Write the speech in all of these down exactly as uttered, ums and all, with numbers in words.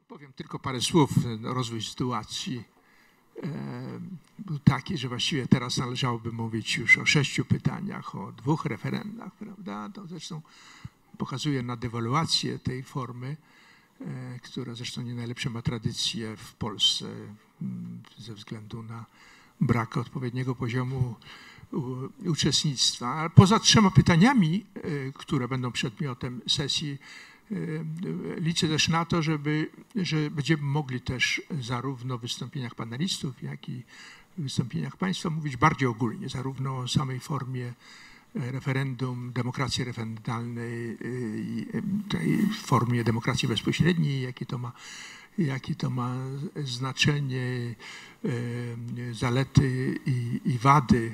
Powiem tylko parę słów. Rozwój sytuacji był taki, że właściwie teraz należałoby mówić już o sześciu pytaniach, o dwóch referendach, prawda? To zresztą pokazuje na dewaluację tej formy, która zresztą nie najlepsze ma tradycje w Polsce ze względu na brak odpowiedniego poziomu uczestnictwa. Poza trzema pytaniami, które będą przedmiotem sesji, liczę też na to, żeby, że będziemy mogli też zarówno w wystąpieniach panelistów, jak i w wystąpieniach państwa mówić bardziej ogólnie, zarówno o samej formie referendum, demokracji referendalnej, tej formie demokracji bezpośredniej, jakie to ma, jakie to ma znaczenie, zalety i, i wady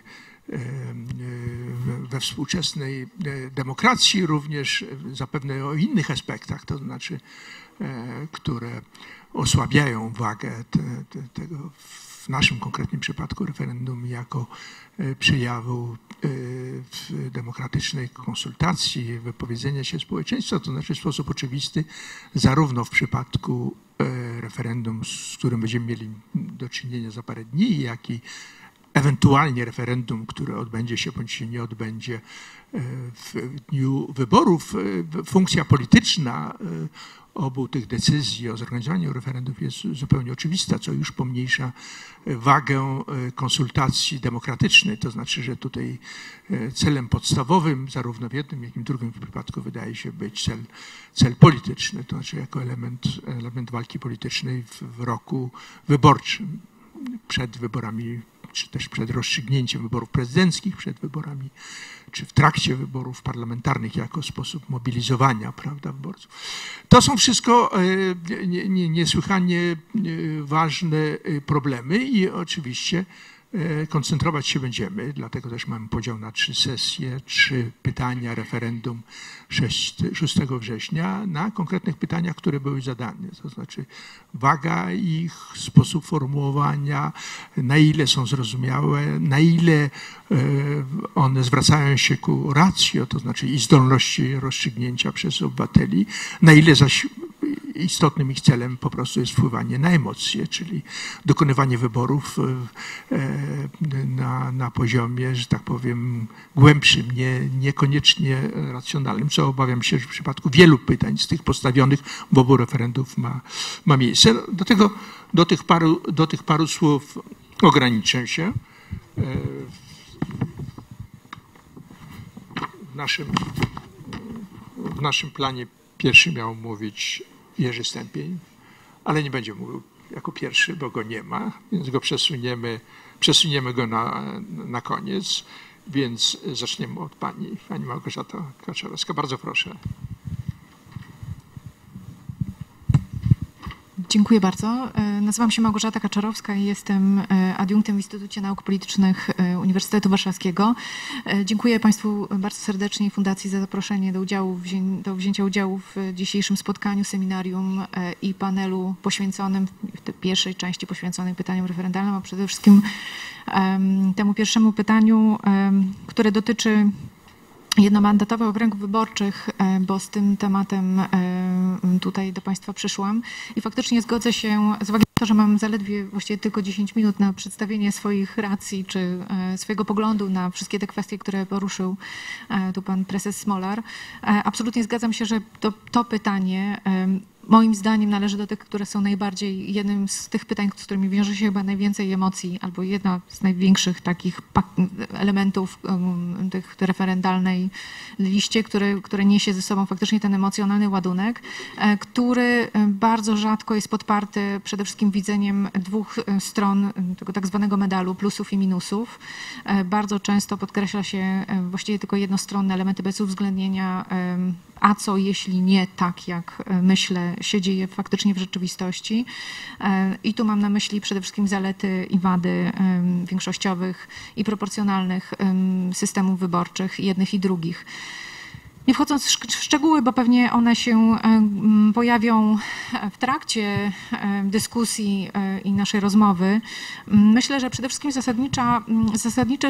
we współczesnej demokracji, również zapewne o innych aspektach, to znaczy, które osłabiają wagę te, te, tego w naszym konkretnym przypadku referendum jako przejawu demokratycznej konsultacji, wypowiedzenia się społeczeństwa, to znaczy w sposób oczywisty, zarówno w przypadku referendum, z którym będziemy mieli do czynienia za parę dni, jak i ewentualnie referendum, które odbędzie się bądź się nie odbędzie w dniu wyborów. Funkcja polityczna obu tych decyzji o zorganizowaniu referendów jest zupełnie oczywista, co już pomniejsza wagę konsultacji demokratycznej. To znaczy, że tutaj celem podstawowym, zarówno w jednym, jak i w drugim przypadku, wydaje się być cel, cel polityczny, to znaczy jako element, element walki politycznej w, w roku wyborczym, przed wyborami, czy też przed rozstrzygnięciem wyborów prezydenckich, przed wyborami, czy w trakcie wyborów parlamentarnych jako sposób mobilizowania, prawda, wyborców. To są wszystko niesłychanie ważne problemy i oczywiście koncentrować się będziemy, dlatego też mamy podział na trzy sesje, trzy pytania, referendum szóstego września, na konkretnych pytaniach, które były zadane, to znaczy waga ich, sposób formułowania, na ile są zrozumiałe, na ile one zwracają się ku ratio, to znaczy i zdolności rozstrzygnięcia przez obywateli, na ile zaś istotnym ich celem po prostu jest wpływanie na emocje, czyli dokonywanie wyborów na, na poziomie, że tak powiem, głębszym, nie, niekoniecznie racjonalnym, co obawiam się, że w przypadku wielu pytań z tych postawionych w obu referendów ma, ma miejsce. Do tego, do tych paru, do tych paru słów ograniczę się. W naszym, w naszym planie pierwszy miał mówić Jerzy Stępień, ale nie będzie mówił jako pierwszy, bo go nie ma, więc go przesuniemy, przesuniemy go na, na koniec, więc zaczniemy od pani, pani Małgorzata Kaczorowska. Bardzo proszę. Dziękuję bardzo. Nazywam się Małgorzata Kaczorowska i jestem adiunktem w Instytucie Nauk Politycznych Uniwersytetu Warszawskiego. Dziękuję Państwu bardzo serdecznie i Fundacji za zaproszenie do, udziału, do wzięcia udziału w dzisiejszym spotkaniu, seminarium i panelu poświęconym, w tej pierwszej części poświęconej pytaniom referendalnym, a przede wszystkim temu pierwszemu pytaniu, które dotyczy jednomandatowych okręgów wyborczych, bo z tym tematem tutaj do Państwa przyszłam i faktycznie zgodzę się, z uwagi na to, że mam zaledwie właściwie tylko dziesięć minut na przedstawienie swoich racji czy swojego poglądu na wszystkie te kwestie, które poruszył tu pan prezes Smolar. Absolutnie zgadzam się, że to, to pytanie moim zdaniem należy do tych, które są najbardziej, jednym z tych pytań, z którymi wiąże się chyba najwięcej emocji, albo jedna z największych takich elementów um, tych referendalnej liście, które, które niesie ze sobą faktycznie ten emocjonalny ładunek, e, który bardzo rzadko jest podparty przede wszystkim widzeniem dwóch stron tego tak zwanego medalu, plusów i minusów. E, bardzo często podkreśla się e, właściwie tylko jednostronne elementy bez uwzględnienia e, a co jeśli nie tak, jak myślę, się dzieje faktycznie w rzeczywistości. I tu mam na myśli przede wszystkim zalety i wady większościowych i proporcjonalnych systemów wyborczych, jednych i drugich. Nie wchodząc w szczegóły, bo pewnie one się pojawią w trakcie dyskusji i naszej rozmowy, myślę, że przede wszystkim zasadnicza, zasadnicze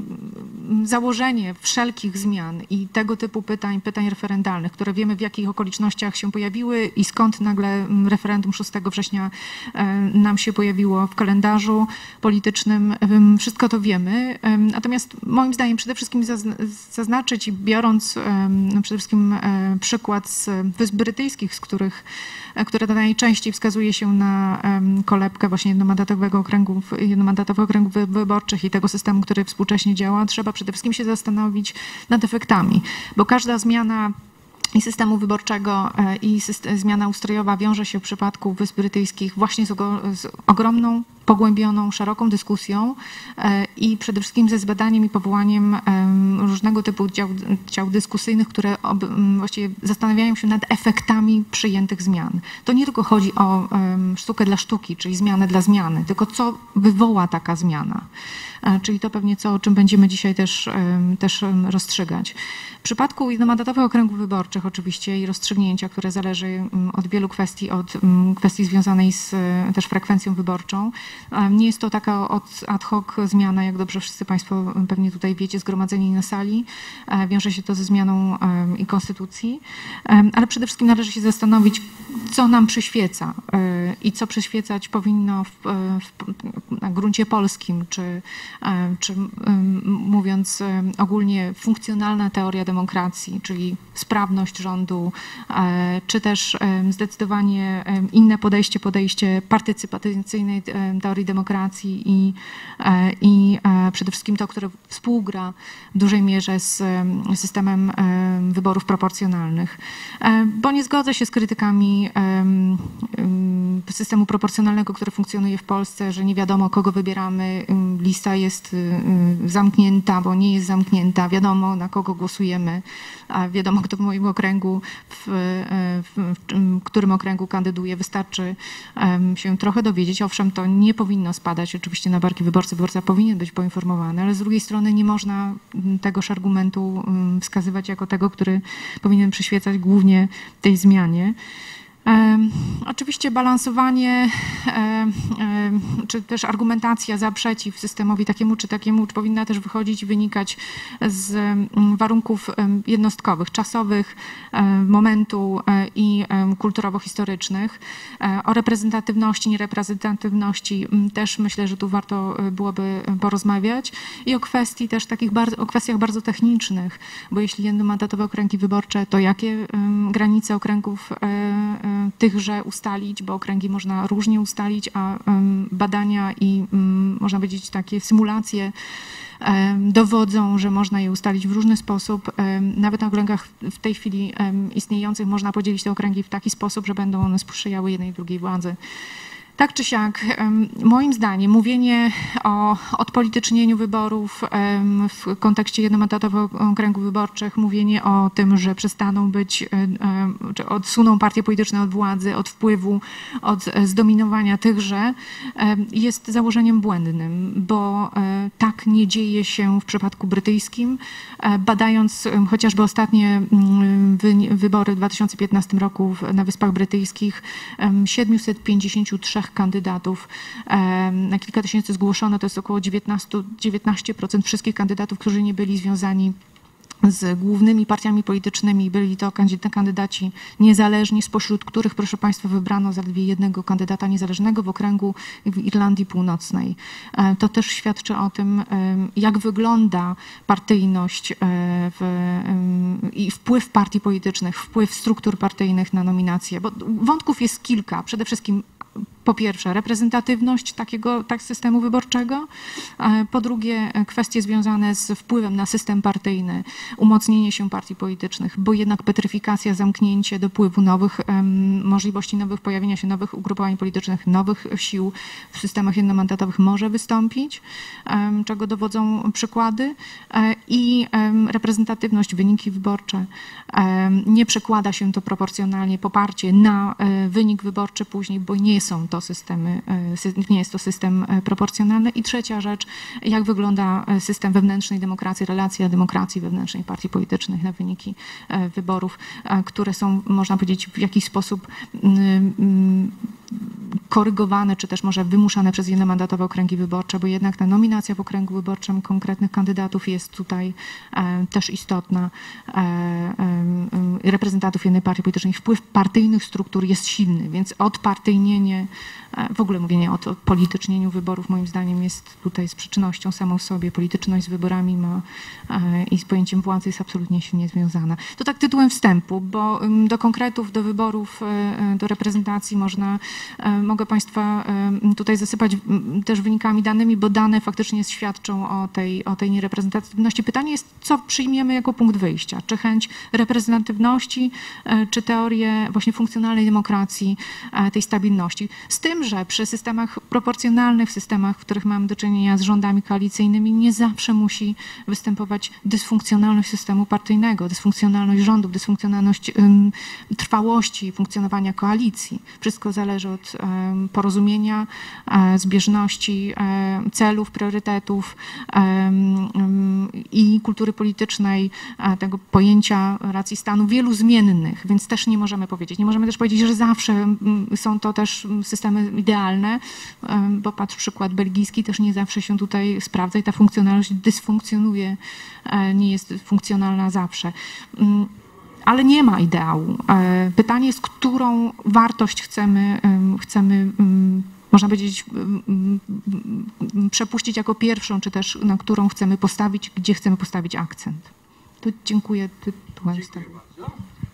założenie wszelkich zmian i tego typu pytań, pytań referendalnych, które wiemy w jakich okolicznościach się pojawiły i skąd nagle referendum szóstego września nam się pojawiło w kalendarzu politycznym, wszystko to wiemy. Natomiast moim zdaniem przede wszystkim zaznaczyć i biorąc przede wszystkim przykład z Wysp Brytyjskich, z których, które najczęściej wskazuje się na kolebkę właśnie jednomandatowego okręgu, jednomandatowych okręgów wyborczych i tego systemu, który współcześnie działa, trzeba przede wszystkim się zastanowić nad efektami, bo każda zmiana i systemu wyborczego, i system, zmiana ustrojowa wiąże się w przypadku Wysp Brytyjskich właśnie z, z ogromną, pogłębioną, szeroką dyskusją i przede wszystkim ze zbadaniem i powołaniem różnego typu dział, ciał dyskusyjnych, które ob, właściwie zastanawiają się nad efektami przyjętych zmian. To nie tylko chodzi o sztukę dla sztuki, czyli zmianę dla zmiany, tylko co wywoła taka zmiana. Czyli to pewnie co, o czym będziemy dzisiaj też, też rozstrzygać. W przypadku jednomandatowych okręgów wyborczych oczywiście i rozstrzygnięcia, które zależy od wielu kwestii, od kwestii związanej z też frekwencją wyborczą, nie jest to taka ad hoc zmiana, jak dobrze wszyscy Państwo pewnie tutaj wiecie, zgromadzeni na sali. Wiąże się to ze zmianą i konstytucji, ale przede wszystkim należy się zastanowić, co nam przyświeca i co przyświecać powinno w, w, na gruncie polskim, czy, czy mówiąc ogólnie funkcjonalna teoria demokracji, czyli sprawność rządu, czy też zdecydowanie inne podejście, podejście partycypacyjnej teorii demokracji i, i przede wszystkim to, które współgra w dużej mierze z systemem wyborów proporcjonalnych. Bo nie zgodzę się z krytykami systemu proporcjonalnego, który funkcjonuje w Polsce, że nie wiadomo, kogo wybieramy, lista jest zamknięta, bo nie jest zamknięta, wiadomo, na kogo głosujemy, a wiadomo, kto w moim okręgu, w, w, w którym okręgu kandyduje. Wystarczy się trochę dowiedzieć. Owszem, to nie powinno spadać oczywiście na barki wyborcy. Wyborca powinien być poinformowany, ale z drugiej strony nie można tegoż argumentu wskazywać jako tego, który powinien przyświecać głównie tej zmianie. E, oczywiście balansowanie, e, e, czy też argumentacja za, przeciw systemowi takiemu czy takiemu powinna też wychodzić i wynikać z warunków jednostkowych, czasowych, e, momentu e, i e, kulturowo-historycznych. E, o reprezentatywności, niereprezentatywności też myślę, że tu warto byłoby porozmawiać i o kwestii też takich bardzo, o kwestiach bardzo technicznych, bo jeśli jednomandatowe okręgi wyborcze, to jakie e, granice okręgów e, tychże ustalić, bo okręgi można różnie ustalić, a badania i można powiedzieć takie symulacje dowodzą, że można je ustalić w różny sposób. Nawet na okręgach w tej chwili istniejących można podzielić te okręgi w taki sposób, że będą one sprzyjały jednej i drugiej władzy. Tak czy siak, moim zdaniem mówienie o odpolitycznieniu wyborów w kontekście jednomandatowych okręgów wyborczych, mówienie o tym, że przestaną być, czy odsuną partie polityczne od władzy, od wpływu, od zdominowania tychże, jest założeniem błędnym, bo tak nie dzieje się w przypadku brytyjskim. Badając chociażby ostatnie wybory w dwa tysiące piętnastym roku na Wyspach Brytyjskich, siedemset pięćdziesiąt trzy kandydatów, na kilka tysięcy zgłoszono, to jest około dziewiętnaście procent wszystkich kandydatów, którzy nie byli związani z głównymi partiami politycznymi. Byli to kandydaci niezależni, spośród których, proszę Państwa, wybrano zaledwie jednego kandydata niezależnego w okręgu w Irlandii Północnej. To też świadczy o tym, jak wygląda partyjność w, i wpływ partii politycznych, wpływ struktur partyjnych na nominacje. Bo wątków jest kilka. Przede wszystkim po pierwsze reprezentatywność takiego tak systemu wyborczego, po drugie kwestie związane z wpływem na system partyjny, umocnienie się partii politycznych, bo jednak petryfikacja, zamknięcie dopływu nowych um, możliwości nowych, pojawienia się nowych ugrupowań politycznych, nowych sił w systemach jednomandatowych może wystąpić, um, czego dowodzą przykłady um, i um, reprezentatywność, wyniki wyborcze. Um, nie przekłada się to proporcjonalnie poparcie na um, wynik wyborczy później, bo nie są to to systemy, nie jest to system proporcjonalny. I trzecia rzecz, jak wygląda system wewnętrznej demokracji, relacja demokracji wewnętrznej partii politycznych na wyniki wyborów, które są, można powiedzieć, w jakiś sposób korygowane, czy też może wymuszane przez jednomandatowe okręgi wyborcze, bo jednak ta nominacja w okręgu wyborczym konkretnych kandydatów jest tutaj e, też istotna. E, e, reprezentantów jednej partii politycznej, wpływ partyjnych struktur jest silny, więc odpartyjnienie, e, w ogóle mówienie o politycznieniu wyborów moim zdaniem jest tutaj sprzecznością samą w sobie. Polityczność z wyborami ma e, i z pojęciem władzy jest absolutnie silnie związana. To tak tytułem wstępu, bo um, do konkretów, do wyborów, e, do reprezentacji można mogę Państwa tutaj zasypać też wynikami danymi, bo dane faktycznie świadczą o tej, o tej niereprezentatywności. Pytanie jest, co przyjmiemy jako punkt wyjścia? Czy chęć reprezentatywności, czy teorię właśnie funkcjonalnej demokracji, tej stabilności? Z tym, że przy systemach proporcjonalnych, w systemach, w których mamy do czynienia z rządami koalicyjnymi, nie zawsze musi występować dysfunkcjonalność systemu partyjnego, dysfunkcjonalność rządów, dysfunkcjonalność um, trwałości funkcjonowania koalicji. Wszystko zależy od porozumienia, zbieżności celów, priorytetów i kultury politycznej, tego pojęcia racji stanu, wielu zmiennych, więc też nie możemy powiedzieć. Nie możemy też powiedzieć, że zawsze są to też systemy idealne, bo patrz, przykład belgijski też nie zawsze się tutaj sprawdza i ta funkcjonalność dysfunkcjonuje, nie jest funkcjonalna zawsze. Ale nie ma ideału. Pytanie jest, którą wartość chcemy, chcemy, można powiedzieć, przepuścić jako pierwszą, czy też na którą chcemy postawić, gdzie chcemy postawić akcent. Tu dziękuję tytułem. Dziękuję bardzo.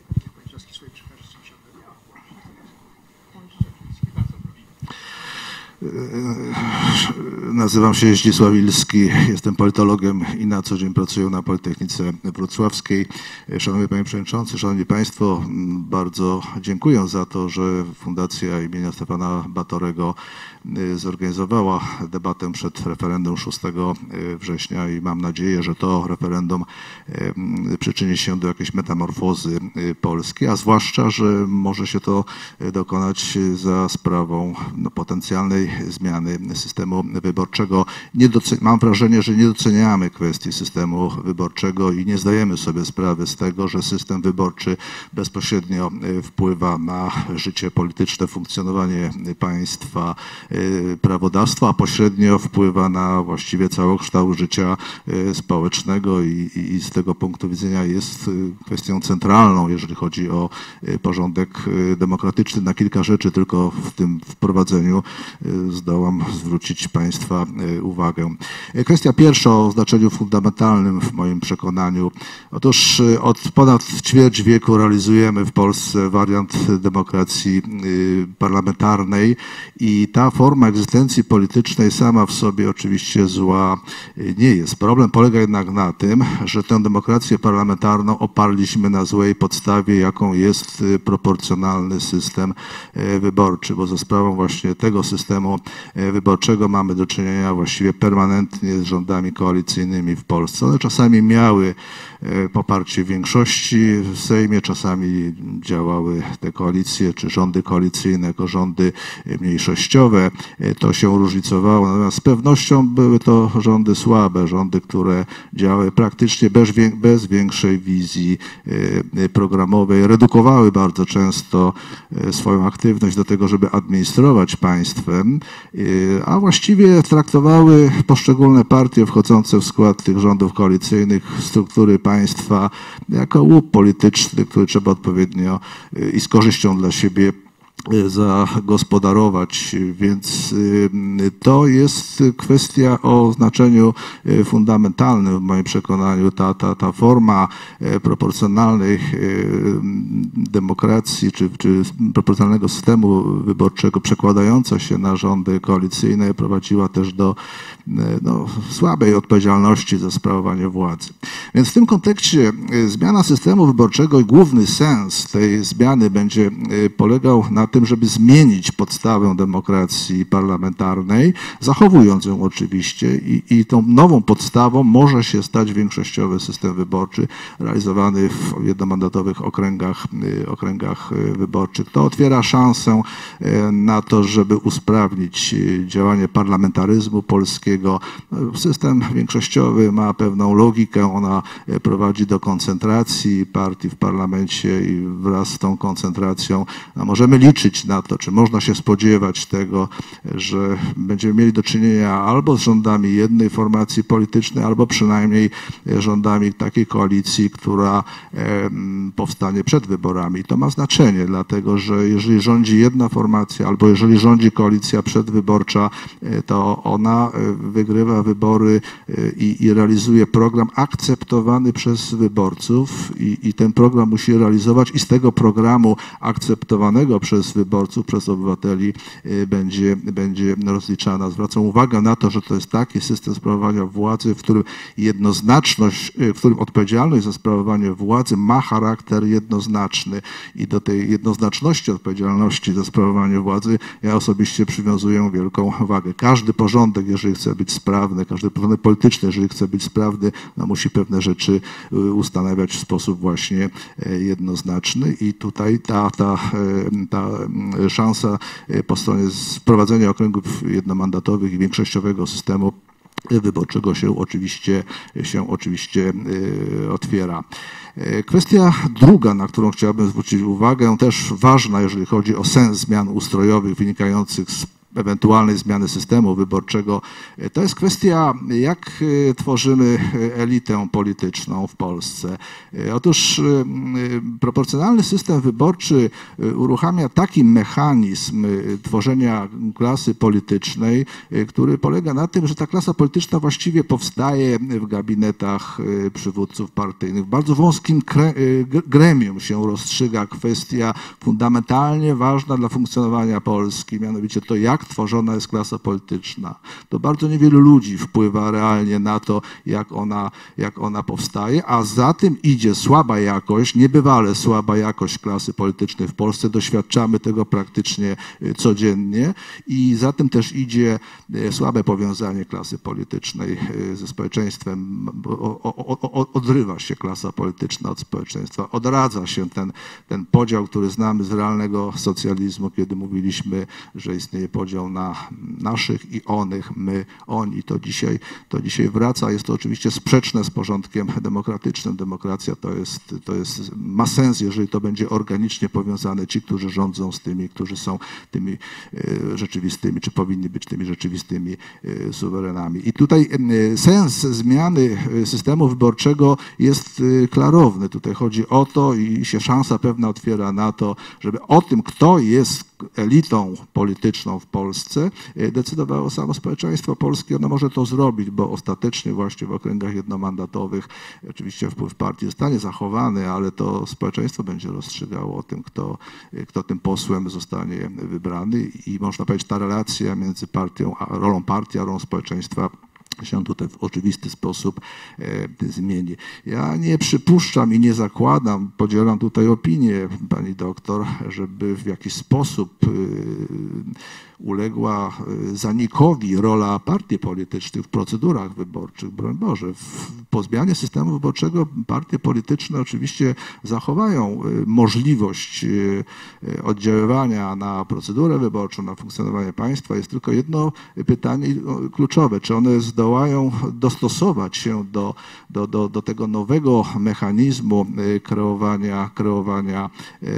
Nazywam się Zdzisław Ilski, jestem politologiem i na co dzień pracuję na Politechnice Wrocławskiej. Szanowny Panie Przewodniczący, Szanowni Państwo, bardzo dziękuję za to, że Fundacja imienia Stefana Batorego zorganizowała debatę przed referendum szóstego września i mam nadzieję, że to referendum przyczyni się do jakiejś metamorfozy Polski, a zwłaszcza, że może się to dokonać za sprawą no, potencjalnej zmiany systemu wyborczego. Nie mam wrażenie, że nie doceniamy kwestii systemu wyborczego i nie zdajemy sobie sprawy z tego, że system wyborczy bezpośrednio wpływa na życie polityczne, funkcjonowanie państwa, prawodawstwa, a pośrednio wpływa na właściwie całokształt życia społecznego i, i z tego punktu widzenia jest kwestią centralną, jeżeli chodzi o porządek demokratyczny. Na kilka rzeczy tylko w tym wprowadzeniu zdołam zwrócić Państwa uwagę. Kwestia pierwsza o znaczeniu fundamentalnym w moim przekonaniu. Otóż od ponad ćwierć wieku realizujemy w Polsce wariant demokracji parlamentarnej i ta forma egzystencji politycznej sama w sobie oczywiście zła nie jest. Problem polega jednak na tym, że tę demokrację parlamentarną oparliśmy na złej podstawie, jaką jest proporcjonalny system wyborczy, bo za sprawą właśnie tego systemu wyborczego mamy do czynienia właściwie permanentnie z rządami koalicyjnymi w Polsce. One czasami miały poparcie większości w Sejmie, czasami działały te koalicje czy rządy koalicyjne jako rządy mniejszościowe. To się różnicowało, natomiast z pewnością były to rządy słabe, rządy, które działały praktycznie bez, bez większej wizji programowej, redukowały bardzo często swoją aktywność do tego, żeby administrować państwem, a właściwie traktowały poszczególne partie wchodzące w skład tych rządów koalicyjnych, struktury państwa jako łup polityczny, który trzeba odpowiednio i z korzyścią dla siebie zagospodarować, więc to jest kwestia o znaczeniu fundamentalnym w moim przekonaniu. Ta, ta, ta forma proporcjonalnej demokracji czy, czy proporcjonalnego systemu wyborczego przekładająca się na rządy koalicyjne prowadziła też do no, słabej odpowiedzialności za sprawowanie władzy. Więc w tym kontekście zmiana systemu wyborczego i główny sens tej zmiany będzie polegał na tym, żeby zmienić podstawę demokracji parlamentarnej, zachowując ją oczywiście i, i tą nową podstawą może się stać większościowy system wyborczy realizowany w jednomandatowych okręgach, okręgach wyborczych. To otwiera szansę na to, żeby usprawnić działanie parlamentaryzmu polskiego. System większościowy ma pewną logikę, ona prowadzi do koncentracji partii w parlamencie i wraz z tą koncentracją no, możemy liczyć na to, czy można się spodziewać tego, że będziemy mieli do czynienia albo z rządami jednej formacji politycznej, albo przynajmniej rządami takiej koalicji, która powstanie przed wyborami. To ma znaczenie, dlatego że jeżeli rządzi jedna formacja, albo jeżeli rządzi koalicja przedwyborcza, to ona wygrywa wybory i, i realizuje program akceptowany przez wyborców i, i ten program musi realizować i z tego programu akceptowanego przez wyborców, przez obywateli będzie, będzie rozliczana. Zwracam uwagę na to, że to jest taki system sprawowania władzy, w którym jednoznaczność, w którym odpowiedzialność za sprawowanie władzy ma charakter jednoznaczny i do tej jednoznaczności odpowiedzialności za sprawowanie władzy ja osobiście przywiązuję wielką wagę. Każdy porządek, jeżeli chce być sprawny, każdy porządek polityczny, jeżeli chce być sprawny, no musi pewne rzeczy ustanawiać w sposób właśnie jednoznaczny i tutaj ta, ta, ta szansa po stronie wprowadzenia okręgów jednomandatowych i większościowego systemu wyborczego się oczywiście, się oczywiście otwiera. Kwestia druga, na którą chciałbym zwrócić uwagę, też ważna, jeżeli chodzi o sens zmian ustrojowych wynikających z ewentualnej zmiany systemu wyborczego, to jest kwestia, jak tworzymy elitę polityczną w Polsce. Otóż proporcjonalny system wyborczy uruchamia taki mechanizm tworzenia klasy politycznej, który polega na tym, że ta klasa polityczna właściwie powstaje w gabinetach przywódców partyjnych. W bardzo wąskim gremium się rozstrzyga kwestia fundamentalnie ważna dla funkcjonowania Polski, mianowicie to, jak tworzona jest klasa polityczna. To bardzo niewielu ludzi wpływa realnie na to, jak ona, jak ona powstaje, a za tym idzie słaba jakość, niebywale słaba jakość klasy politycznej w Polsce. Doświadczamy tego praktycznie codziennie i za tym też idzie słabe powiązanie klasy politycznej ze społeczeństwem. Odrywa się klasa polityczna od społeczeństwa, odradza się ten, ten podział, który znamy z realnego socjalizmu, kiedy mówiliśmy, że istnieje podział na naszych i onych, my, oni. To dzisiaj, to dzisiaj wraca. Jest to oczywiście sprzeczne z porządkiem demokratycznym. Demokracja to jest, to jest, ma sens, jeżeli to będzie organicznie powiązane. Ci, którzy rządzą z tymi, którzy są tymi rzeczywistymi, czy powinni być tymi rzeczywistymi suwerenami. I tutaj sens zmiany systemu wyborczego jest klarowny. Tutaj chodzi o to i się szansa pewna otwiera na to, żeby o tym, kto jest elitą polityczną w Polsce, decydowało samo społeczeństwo polskie. Ono może to zrobić, bo ostatecznie właśnie w okręgach jednomandatowych oczywiście wpływ partii zostanie zachowany, ale to społeczeństwo będzie rozstrzygało o tym, kto, kto tym posłem zostanie wybrany i można powiedzieć, ta relacja między partią, a rolą partii, a rolą społeczeństwa się tutaj w oczywisty sposób e, zmieni. Ja nie przypuszczam i nie zakładam, podzielam tutaj opinię pani doktor, żeby w jakiś sposób e, uległa zanikowi rola partii politycznych w procedurach wyborczych. Broń Boże, w, po zmianie systemu wyborczego partie polityczne oczywiście zachowają możliwość oddziaływania na procedurę wyborczą, na funkcjonowanie państwa. Jest tylko jedno pytanie kluczowe, czy one zdołają dostosować się do, do, do, do tego nowego mechanizmu kreowania, kreowania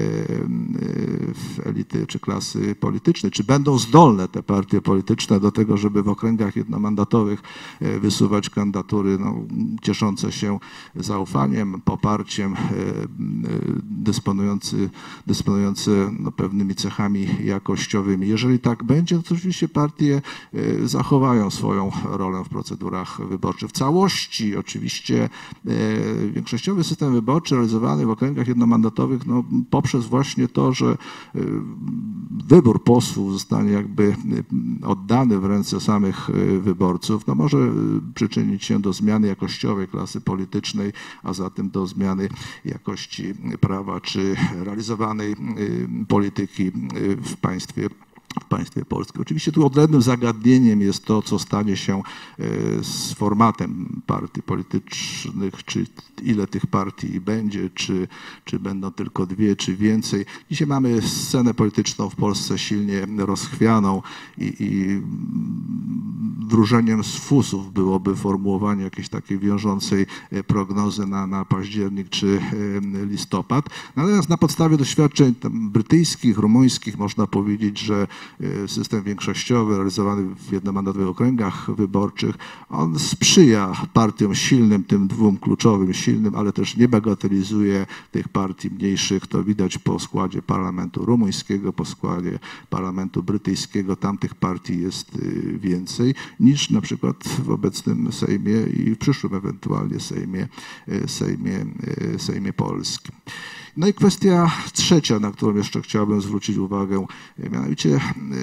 elity czy klasy politycznej, czy będą zdolne te partie polityczne do tego, żeby w okręgach jednomandatowych wysuwać kandydatury no, cieszące się zaufaniem, poparciem, dysponujący, dysponujące no, pewnymi cechami jakościowymi. Jeżeli tak będzie, to oczywiście partie zachowają swoją rolę w procedurach wyborczych. W całości oczywiście większościowy system wyborczy realizowany w okręgach jednomandatowych no, poprzez właśnie to, że wybór posłów zostanie jakby oddany w ręce samych wyborców, no może przyczynić się do zmiany jakościowej większościowej klasy politycznej, a zatem do zmiany jakości prawa czy realizowanej polityki w państwie w państwie polskim. Oczywiście tu odrębnym zagadnieniem jest to, co stanie się z formatem partii politycznych, czy ile tych partii będzie, czy, czy będą tylko dwie, czy więcej. Dzisiaj mamy scenę polityczną w Polsce silnie rozchwianą i, i wróżeniem z fusów byłoby formułowanie jakiejś takiej wiążącej prognozy na, na październik czy listopad. Natomiast na podstawie doświadczeń brytyjskich, rumuńskich można powiedzieć, że system większościowy realizowany w jednomandatowych okręgach wyborczych, on sprzyja partiom silnym, tym dwóm kluczowym, silnym, ale też nie bagatelizuje tych partii mniejszych. To widać po składzie parlamentu rumuńskiego, po składzie parlamentu brytyjskiego. Tam tych partii jest więcej niż na przykład w obecnym Sejmie i w przyszłym ewentualnie Sejmie, Sejmie, Sejmie Polskim. No i kwestia trzecia, na którą jeszcze chciałbym zwrócić uwagę, mianowicie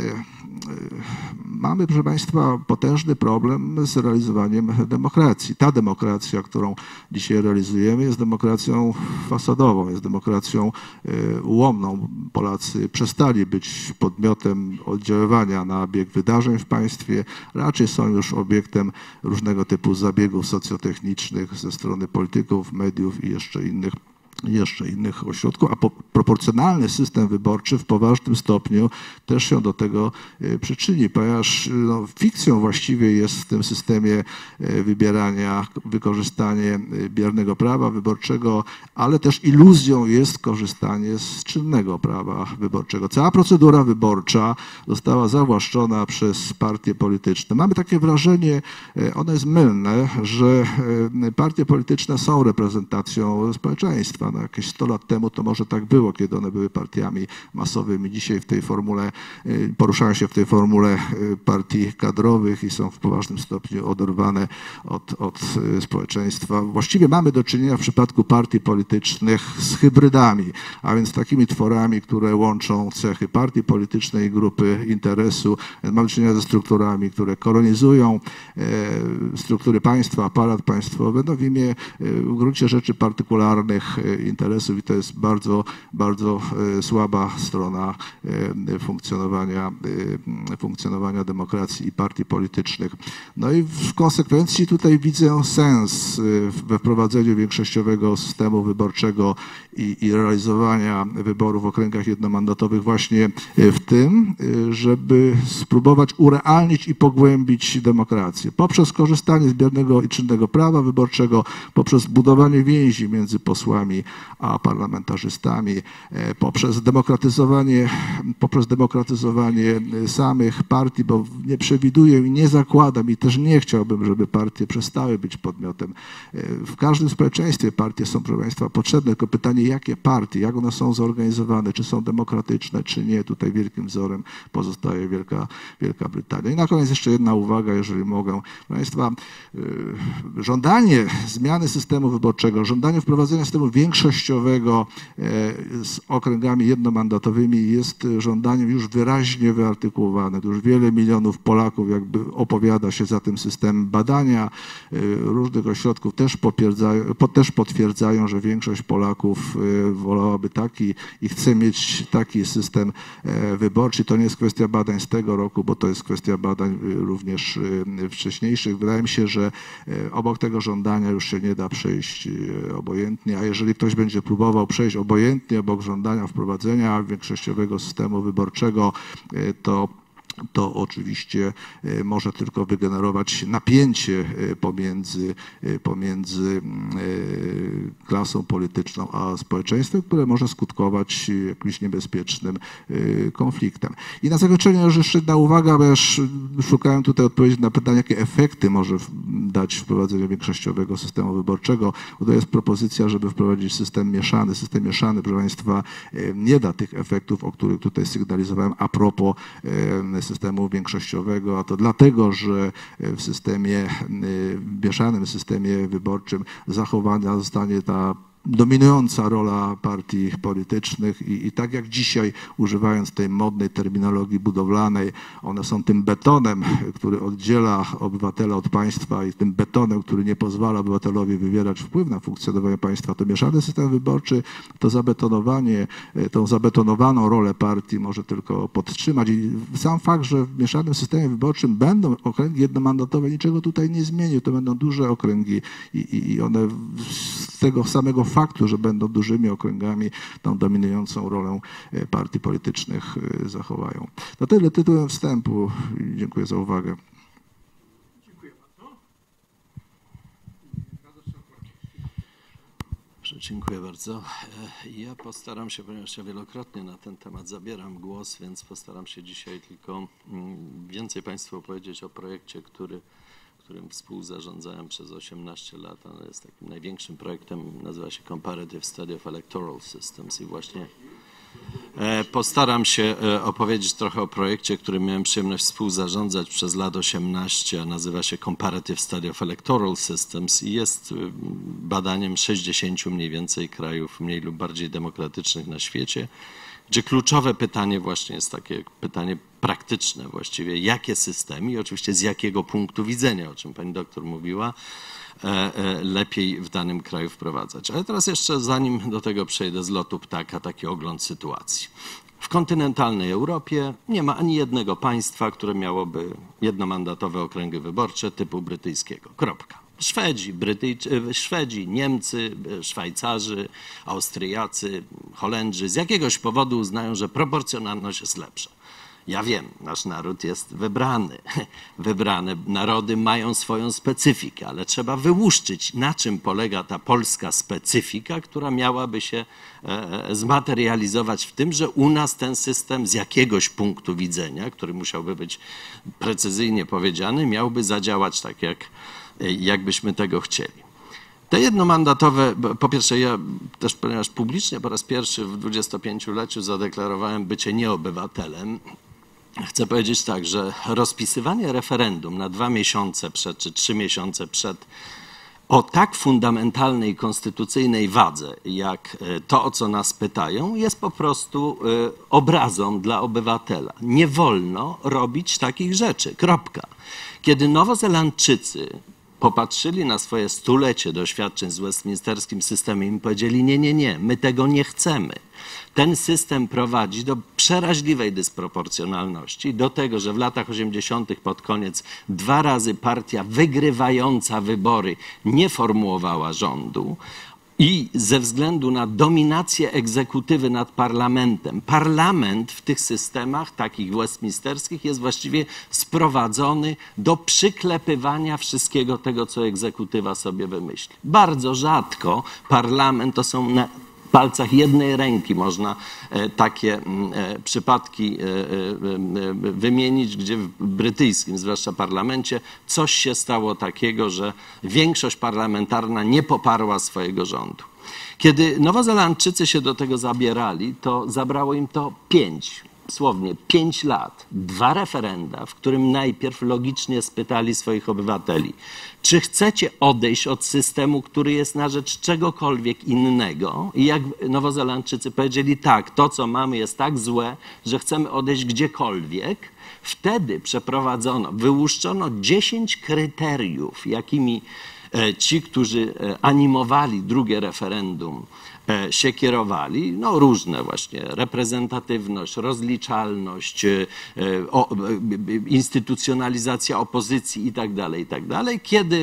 mamy, proszę Państwa, potężny problem z realizowaniem demokracji. Ta demokracja, którą dzisiaj realizujemy, jest demokracją fasadową, jest demokracją ułomną. Polacy przestali być podmiotem oddziaływania na bieg wydarzeń w państwie, raczej są już obiektem różnego typu zabiegów socjotechnicznych ze strony polityków, mediów i jeszcze innych jeszcze innych ośrodków, a po, proporcjonalny system wyborczy w poważnym stopniu też się do tego przyczyni, ponieważ no, fikcją właściwie jest w tym systemie wybierania wykorzystanie biernego prawa wyborczego, ale też iluzją jest korzystanie z czynnego prawa wyborczego. Cała procedura wyborcza została zawłaszczona przez partie polityczne. Mamy takie wrażenie, ono jest mylne, że partie polityczne są reprezentacją społeczeństwa. No jakieś sto lat temu to może tak było, kiedy one były partiami masowymi. Dzisiaj w tej formule, poruszają się w tej formule partii kadrowych i są w poważnym stopniu oderwane od, od społeczeństwa. Właściwie mamy do czynienia w przypadku partii politycznych z hybrydami, a więc takimi tworami, które łączą cechy partii politycznej i grupy interesu. Mamy do czynienia ze strukturami, które kolonizują struktury państwa, aparat państwowy, no w imię w gruncie rzeczy partykularnych interesów i to jest bardzo, bardzo słaba strona funkcjonowania, funkcjonowania demokracji i partii politycznych. No i w konsekwencji tutaj widzę sens we wprowadzeniu większościowego systemu wyborczego i, i realizowania wyborów w okręgach jednomandatowych właśnie w tym, żeby spróbować urealnić i pogłębić demokrację poprzez korzystanie z biernego i czynnego prawa wyborczego, poprzez budowanie więzi między posłami a parlamentarzystami, poprzez demokratyzowanie, poprzez demokratyzowanie samych partii, bo nie przewiduję i nie zakładam i też nie chciałbym, żeby partie przestały być podmiotem. W każdym społeczeństwie partie są, proszę Państwa, potrzebne, tylko pytanie, jakie partie, jak one są zorganizowane, czy są demokratyczne, czy nie. Tutaj wielkim wzorem pozostaje Wielka, Wielka Brytania. I na koniec jeszcze jedna uwaga, jeżeli mogę. Proszę Państwa, żądanie zmiany systemu wyborczego, żądanie wprowadzenia systemu większościowego z okręgami jednomandatowymi jest żądaniem już wyraźnie wyartykułowane. Już wiele milionów Polaków jakby opowiada się za tym systemem. Badania różnych ośrodków też, też potwierdzają, że większość Polaków wolałaby taki i chce mieć taki system wyborczy. To nie jest kwestia badań z tego roku, bo to jest kwestia badań również wcześniejszych. Wydaje mi się, że obok tego żądania już się nie da przejść obojętnie, a jeżeli ktoś będzie próbował przejść obojętnie obok żądania wprowadzenia większościowego systemu wyborczego, to to oczywiście może tylko wygenerować napięcie pomiędzy, pomiędzy klasą polityczną a społeczeństwem, które może skutkować jakimś niebezpiecznym konfliktem. I na zakończenie jeszcze jedna uwaga, bo ja szukałem tutaj odpowiedzi na pytanie, jakie efekty może dać wprowadzenie większościowego systemu wyborczego. Bo to jest propozycja, żeby wprowadzić system mieszany. System mieszany, proszę Państwa, nie da tych efektów, o których tutaj sygnalizowałem a propos systemu większościowego, a to dlatego, że w systemie, w mieszanym systemie wyborczym zachowana zostanie ta dominująca rola partii politycznych i, i tak jak dzisiaj, używając tej modnej terminologii budowlanej, one są tym betonem, który oddziela obywatela od państwa i tym betonem, który nie pozwala obywatelowi wywierać wpływ na funkcjonowanie państwa, to mieszany system wyborczy to zabetonowanie, tą zabetonowaną rolę partii może tylko podtrzymać i sam fakt, że w mieszanym systemie wyborczym będą okręgi jednomandatowe, niczego tutaj nie zmieni, to będą duże okręgi i, i, i one z tego samego faktu, że będą dużymi okręgami, tą dominującą rolę partii politycznych zachowają. To tyle tytułem wstępu. Dziękuję za uwagę. Dziękuję bardzo. Dziękuję bardzo. Ja postaram się, ponieważ ja wielokrotnie na ten temat zabieram głos, więc postaram się dzisiaj tylko więcej Państwu opowiedzieć o projekcie, który którym współzarządzałem przez osiemnaście lat. On jest takim największym projektem, nazywa się Comparative Study of Electoral Systems i właśnie postaram się opowiedzieć trochę o projekcie, którym miałem przyjemność współzarządzać przez lat osiemnaście, a nazywa się Comparative Study of Electoral Systems i jest badaniem sześćdziesięciu mniej więcej krajów mniej lub bardziej demokratycznych na świecie, gdzie kluczowe pytanie właśnie jest takie pytanie praktyczne właściwie, jakie systemy i oczywiście z jakiego punktu widzenia, o czym pani doktor mówiła, lepiej w danym kraju wprowadzać. Ale teraz jeszcze zanim do tego przejdę z lotu ptaka, taki ogląd sytuacji. W kontynentalnej Europie nie ma ani jednego państwa, które miałoby jednomandatowe okręgi wyborcze typu brytyjskiego. Kropka. Szwedzi, Brytyjczy, Szwedzi, Niemcy, Szwajcarzy, Austriacy, Holendrzy z jakiegoś powodu uznają, że proporcjonalność jest lepsza. Ja wiem, nasz naród jest wybrany. Wybrane narody mają swoją specyfikę, ale trzeba wyłuszczyć, na czym polega ta polska specyfika, która miałaby się zmaterializować w tym, że u nas ten system z jakiegoś punktu widzenia, który musiałby być precyzyjnie powiedziany, miałby zadziałać tak, jak, jakbyśmy tego chcieli. Te jednomandatowe, po pierwsze ja też, ponieważ publicznie po raz pierwszy w dwudziestopięcioleciu zadeklarowałem bycie nieobywatelem, chcę powiedzieć tak, że rozpisywanie referendum na dwa miesiące przed, czy trzy miesiące przed o tak fundamentalnej konstytucyjnej wadze, jak to, o co nas pytają, jest po prostu obrazą dla obywatela. Nie wolno robić takich rzeczy. Kropka. Kiedy Nowozelandczycy popatrzyli na swoje stulecie doświadczeń z westminsterskim systemem i powiedzieli, nie, nie, nie, my tego nie chcemy. Ten system prowadzi do przeraźliwej dysproporcjonalności, do tego, że w latach osiemdziesiątych pod koniec dwa razy partia wygrywająca wybory nie formułowała rządu, i ze względu na dominację egzekutywy nad parlamentem, parlament w tych systemach takich westminsterskich jest właściwie sprowadzony do przyklepywania wszystkiego tego, co egzekutywa sobie wymyśli. Bardzo rzadko parlament, to są na palcach jednej ręki można takie przypadki wymienić, gdzie w brytyjskim, zwłaszcza parlamencie, coś się stało takiego, że większość parlamentarna nie poparła swojego rządu. Kiedy Nowozelandczycy się do tego zabierali, to zabrało im to pięć, dosłownie pięć lat, dwa referenda, w którym najpierw logicznie spytali swoich obywateli, czy chcecie odejść od systemu, który jest na rzecz czegokolwiek innego? I jak Nowozelandczycy powiedzieli tak, to co mamy jest tak złe, że chcemy odejść gdziekolwiek, wtedy przeprowadzono, wyłuszczono dziesięć kryteriów, jakimi ci, którzy animowali drugie referendum, się kierowali, no różne właśnie, reprezentatywność, rozliczalność, o, instytucjonalizacja opozycji i tak dalej, i tak dalej. Kiedy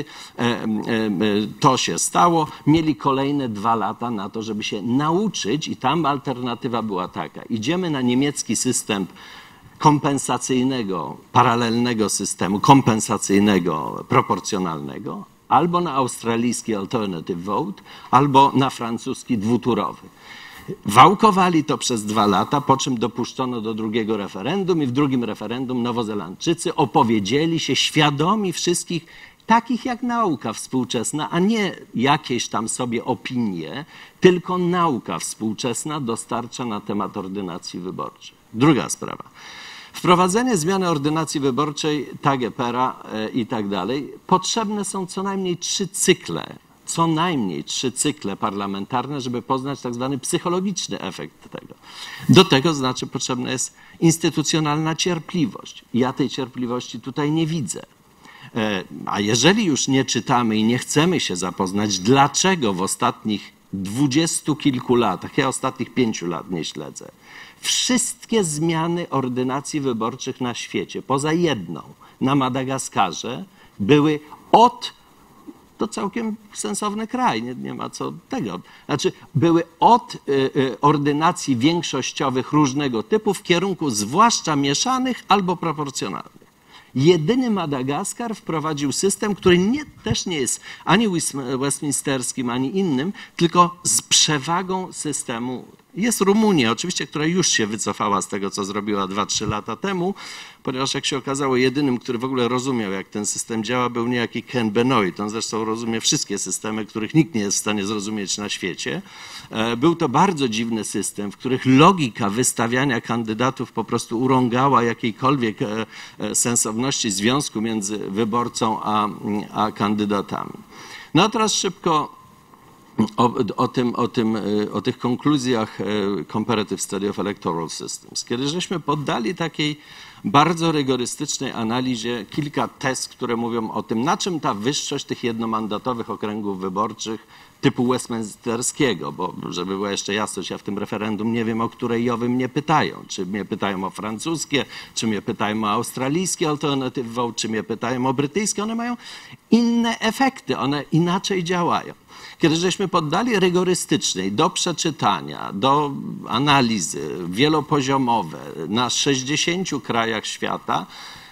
to się stało, mieli kolejne dwa lata na to, żeby się nauczyć i tam alternatywa była taka, idziemy na niemiecki system kompensacyjnego, paralelnego systemu, kompensacyjnego, proporcjonalnego, albo na australijski alternative vote, albo na francuski dwuturowy. Wałkowali to przez dwa lata, po czym dopuszczono do drugiego referendum i w drugim referendum Nowozelandczycy opowiedzieli się świadomi wszystkich takich jak nauka współczesna, a nie jakieś tam sobie opinie, tylko nauka współczesna dostarcza na temat ordynacji wyborczej. Druga sprawa. Wprowadzenie zmiany ordynacji wyborczej, T A G E P E R A i tak dalej, potrzebne są co najmniej trzy cykle co najmniej trzy cykle parlamentarne, żeby poznać tak zwany psychologiczny efekt tego. Do tego znaczy potrzebna jest instytucjonalna cierpliwość. Ja tej cierpliwości tutaj nie widzę. A jeżeli już nie czytamy i nie chcemy się zapoznać, dlaczego w ostatnich dwudziestu kilku latach, ja ostatnich pięciu lat nie śledzę, wszystkie zmiany ordynacji wyborczych na świecie, poza jedną, na Madagaskarze, były od, to całkiem sensowny kraj, nie, nie ma co tego, znaczy były od y, y, ordynacji większościowych różnego typu w kierunku zwłaszcza mieszanych albo proporcjonalnych. Jedyny Madagaskar wprowadził system, który nie, też nie jest ani westminsterskim, ani innym, tylko z przewagą systemu. Jest Rumunia, oczywiście, która już się wycofała z tego, co zrobiła dwa trzy lata temu, ponieważ jak się okazało, jedynym, który w ogóle rozumiał, jak ten system działa, był niejaki Ken Benoit. On zresztą rozumie wszystkie systemy, których nikt nie jest w stanie zrozumieć na świecie. Był to bardzo dziwny system, w których logika wystawiania kandydatów po prostu urągała jakiejkolwiek sensowności związku między wyborcą a, a kandydatami. No a teraz szybko O, o, tym, o, tym, o tych konkluzjach Comparative Study of Electoral Systems. Kiedy żeśmy poddali takiej bardzo rygorystycznej analizie kilka tez, które mówią o tym, na czym ta wyższość tych jednomandatowych okręgów wyborczych typu westminsterskiego, bo żeby była jeszcze jasność, ja w tym referendum nie wiem, o której jowy mnie pytają. Czy mnie pytają o francuskie, czy mnie pytają o australijskie alternative vote, czy mnie pytają o brytyjskie. One mają inne efekty, one inaczej działają. Kiedy żeśmy poddali rygorystycznej do przeczytania, do analizy wielopoziomowe na sześćdziesięciu krajach świata,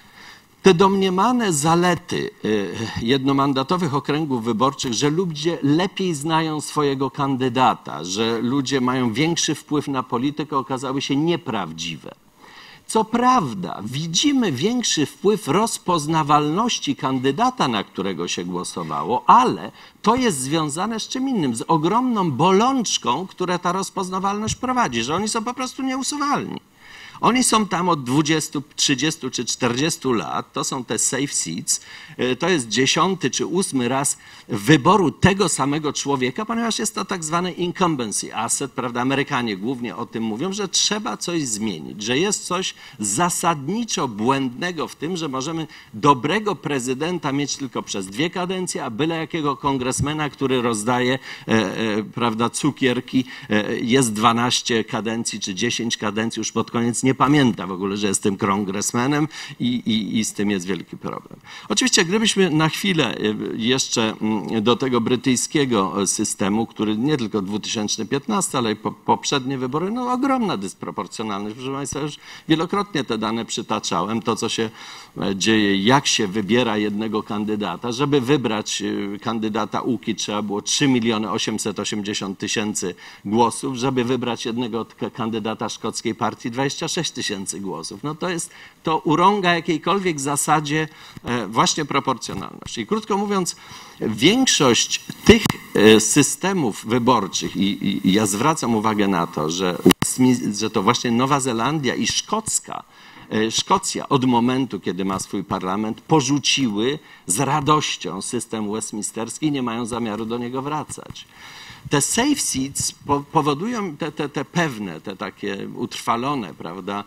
te domniemane zalety jednomandatowych okręgów wyborczych, że ludzie lepiej znają swojego kandydata, że ludzie mają większy wpływ na politykę, okazały się nieprawdziwe. Co prawda, widzimy większy wpływ rozpoznawalności kandydata, na którego się głosowało, ale to jest związane z czym innym, z ogromną bolączką, która ta rozpoznawalność prowadzi, że oni są po prostu nieusuwalni. Oni są tam od dwudziestu, trzydziestu czy czterdziestu lat, to są te safe seats, to jest dziesiąty czy ósmy raz wyboru tego samego człowieka, ponieważ jest to tak zwany incumbency asset, prawda? Amerykanie głównie o tym mówią, że trzeba coś zmienić, że jest coś zasadniczo błędnego w tym, że możemy dobrego prezydenta mieć tylko przez dwie kadencje, a byle jakiego kongresmena, który rozdaje e, e, prawda, cukierki, e, jest dwanaście kadencji czy dziesięć kadencji, już pod koniec nie pamięta w ogóle, że jest tym kongresmenem i, i, i z tym jest wielki problem. Oczywiście, gdybyśmy na chwilę jeszcze do tego brytyjskiego systemu, który nie tylko dwa tysiące piętnasty, ale i po, poprzednie wybory, no ogromna dysproporcjonalność. Proszę Państwa, już wielokrotnie te dane przytaczałem, to co się dzieje, jak się wybiera jednego kandydata. Żeby wybrać kandydata U K I trzeba było trzy miliony osiemset osiemdziesiąt tysięcy głosów, żeby wybrać jednego kandydata szkockiej partii dwadzieścia sześć tysięcy głosów. No to jest, to urąga jakiejkolwiek zasadzie właśnie proporcjonalności. I krótko mówiąc, większość tych systemów wyborczych i, i ja zwracam uwagę na to, że, że to właśnie Nowa Zelandia i Szkocka, Szkocja od momentu, kiedy ma swój parlament, porzuciły z radością system westminsterski i nie mają zamiaru do niego wracać. Te safe seats powodują te, te, te pewne, te takie utrwalone, prawda,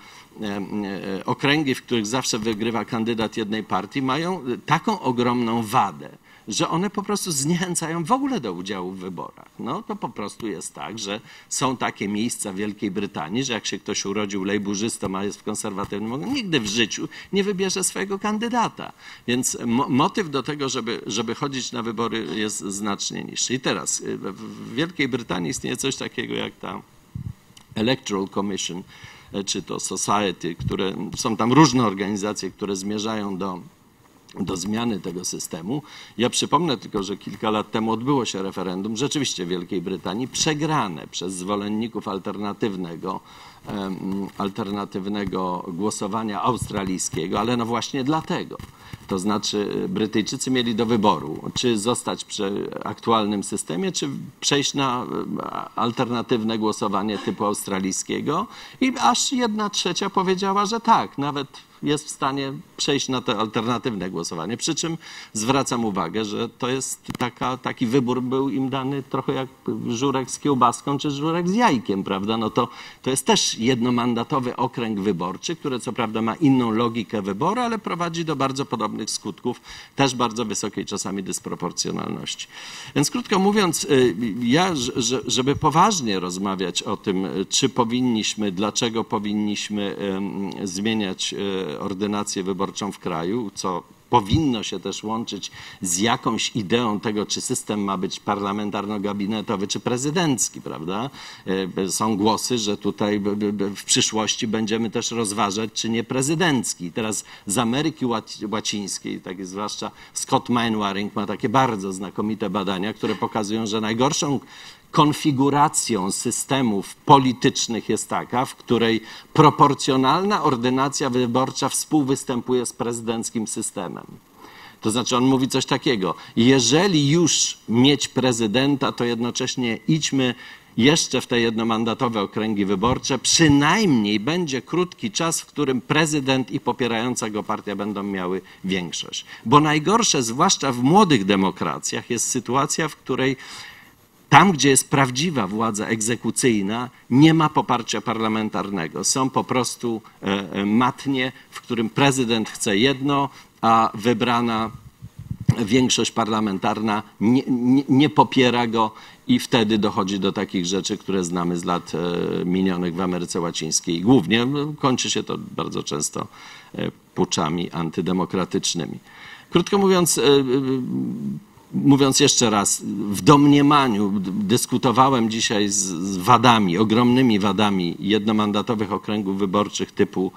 okręgi, w których zawsze wygrywa kandydat jednej partii, mają taką ogromną wadę, że one po prostu zniechęcają w ogóle do udziału w wyborach. No to po prostu jest tak, że są takie miejsca w Wielkiej Brytanii, że jak się ktoś urodził lejburzystą, a jest w konserwatywnym, nigdy w życiu nie wybierze swojego kandydata. Więc mo motyw do tego, żeby, żeby chodzić na wybory jest znacznie niższy. I teraz w Wielkiej Brytanii istnieje coś takiego jak ta Electoral Commission, czy to Society, które są tam różne organizacje, które zmierzają do do zmiany tego systemu. Ja przypomnę tylko, że kilka lat temu odbyło się referendum, rzeczywiście w Wielkiej Brytanii, przegrane przez zwolenników alternatywnego alternatywnego głosowania australijskiego, ale no właśnie dlatego. To znaczy Brytyjczycy mieli do wyboru, czy zostać przy aktualnym systemie, czy przejść na alternatywne głosowanie typu australijskiego i aż jedna trzecia powiedziała, że tak, nawet jest w stanie przejść na to alternatywne głosowanie. Przy czym zwracam uwagę, że to jest taka, taki wybór był im dany trochę jak żurek z kiełbaską czy żurek z jajkiem, prawda? No to, to jest też jednomandatowy okręg wyborczy, który co prawda ma inną logikę wyboru, ale prowadzi do bardzo podobnych skutków, też bardzo wysokiej czasami dysproporcjonalności. Więc krótko mówiąc, ja, żeby poważnie rozmawiać o tym, czy powinniśmy, dlaczego powinniśmy zmieniać ordynację wyborczą w kraju, co powinno się też łączyć z jakąś ideą tego, czy system ma być parlamentarno-gabinetowy, czy prezydencki, prawda? Są głosy, że tutaj w przyszłości będziemy też rozważać, czy nie prezydencki. Teraz z Ameryki Łacińskiej, tak zwłaszcza Scott Mainwaring ma takie bardzo znakomite badania, które pokazują, że najgorszą konfiguracją systemów politycznych jest taka, w której proporcjonalna ordynacja wyborcza współwystępuje z prezydenckim systemem. To znaczy on mówi coś takiego, jeżeli już mieć prezydenta, to jednocześnie idźmy jeszcze w te jednomandatowe okręgi wyborcze, przynajmniej będzie krótki czas, w którym prezydent i popierająca go partia będą miały większość. Bo najgorsze, zwłaszcza w młodych demokracjach, jest sytuacja, w której tam, gdzie jest prawdziwa władza egzekucyjna, nie ma poparcia parlamentarnego. Są po prostu matnie, w którym prezydent chce jedno, a wybrana większość parlamentarna nie, nie, nie popiera go i wtedy dochodzi do takich rzeczy, które znamy z lat minionych w Ameryce Łacińskiej. Głównie kończy się to bardzo często puczami antydemokratycznymi. Krótko mówiąc, Mówiąc jeszcze raz, w domniemaniu dyskutowałem dzisiaj z wadami, ogromnymi wadami jednomandatowych okręgów wyborczych typu,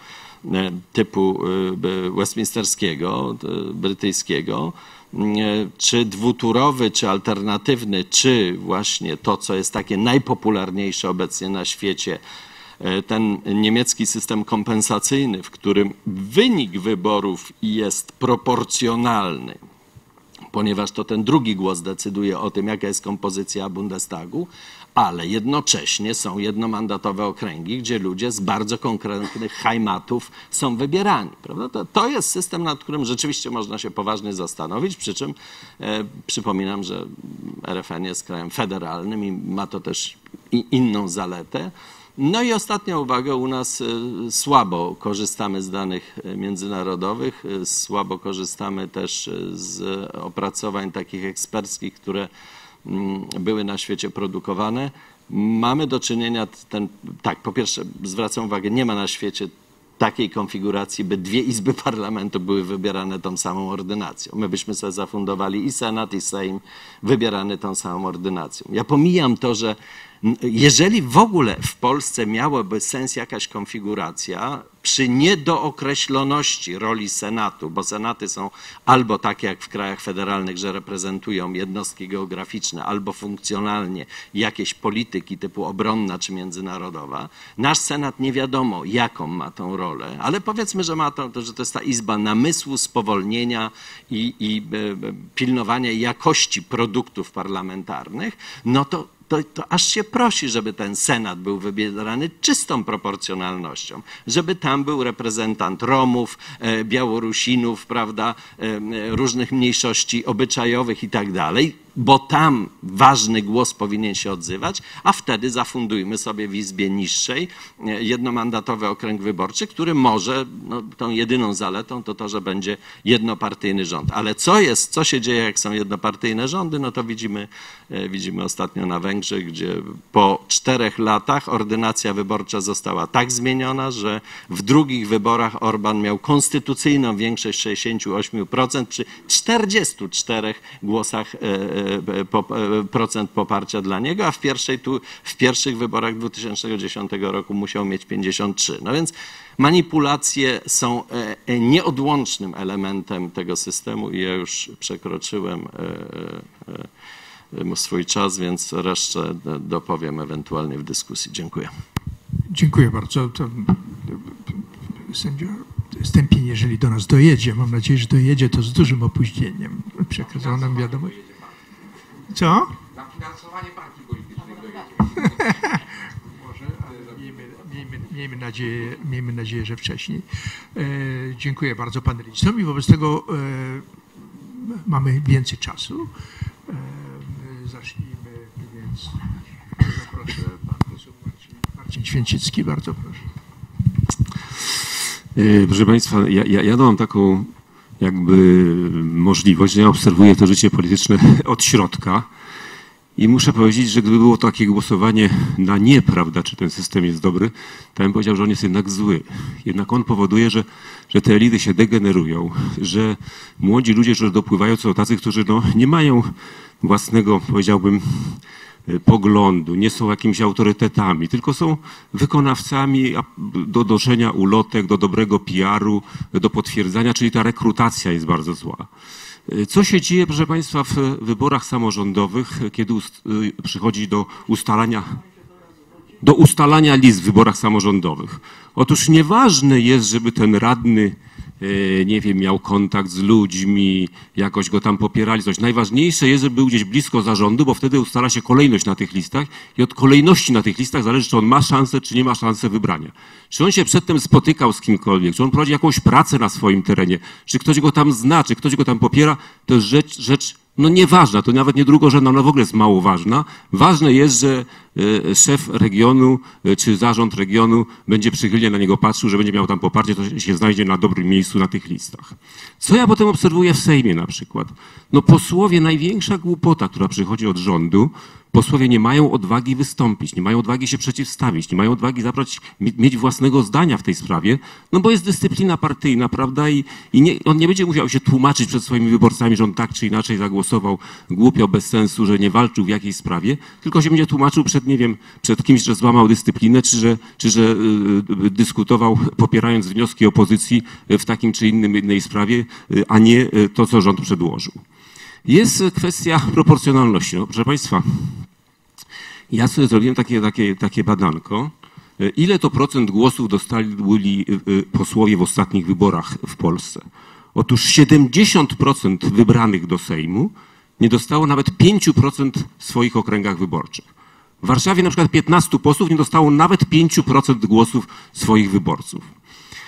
typu westminsterskiego, brytyjskiego, czy dwuturowy, czy alternatywny, czy właśnie to, co jest takie najpopularniejsze obecnie na świecie, ten niemiecki system kompensacyjny, w którym wynik wyborów jest proporcjonalny, ponieważ to ten drugi głos decyduje o tym, jaka jest kompozycja Bundestagu, ale jednocześnie są jednomandatowe okręgi, gdzie ludzie z bardzo konkretnych heimatów są wybierani. Prawda? To, to jest system, nad którym rzeczywiście można się poważnie zastanowić, przy czym e, przypominam, że R F N jest krajem federalnym i ma to też i inną zaletę. No i ostatnia uwaga, u nas słabo korzystamy z danych międzynarodowych, słabo korzystamy też z opracowań takich eksperckich, które były na świecie produkowane. Mamy do czynienia, ten, tak, po pierwsze zwracam uwagę, nie ma na świecie takiej konfiguracji, by dwie izby parlamentu były wybierane tą samą ordynacją. My byśmy sobie zafundowali i Senat, i Sejm wybierany tą samą ordynacją. Ja pomijam to, że jeżeli w ogóle w Polsce miałaby sens jakaś konfiguracja przy niedookreśloności roli Senatu, bo Senaty są albo takie jak w krajach federalnych, że reprezentują jednostki geograficzne, albo funkcjonalnie jakieś polityki typu obronna czy międzynarodowa. Nasz Senat nie wiadomo jaką ma tą rolę, ale powiedzmy, że ma to, że to jest ta izba namysłu, spowolnienia i, i pilnowania jakości produktów parlamentarnych, no to To, to aż się prosi, żeby ten Senat był wybierany czystą proporcjonalnością, żeby tam był reprezentant Romów, Białorusinów, prawda, różnych mniejszości obyczajowych i tak dalej, bo tam ważny głos powinien się odzywać, a wtedy zafundujmy sobie w izbie niższej jednomandatowy okręg wyborczy, który może, no, tą jedyną zaletą to to, że będzie jednopartyjny rząd. Ale co jest, co się dzieje, jak są jednopartyjne rządy, no to widzimy, widzimy ostatnio na Węgrzech, gdzie po czterech latach ordynacja wyborcza została tak zmieniona, że w drugich wyborach Orban miał konstytucyjną większość sześćdziesiąt osiem procent przy czterdziestu czterech głosach procent poparcia dla niego, a w, pierwszej, tu, w pierwszych wyborach dwa tysiące dziesiątego roku musiał mieć pięćdziesiąt trzy. No więc manipulacje są nieodłącznym elementem tego systemu i ja już przekroczyłem swój czas, więc resztę dopowiem ewentualnie w dyskusji. Dziękuję. Dziękuję bardzo. To, sędzio Stępień, jeżeli do nas dojedzie, mam nadzieję, że dojedzie, to z dużym opóźnieniem. Przekazał nam wiadomość. Co? Na finansowanie partii politycznej dojedzie. Może, ale miejmy, miejmy, miejmy, nadzieję, miejmy nadzieję, że wcześniej. E, dziękuję bardzo panelistom i wobec tego e, mamy więcej czasu. E, zacznijmy, więc zaproszę pan poseł Marcin, Marcin Święcicki, bardzo proszę. Proszę Państwa, ja, ja, ja mam taką jakby możliwość, że ja obserwuję to życie polityczne od środka i muszę powiedzieć, że gdyby było takie głosowanie na nie, prawda, czy ten system jest dobry, to bym powiedział, że on jest jednak zły. Jednak on powoduje, że, że te elity się degenerują, że młodzi ludzie, że dopływają, są tacy, którzy no, nie mają własnego, powiedziałbym, poglądu, nie są jakimiś autorytetami, tylko są wykonawcami do doszenia ulotek, do dobrego P R-u, do potwierdzania, czyli ta rekrutacja jest bardzo zła. Co się dzieje, proszę Państwa, w wyborach samorządowych, kiedy przychodzi do ustalania, do ustalania list w wyborach samorządowych? Otóż nieważne jest, żeby ten radny, nie wiem, miał kontakt z ludźmi, jakoś go tam popierali, coś. Najważniejsze jest, żeby był gdzieś blisko zarządu, bo wtedy ustala się kolejność na tych listach i od kolejności na tych listach zależy, czy on ma szansę, czy nie ma szansy wybrania. Czy on się przedtem spotykał z kimkolwiek, czy on prowadzi jakąś pracę na swoim terenie, czy ktoś go tam zna, czy ktoś go tam popiera, to jest rzecz, rzecz no nieważna, to nawet nie drugorzędna, ona w ogóle jest mało ważna. Ważne jest, że szef regionu czy zarząd regionu będzie przychylnie na niego patrzył, że będzie miał tam poparcie, to się znajdzie na dobrym miejscu na tych listach. Co ja potem obserwuję w Sejmie na przykład? No posłowie, największa głupota, która przychodzi od rządu, posłowie nie mają odwagi wystąpić, nie mają odwagi się przeciwstawić, nie mają odwagi zabrać, mieć własnego zdania w tej sprawie, no bo jest dyscyplina partyjna, prawda, i, i nie, on nie będzie musiał się tłumaczyć przed swoimi wyborcami, że on tak czy inaczej zagłosował głupio, bez sensu, że nie walczył w jakiejś sprawie, tylko się będzie tłumaczył przed, nie wiem, przed kimś, że złamał dyscyplinę, czy że, czy że y, dyskutował popierając wnioski opozycji w takim czy innym innej sprawie, y, a nie to, co rząd przedłożył. Jest kwestia proporcjonalności. No, proszę Państwa, ja sobie zrobiłem takie, takie, takie badanko. Ile to procent głosów dostali posłowie w ostatnich wyborach w Polsce? Otóż siedemdziesiąt procent wybranych do Sejmu nie dostało nawet pięć procent w swoich okręgach wyborczych. W Warszawie na przykład piętnastu posłów nie dostało nawet pięć procent głosów swoich wyborców.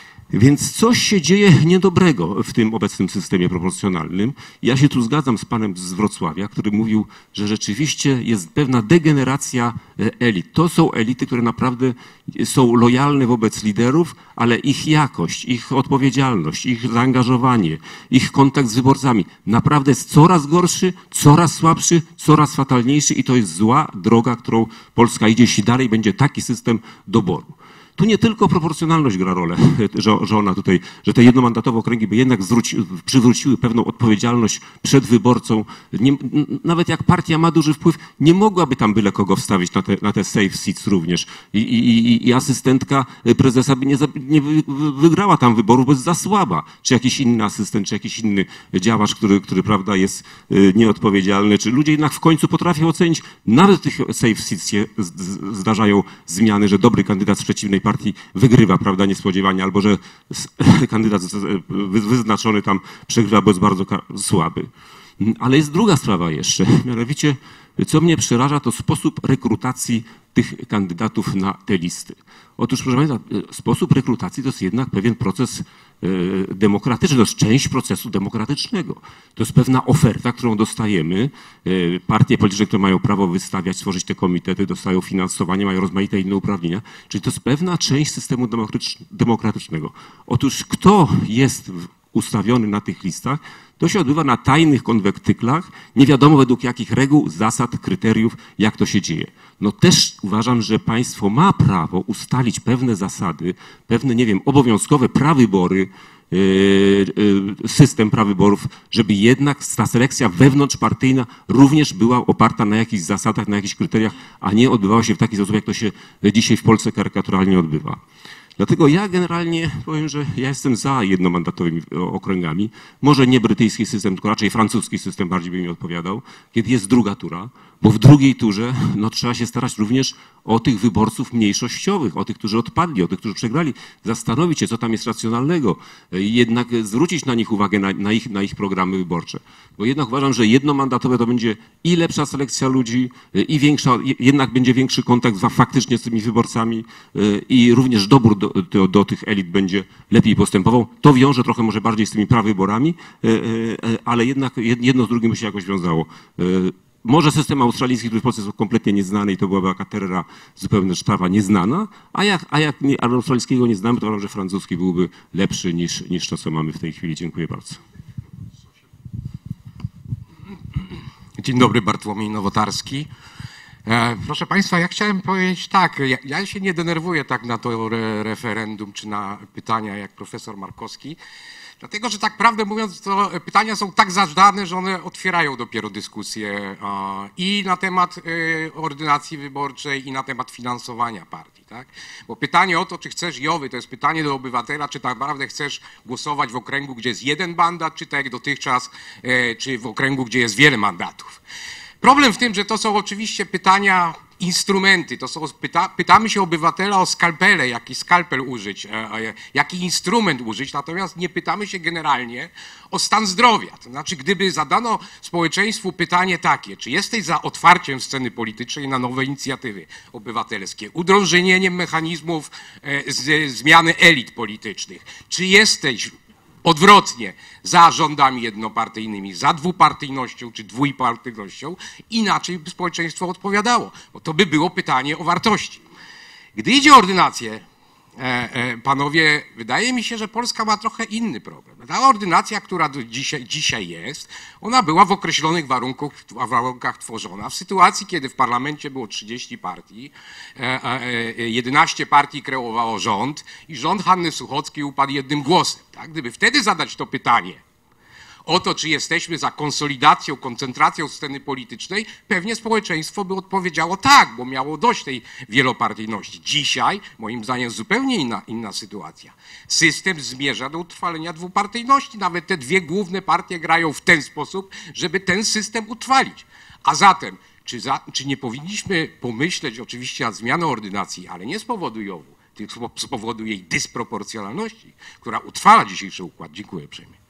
Więc coś się dzieje niedobrego w tym obecnym systemie proporcjonalnym. Ja się tu zgadzam z panem z Wrocławia, który mówił, że rzeczywiście jest pewna degeneracja elit. To są elity, które naprawdę są lojalne wobec liderów, ale ich jakość, ich odpowiedzialność, ich zaangażowanie, ich kontakt z wyborcami naprawdę jest coraz gorszy, coraz słabszy, coraz fatalniejszy i to jest zła droga, którą Polska idzie, jeśli dalej będzie taki system doboru. Tu nie tylko proporcjonalność gra rolę, że, że ona tutaj, że te jednomandatowe okręgi by jednak zwróci, przywróciły pewną odpowiedzialność przed wyborcą. Nie, nawet jak partia ma duży wpływ, nie mogłaby tam byle kogo wstawić na te, na te safe seats również. I, i, i asystentka prezesa by nie, nie wygrała tam wyborów, bo jest za słaba. Czy jakiś inny asystent, czy jakiś inny działacz, który, który prawda, jest nieodpowiedzialny. Czy ludzie jednak w końcu potrafią ocenić, nawet w tych safe seats się zdarzają zmiany, że dobry kandydat z przeciwnej partii wygrywa, prawda, niespodziewanie, albo że kandydat wyznaczony tam przegrywa, bo jest bardzo słaby. Ale jest druga sprawa jeszcze, mianowicie, co mnie przeraża, to sposób rekrutacji tych kandydatów na te listy. Otóż, proszę Państwa, sposób rekrutacji to jest jednak pewien proces demokratyczny, to jest część procesu demokratycznego. To jest pewna oferta, którą dostajemy. Partie polityczne, które mają prawo wystawiać, stworzyć te komitety, dostają finansowanie, mają rozmaite inne uprawnienia. Czyli to jest pewna część systemu demokratycznego. Otóż kto jest ustawiony na tych listach, to się odbywa na tajnych konwektyklach, nie wiadomo według jakich reguł, zasad, kryteriów, jak to się dzieje. No też uważam, że państwo ma prawo ustalić pewne zasady, pewne, nie wiem, obowiązkowe prawybory, system prawyborów, żeby jednak ta selekcja wewnątrzpartyjna również była oparta na jakichś zasadach, na jakichś kryteriach, a nie odbywała się w taki sposób, jak to się dzisiaj w Polsce karykaturalnie odbywa. Dlatego ja generalnie powiem, że ja jestem za jednomandatowymi okręgami. Może nie brytyjski system, tylko raczej francuski system bardziej by mi odpowiadał, kiedy jest druga tura, bo w drugiej turze no, trzeba się starać również o tych wyborców mniejszościowych, o tych, którzy odpadli, o tych, którzy przegrali, zastanowić się, co tam jest racjonalnego i jednak zwrócić na nich uwagę, na, na, ich, na ich programy wyborcze. Bo jednak uważam, że jednomandatowe to będzie i lepsza selekcja ludzi, i większa, jednak będzie większy kontakt faktycznie z tymi wyborcami i również dobór do, do, do tych elit będzie lepiej postępował. To wiąże trochę może bardziej z tymi prawyborami, ale jednak jedno z drugim by się jakoś wiązało. Może system australijski, który w Polsce jest kompletnie nieznany i to byłaby jaka terrora zupełnie sprawa nieznana, a jak, a jak nie, australijskiego nie znamy, to uważam, że francuski byłby lepszy niż, niż to, co mamy w tej chwili. Dziękuję bardzo. Dzień dobry, Bartłomiej Nowotarski. E, proszę Państwa, ja chciałem powiedzieć tak, ja, ja się nie denerwuję tak na to re, referendum czy na pytania jak profesor Markowski, dlatego, że tak prawdę mówiąc, to pytania są tak zadane, że one otwierają dopiero dyskusję a, i na temat y, ordynacji wyborczej, i na temat finansowania partii. Tak? Bo pytanie o to, czy chcesz JOW-y, to jest pytanie do obywatela, czy tak naprawdę chcesz głosować w okręgu, gdzie jest jeden mandat, czy tak jak dotychczas, y, czy w okręgu, gdzie jest wiele mandatów. Problem w tym, że to są oczywiście pytania, instrumenty, to są, pyta, pytamy się obywatela o skalpele, jaki skalpel użyć, e, e, jaki instrument użyć, natomiast nie pytamy się generalnie o stan zdrowia. To znaczy, gdyby zadano społeczeństwu pytanie takie, czy jesteś za otwarciem sceny politycznej na nowe inicjatywy obywatelskie, udrożnieniem mechanizmów e, z, zmiany elit politycznych, czy jesteś odwrotnie, za rządami jednopartyjnymi, za dwupartyjnością czy dwupartyjnością, inaczej by społeczeństwo odpowiadało, bo to by było pytanie o wartości. Gdy idzie o ordynację, e, e, panowie, wydaje mi się, że Polska ma trochę inny problem. Ta ordynacja, która dzisiaj, dzisiaj jest, ona była w określonych warunkach, warunkach tworzona. W sytuacji, kiedy w parlamencie było trzydzieści partii, e, e, jedenaście partii kreowało rząd i rząd Hanny Suchockiej upadł jednym głosem. Tak? Gdyby wtedy zadać to pytanie o to, czy jesteśmy za konsolidacją, koncentracją sceny politycznej, pewnie społeczeństwo by odpowiedziało tak, bo miało dość tej wielopartyjności. Dzisiaj, moim zdaniem, jest zupełnie inna, inna sytuacja. System zmierza do utrwalenia dwupartyjności. Nawet te dwie główne partie grają w ten sposób, żeby ten system utrwalić. A zatem, czy, za, czy nie powinniśmy pomyśleć oczywiście nad zmianą ordynacji, ale nie z powodu JOW-u, tylko z powodu jej dysproporcjonalności, która utrwala dzisiejszy układ. Dziękuję uprzejmie.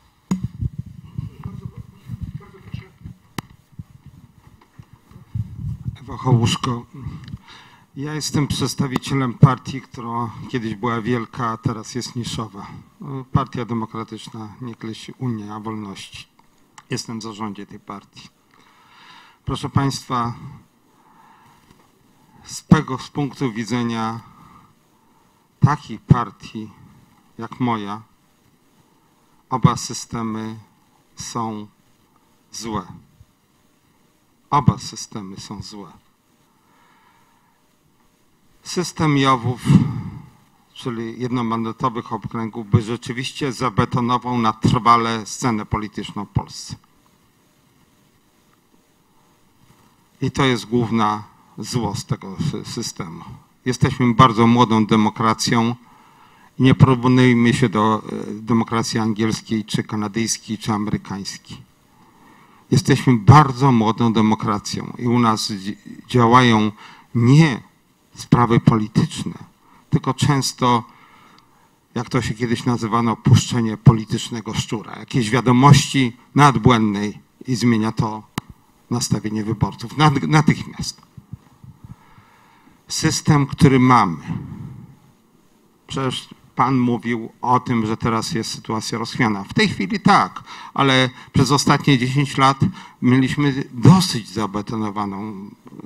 Ewa Hołuszko. Ja jestem przedstawicielem partii, która kiedyś była wielka, a teraz jest niszowa. Partia Demokratyczna, niegdyś Unia Wolności. Jestem w zarządzie tej partii. Proszę Państwa, z tego z punktu widzenia takiej partii jak moja, oba systemy są złe. Oba systemy są złe. System JOW-ów, czyli jednomandatowych okręgów, by rzeczywiście zabetonował na trwale scenę polityczną w Polsce. I to jest główna zło z tego systemu. Jesteśmy bardzo młodą demokracją. Nie porównujmy się do demokracji angielskiej, czy kanadyjskiej, czy amerykańskiej. Jesteśmy bardzo młodą demokracją i u nas działają nie sprawy polityczne, tylko często, jak to się kiedyś nazywano, puszczenie politycznego szczura. Jakieś wiadomości nadbłędnej i zmienia to nastawienie wyborców natychmiast. System, który mamy. Przecież Pan mówił o tym, że teraz jest sytuacja rozchwiana. W tej chwili tak, ale przez ostatnie dziesięć lat mieliśmy dosyć zabetonowaną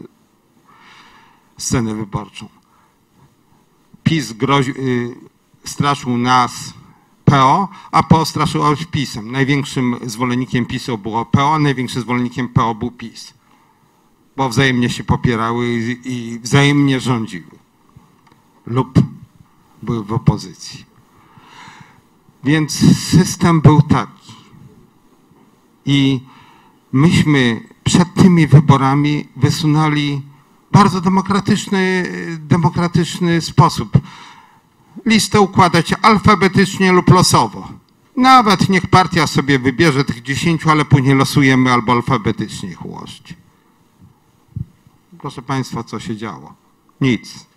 scenę wyborczą. PiS grozi, straszył nas P O, a P O straszył PiS-em. Największym zwolennikiem PiS-u było P O, a największym zwolennikiem P O był PiS. Bo wzajemnie się popierały i, i wzajemnie rządziły. Lub były w opozycji. Więc system był taki. I myśmy przed tymi wyborami wysunęli bardzo demokratyczny, demokratyczny sposób. Listę układać alfabetycznie lub losowo. Nawet niech partia sobie wybierze tych dziesięciu, ale później losujemy albo alfabetycznie ich ułożyć. Proszę Państwa, co się działo? Nic.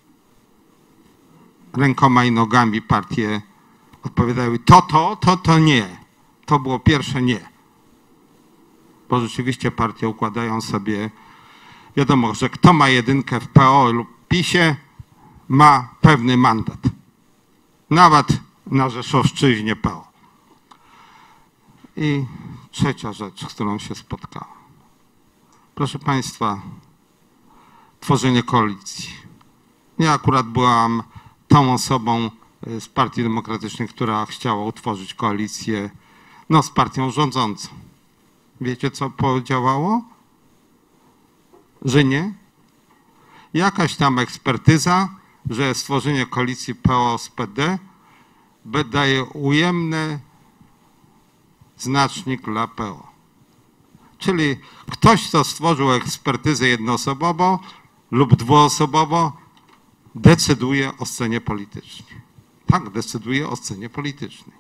Rękoma i nogami partie odpowiadały to, to, to, to nie. To było pierwsze nie. Bo rzeczywiście partie układają sobie, wiadomo, że kto ma jedynkę w P O lub PiSie, ma pewny mandat. Nawet na Rzeszowszczyźnie P O. I trzecia rzecz, z którą się spotkałem. Proszę Państwa, tworzenie koalicji. Ja akurat byłam tą osobą z Partii Demokratycznej, która chciała utworzyć koalicję no, z partią rządzącą. Wiecie, co podziałało? Że nie. Jakaś tam ekspertyza, że stworzenie koalicji P O z P D daje ujemny znacznik dla P O. Czyli ktoś, kto stworzył ekspertyzę jednoosobową lub dwuosobową, decyduje o scenie politycznej. Tak, decyduje o scenie politycznej.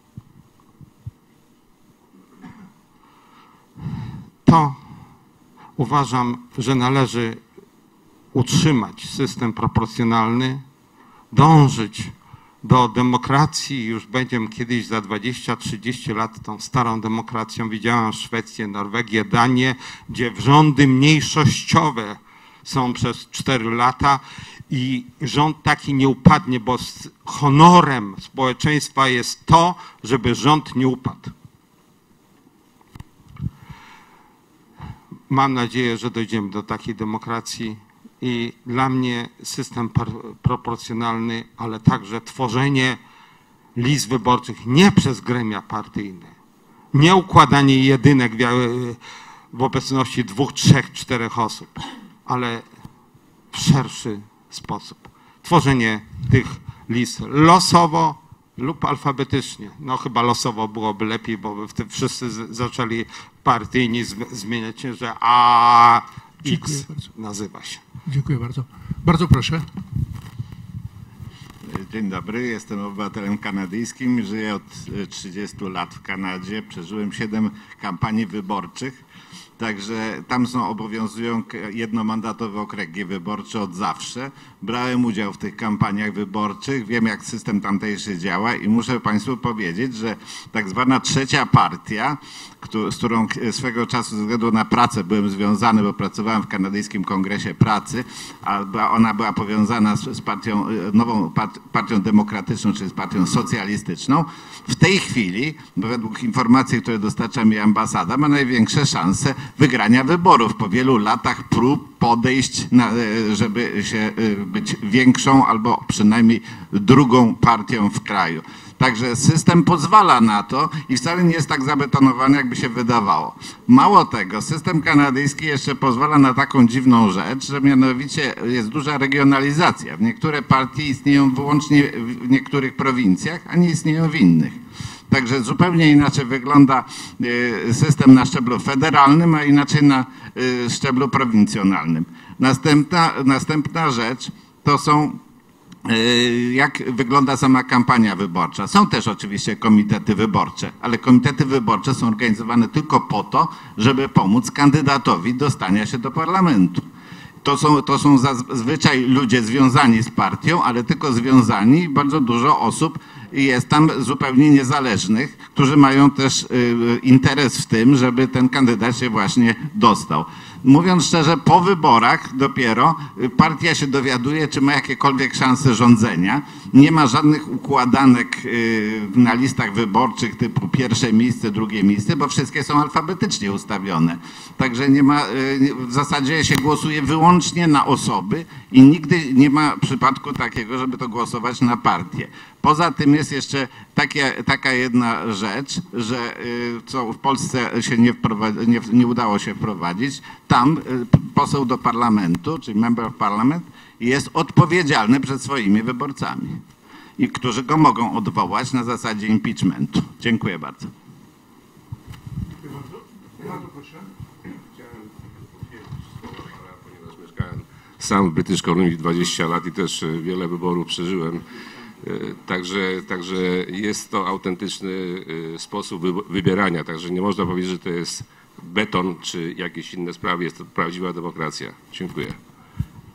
To uważam, że należy utrzymać system proporcjonalny, dążyć do demokracji. Już będziemy kiedyś za dwadzieścia trzydzieści lat tą starą demokracją. Widziałem Szwecję, Norwegię, Danię, gdzie rządy mniejszościowe są przez cztery lata i rząd taki nie upadnie, bo z honorem społeczeństwa jest to, żeby rząd nie upadł. Mam nadzieję, że dojdziemy do takiej demokracji i dla mnie system proporcjonalny, ale także tworzenie list wyborczych nie przez gremia partyjne, nie układanie jedynek w obecności dwóch, trzech, czterech osób, ale w szerszy sposób. Tworzenie tych list losowo lub alfabetycznie. No chyba losowo byłoby lepiej, bo by wtedy wszyscy zaczęli partyjni zmieniać się, że A X nazywa się. Dziękuję bardzo. Bardzo proszę. Dzień dobry, jestem obywatelem kanadyjskim, żyję od trzydziestu lat w Kanadzie, przeżyłem siedem kampanii wyborczych, także tam są, obowiązują jednomandatowe okręgi wyborcze od zawsze. Brałem udział w tych kampaniach wyborczych, wiem jak system tamtejszy działa i muszę Państwu powiedzieć, że tak zwana trzecia partia, z którą swego czasu ze względu na pracę byłem związany, bo pracowałem w Kanadyjskim Kongresie Pracy, a ona była powiązana z partią, nową partią demokratyczną, czyli z partią socjalistyczną. W tej chwili, według informacji, które dostarcza mi ambasada, ma największe szanse wygrania wyborów po wielu latach prób podejść, na, żeby się być większą albo przynajmniej drugą partią w kraju. Także system pozwala na to i wcale nie jest tak zabetonowany, jakby się wydawało. Mało tego, system kanadyjski jeszcze pozwala na taką dziwną rzecz, że mianowicie jest duża regionalizacja. Niektóre partie istnieją wyłącznie w niektórych prowincjach, a nie istnieją w innych. Także zupełnie inaczej wygląda system na szczeblu federalnym, a inaczej na szczeblu prowincjonalnym. Następna, następna rzecz to są jak wygląda sama kampania wyborcza. Są też oczywiście komitety wyborcze, ale komitety wyborcze są organizowane tylko po to, żeby pomóc kandydatowi do stania się do parlamentu. To są, to są zazwyczaj ludzie związani z partią, ale tylko związani. Bardzo dużo osób jest tam zupełnie niezależnych, którzy mają też interes w tym, żeby ten kandydat się właśnie dostał. Mówiąc szczerze, po wyborach dopiero partia się dowiaduje, czy ma jakiekolwiek szanse rządzenia. Nie ma żadnych układanek na listach wyborczych typu pierwsze miejsce, drugie miejsce, bo wszystkie są alfabetycznie ustawione. Także nie ma, w zasadzie się głosuje wyłącznie na osoby i nigdy nie ma przypadku takiego, żeby to głosować na partię. Poza tym jest jeszcze takie, taka jedna rzecz, że co w Polsce się nie, nie, nie udało się wprowadzić. Tam poseł do parlamentu, czyli member of parliament, jest odpowiedzialny przed swoimi wyborcami, i którzy go mogą odwołać na zasadzie impeachmentu. Dziękuję bardzo. Ponieważ mieszkałem sam w British Columbia dwadzieścia lat i też wiele wyborów przeżyłem. Także, także jest to autentyczny sposób wybierania, także nie można powiedzieć, że to jest beton czy jakieś inne sprawy, jest to prawdziwa demokracja. Dziękuję.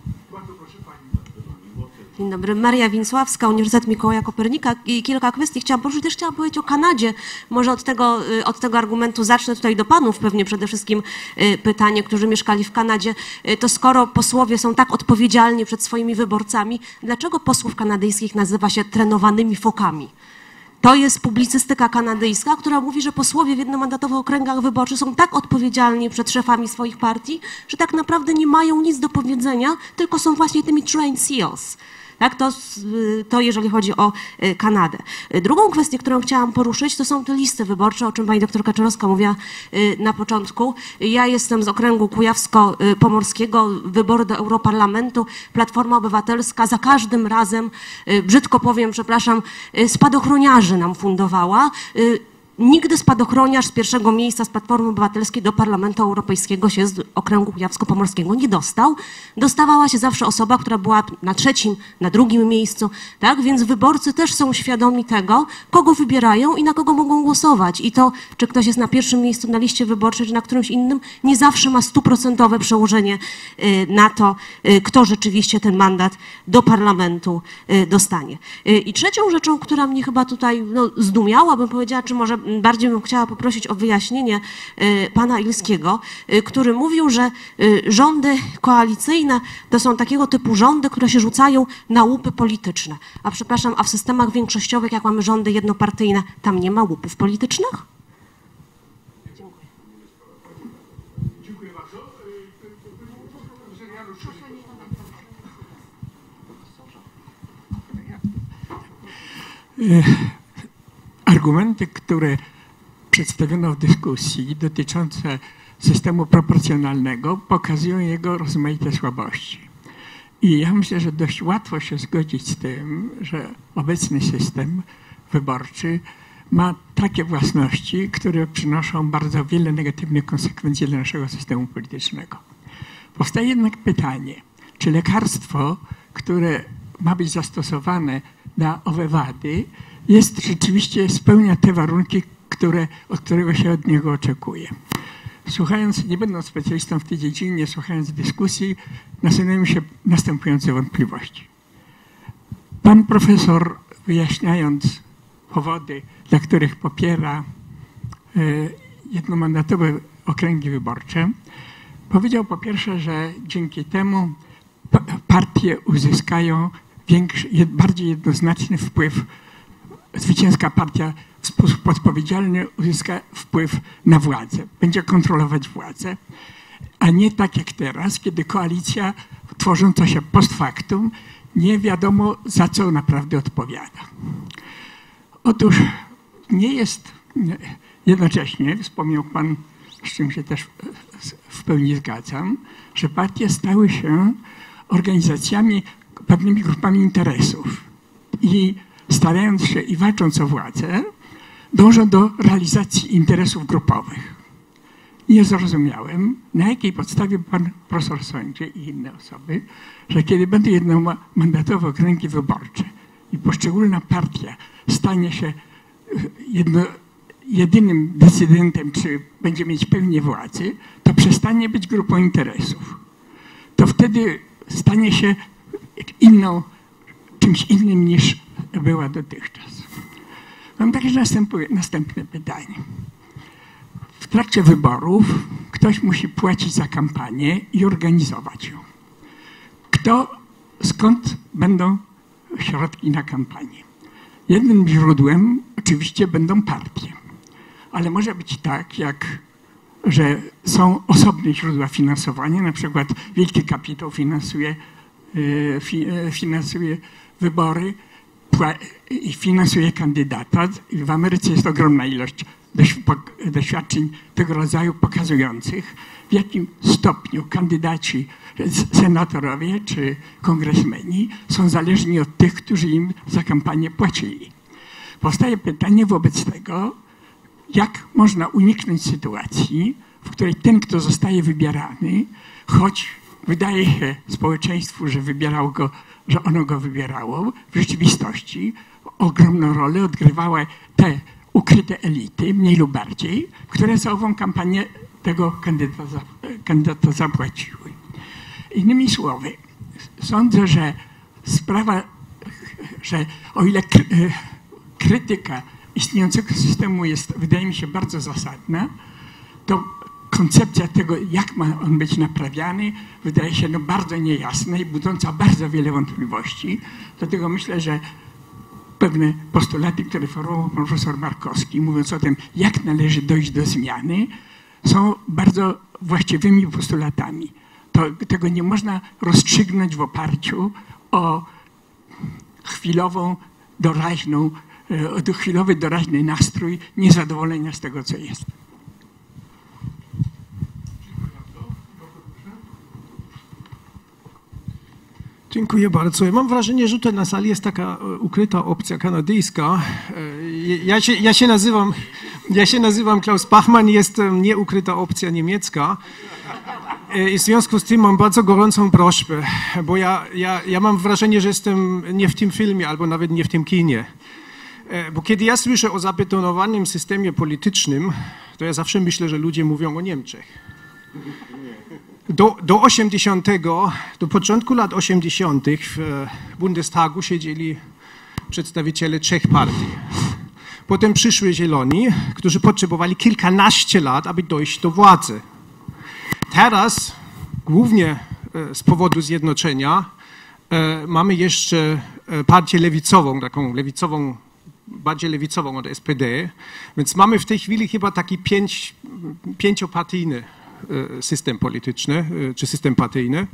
Dzień dobry. Maria Winsławska, Uniwersytet Mikołaja Kopernika. I kilka kwestii chciałam poruszyć. Też chciałam powiedzieć o Kanadzie. Może od tego, od tego argumentu zacznę tutaj do panów pewnie przede wszystkim pytanie, którzy mieszkali w Kanadzie. To skoro posłowie są tak odpowiedzialni przed swoimi wyborcami, dlaczego posłów kanadyjskich nazywa się trenowanymi fokami? To jest publicystyka kanadyjska, która mówi, że posłowie w jednomandatowych okręgach wyborczych są tak odpowiedzialni przed szefami swoich partii, że tak naprawdę nie mają nic do powiedzenia, tylko są właśnie tymi trained seals. Tak, to, to jeżeli chodzi o Kanadę. Drugą kwestię, którą chciałam poruszyć, to są te listy wyborcze, o czym pani doktor Kaczorowska mówiła na początku. Ja jestem z okręgu kujawsko-pomorskiego, wybory do Europarlamentu, Platforma Obywatelska za każdym razem, brzydko powiem, przepraszam, spadochroniarzy nam fundowała. Nigdy spadochroniarz z pierwszego miejsca z Platformy Obywatelskiej do Parlamentu Europejskiego się z okręgu kujawsko-pomorskiego nie dostał. Dostawała się zawsze osoba, która była na trzecim, na drugim miejscu, tak? Więc wyborcy też są świadomi tego, kogo wybierają i na kogo mogą głosować. I to, czy ktoś jest na pierwszym miejscu na liście wyborczej, czy na którymś innym, nie zawsze ma stuprocentowe przełożenie na to, kto rzeczywiście ten mandat do parlamentu dostanie. I trzecią rzeczą, która mnie chyba tutaj no, zdumiała, bym powiedziała, czy może bardziej bym chciała poprosić o wyjaśnienie pana Ilskiego, który mówił, że rządy koalicyjne to są takiego typu rządy, które się rzucają na łupy polityczne. A przepraszam, a w systemach większościowych, jak mamy rządy jednopartyjne, tam nie ma łupów politycznych? Dziękuję. Dziękuję bardzo. Argumenty, które przedstawiono w dyskusji dotyczące systemu proporcjonalnego, pokazują jego rozmaite słabości. I ja myślę, że dość łatwo się zgodzić z tym, że obecny system wyborczy ma takie własności, które przynoszą bardzo wiele negatywnych konsekwencji dla naszego systemu politycznego. Powstaje jednak pytanie, czy lekarstwo, które ma być zastosowane na owe wady, jest rzeczywiście, spełnia te warunki, które, od którego się od niego oczekuje. Słuchając, nie będąc specjalistą w tej dziedzinie, słuchając dyskusji, nasuwają mi się następujące wątpliwości. Pan profesor, wyjaśniając powody, dla których popiera y, jednomandatowe okręgi wyborcze, powiedział po pierwsze, że dzięki temu partie uzyskają większy, bardziej jednoznaczny wpływ. Zwycięska partia w sposób odpowiedzialny uzyska wpływ na władzę, będzie kontrolować władzę, a nie tak jak teraz, kiedy koalicja tworząca się post factum nie wiadomo za co naprawdę odpowiada. Otóż nie jest jednocześnie, wspomniał pan, z czym się też w pełni zgadzam, że partie stały się organizacjami, pewnymi grupami interesów i starając się i walcząc o władzę, dążą do realizacji interesów grupowych. Nie zrozumiałem, na jakiej podstawie pan profesor sądzi i inne osoby, że kiedy będą jednomandatowe okręgi wyborcze i poszczególna partia stanie się jedno, jedynym decydentem, czy będzie mieć pełnię władzy, to przestanie być grupą interesów. To wtedy stanie się inną, czymś innym niż była dotychczas. Mam także następne pytanie. W trakcie wyborów ktoś musi płacić za kampanię i organizować ją. Kto, skąd będą środki na kampanię? Jednym źródłem oczywiście będą partie, ale może być tak, jak, że są osobne źródła finansowania, na przykład wielki kapitał finansuje, finansuje wybory i finansuje kandydata. W Ameryce jest ogromna ilość doświadczeń tego rodzaju pokazujących, w jakim stopniu kandydaci, senatorowie czy kongresmeni są zależni od tych, którzy im za kampanię płacili. Powstaje pytanie wobec tego, jak można uniknąć sytuacji, w której ten, kto zostaje wybierany, choć wydaje się społeczeństwu, że wybierał go, że ono go wybierało, w rzeczywistości ogromną rolę odgrywały te ukryte elity, mniej lub bardziej, które za ową kampanię tego kandydata, kandydata zapłaciły. Innymi słowy, sądzę, że sprawa, że o ile krytyka istniejącego systemu jest, wydaje mi się, bardzo zasadna, to koncepcja tego, jak ma on być naprawiany, wydaje się no bardzo niejasna i budząca bardzo wiele wątpliwości. Dlatego myślę, że pewne postulaty, które formułował profesor Markowski, mówiąc o tym, jak należy dojść do zmiany, są bardzo właściwymi postulatami. To, tego nie można rozstrzygnąć w oparciu o chwilową, doraźną, o chwilowy, doraźny nastrój niezadowolenia z tego, co jest. Dziękuję bardzo. Ja mam wrażenie, że tutaj na sali jest taka ukryta opcja kanadyjska. Ja się, ja się, nazywam, ja się nazywam Klaus Bachmann, jestem nieukryta opcja niemiecka. I w związku z tym mam bardzo gorącą prośbę, bo ja, ja, ja mam wrażenie, że jestem nie w tym filmie albo nawet nie w tym kinie. Bo kiedy ja słyszę o zabetonowanym systemie politycznym, to ja zawsze myślę, że ludzie mówią o Niemczech. Do, do osiemdziesiątego, do początku lat osiemdziesiątych w Bundestagu siedzieli przedstawiciele trzech partii. Potem przyszły Zieloni, którzy potrzebowali kilkanaście lat, aby dojść do władzy. Teraz, głównie z powodu zjednoczenia, mamy jeszcze partię lewicową, taką lewicową, bardziej lewicową od S P D, więc mamy w tej chwili chyba taki pięć, pięciopartyjny system polityczny, czy system partyjny.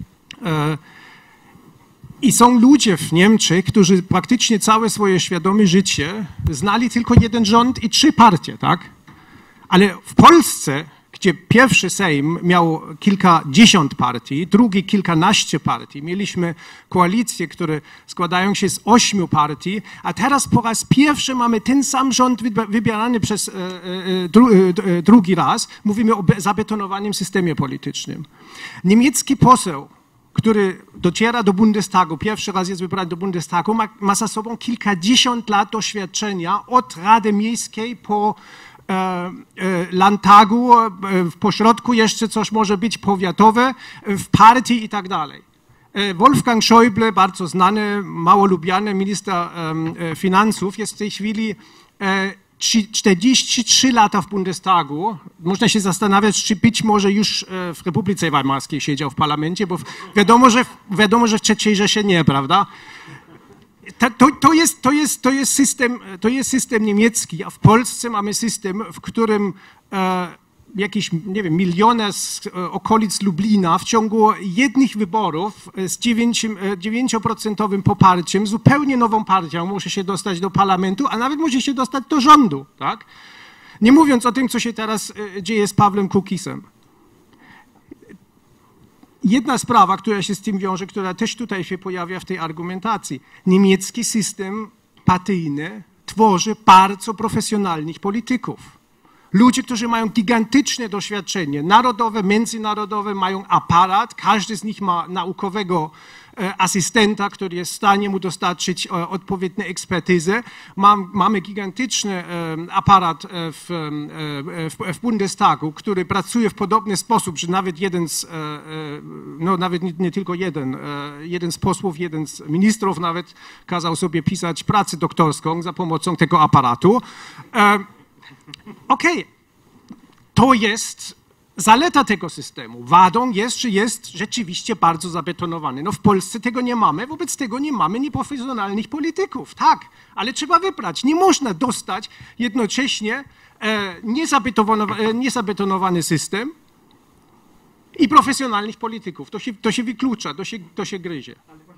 I są ludzie w Niemczech, którzy praktycznie całe swoje świadome życie znali tylko jeden rząd i trzy partie, tak? Ale w Polsce, gdzie pierwszy Sejm miał kilkadziesiąt partii, drugi kilkanaście partii, mieliśmy koalicje, które składają się z ośmiu partii, a teraz po raz pierwszy mamy ten sam rząd wybierany przez e, e, dru, e, drugi raz. Mówimy o zabetonowanym systemie politycznym. Niemiecki poseł, który dociera do Bundestagu, pierwszy raz jest wybrany do Bundestagu, ma, ma za sobą kilkadziesiąt lat doświadczenia od Rady Miejskiej po Landtagu, w pośrodku jeszcze coś może być powiatowe, w partii i tak dalej. Wolfgang Schäuble, bardzo znany, mało lubiany minister finansów, jest w tej chwili czterdzieści trzy lata w Bundestagu. Można się zastanawiać, czy być może już w Republice Weimarskiej siedział w parlamencie, bo wiadomo, że, wiadomo, że w trzeciej Rzeszy nie, prawda? To, to, jest, to, jest, to, jest system, to jest system niemiecki, a w Polsce mamy system, w którym e, jakieś, nie wiem, miliony z e, okolic Lublina w ciągu jednych wyborów z dziewięcioprocentowym poparciem, zupełnie nową partią może się dostać do parlamentu, a nawet może się dostać do rządu, tak? Nie mówiąc o tym, co się teraz e, dzieje z Pawłem Kukisem. Jedna sprawa, która się z tym wiąże, która też tutaj się pojawia w tej argumentacji. Niemiecki system partyjny tworzy bardzo profesjonalnych polityków. Ludzie, którzy mają gigantyczne doświadczenie narodowe, międzynarodowe, mają aparat, każdy z nich ma naukowego asystenta, który jest w stanie mu dostarczyć odpowiednie ekspertyzę. Mam, mamy gigantyczny aparat w, w, w Bundestagu, który pracuje w podobny sposób, że nawet jeden z, no nawet nie, nie tylko jeden, jeden z posłów, jeden z ministrów nawet kazał sobie pisać pracę doktorską za pomocą tego aparatu. Okej, okay. To jest zaleta tego systemu. Wadą jest, że jest rzeczywiście bardzo zabetonowany. No w Polsce tego nie mamy, wobec tego nie mamy nieprofesjonalnych polityków. Tak, ale trzeba wybrać. Nie można dostać jednocześnie e, niezabetonowany, e, niezabetonowany system i profesjonalnych polityków. To się, to się wyklucza, to się, to się gryzie.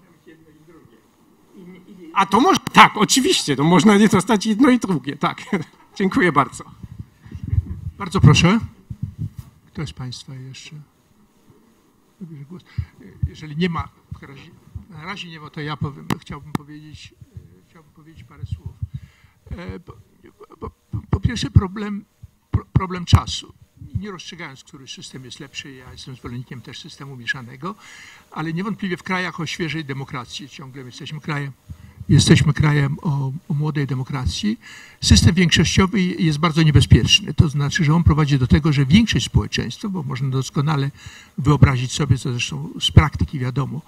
A to można, tak, oczywiście, to można nie dostać jedno i drugie, tak. Dziękuję bardzo. Bardzo proszę. Kto z Państwa jeszcze? Głos. Jeżeli nie ma, na razie nie ma, to ja powiem, chciałbym powiedzieć, chciałbym powiedzieć parę słów. Po, po, po pierwsze problem, problem czasu. Nie rozstrzygając, który system jest lepszy, ja jestem zwolennikiem też systemu mieszanego, ale niewątpliwie w krajach o świeżej demokracji, ciągle jesteśmy krajem, jesteśmy krajem o, o młodej demokracji, system większościowy jest bardzo niebezpieczny. To znaczy, że on prowadzi do tego, że większość społeczeństwa, bo można doskonale wyobrazić sobie, co zresztą z praktyki wiadomo,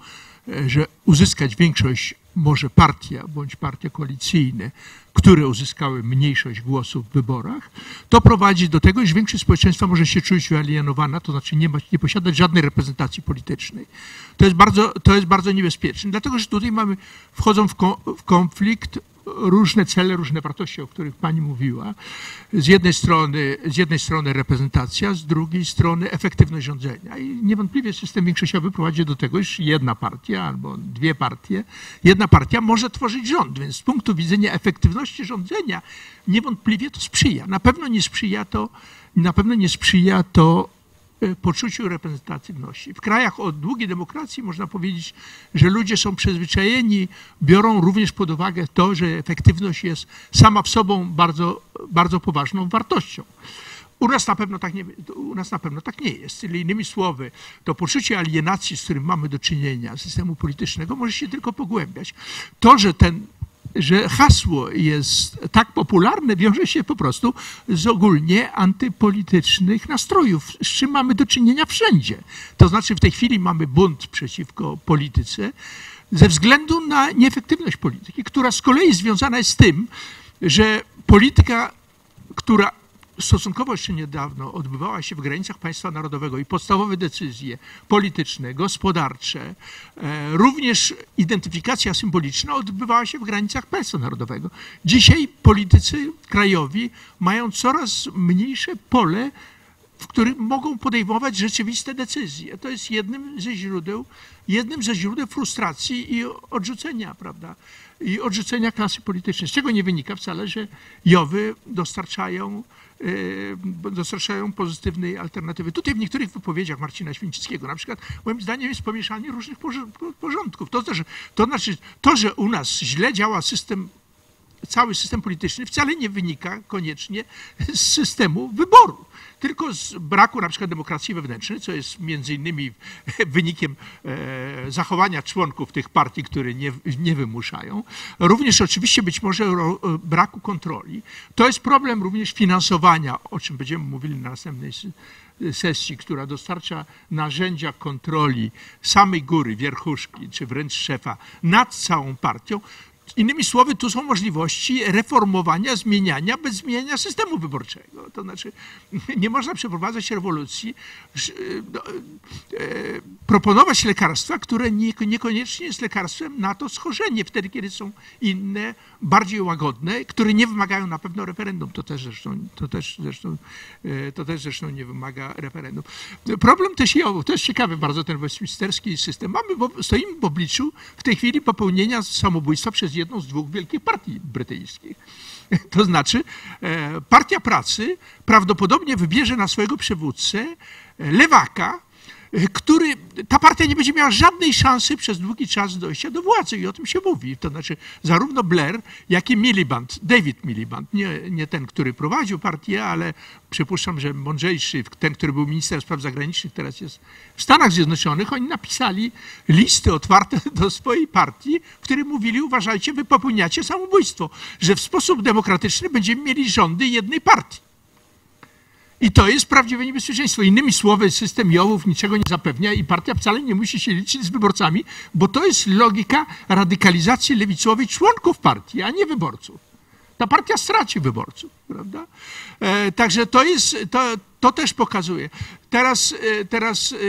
że uzyskać większość może partia bądź partie koalicyjne, które uzyskały mniejszość głosów w wyborach, to prowadzi do tego, że większość społeczeństwa może się czuć wyalienowana, to znaczy nie, ma, nie posiadać żadnej reprezentacji politycznej. To jest bardzo, to jest bardzo niebezpieczne, dlatego że tutaj mamy, wchodzą w, ko, w konflikt różne cele, różne wartości, o których pani mówiła. Z jednej strony, z jednej strony reprezentacja, z drugiej strony efektywność rządzenia. I niewątpliwie system większościowy prowadzi do tego, iż jedna partia albo dwie partie, jedna partia może tworzyć rząd, więc z punktu widzenia efektywności rządzenia niewątpliwie to sprzyja. Na pewno nie sprzyja to, na pewno nie sprzyja to poczuciu reprezentatywności. W krajach o długiej demokracji można powiedzieć, że ludzie są przyzwyczajeni, biorą również pod uwagę to, że efektywność jest sama w sobie bardzo, bardzo poważną wartością. U nas na pewno tak nie, u nas na pewno tak nie jest. Czyli innymi słowy, to poczucie alienacji, z którym mamy do czynienia, systemu politycznego, może się tylko pogłębiać. To, że ten że hasło jest tak popularne, wiąże się po prostu z ogólnie antypolitycznych nastrojów, z czym mamy do czynienia wszędzie. To znaczy w tej chwili mamy bunt przeciwko polityce ze względu na nieefektywność polityki, która z kolei związana jest z tym, że polityka, która stosunkowo jeszcze niedawno odbywała się w granicach państwa narodowego i podstawowe decyzje polityczne, gospodarcze, e, również identyfikacja symboliczna odbywała się w granicach państwa narodowego. Dzisiaj politycy krajowi mają coraz mniejsze pole, w którym mogą podejmować rzeczywiste decyzje. To jest jednym ze źródeł, jednym ze źródeł frustracji i odrzucenia, prawda? I odrzucenia klasy politycznej. Z czego nie wynika wcale, że Jowy dostarczają dostarczają pozytywnej alternatywy. Tutaj w niektórych wypowiedziach Marcina Święcickiego na przykład moim zdaniem jest pomieszanie różnych porządków. To znaczy, to znaczy, to, że u nas źle działa system, cały system polityczny wcale nie wynika koniecznie z systemu wyboru, tylko z braku na przykład demokracji wewnętrznej, co jest między innymi wynikiem e, zachowania członków tych partii, które nie, nie wymuszają. Również oczywiście być może ro, braku kontroli. To jest problem również finansowania, o czym będziemy mówili na następnej sesji, która dostarcza narzędzia kontroli samej góry, wierchuszki, czy wręcz szefa nad całą partią. Innymi słowy, tu są możliwości reformowania, zmieniania bez zmieniania systemu wyborczego. To znaczy, nie można przeprowadzać rewolucji, proponować lekarstwa, które niekoniecznie jest lekarstwem na to schorzenie, wtedy, kiedy są inne, bardziej łagodne, które nie wymagają na pewno referendum. To też zresztą, to też zresztą, to też zresztą nie wymaga referendum. Problem też jest, to jest ciekawy bardzo ten westminsterski system. Mamy, bo stoimy w obliczu w tej chwili popełnienia samobójstwa przez jedną z dwóch wielkich partii brytyjskich. To znaczy Partia Pracy prawdopodobnie wybierze na swojego przywódcę lewaka, który, ta partia nie będzie miała żadnej szansy przez długi czas dojścia do władzy i o tym się mówi. To znaczy zarówno Blair, jak i Miliband, David Miliband, nie, nie ten, który prowadził partię, ale przypuszczam, że mądrzejszy, ten, który był ministrem spraw zagranicznych, teraz jest w Stanach Zjednoczonych, oni napisali listy otwarte do swojej partii, w których mówili, uważajcie, wy popełniacie samobójstwo, że w sposób demokratyczny będziemy mieli rządy jednej partii. I to jest prawdziwe niebezpieczeństwo. Innymi słowy, system Jowów niczego nie zapewnia i partia wcale nie musi się liczyć z wyborcami, bo to jest logika radykalizacji lewicowej członków partii, a nie wyborców. Ta partia straci wyborców, prawda? E, także to jest, to, to też pokazuje. Teraz, teraz e,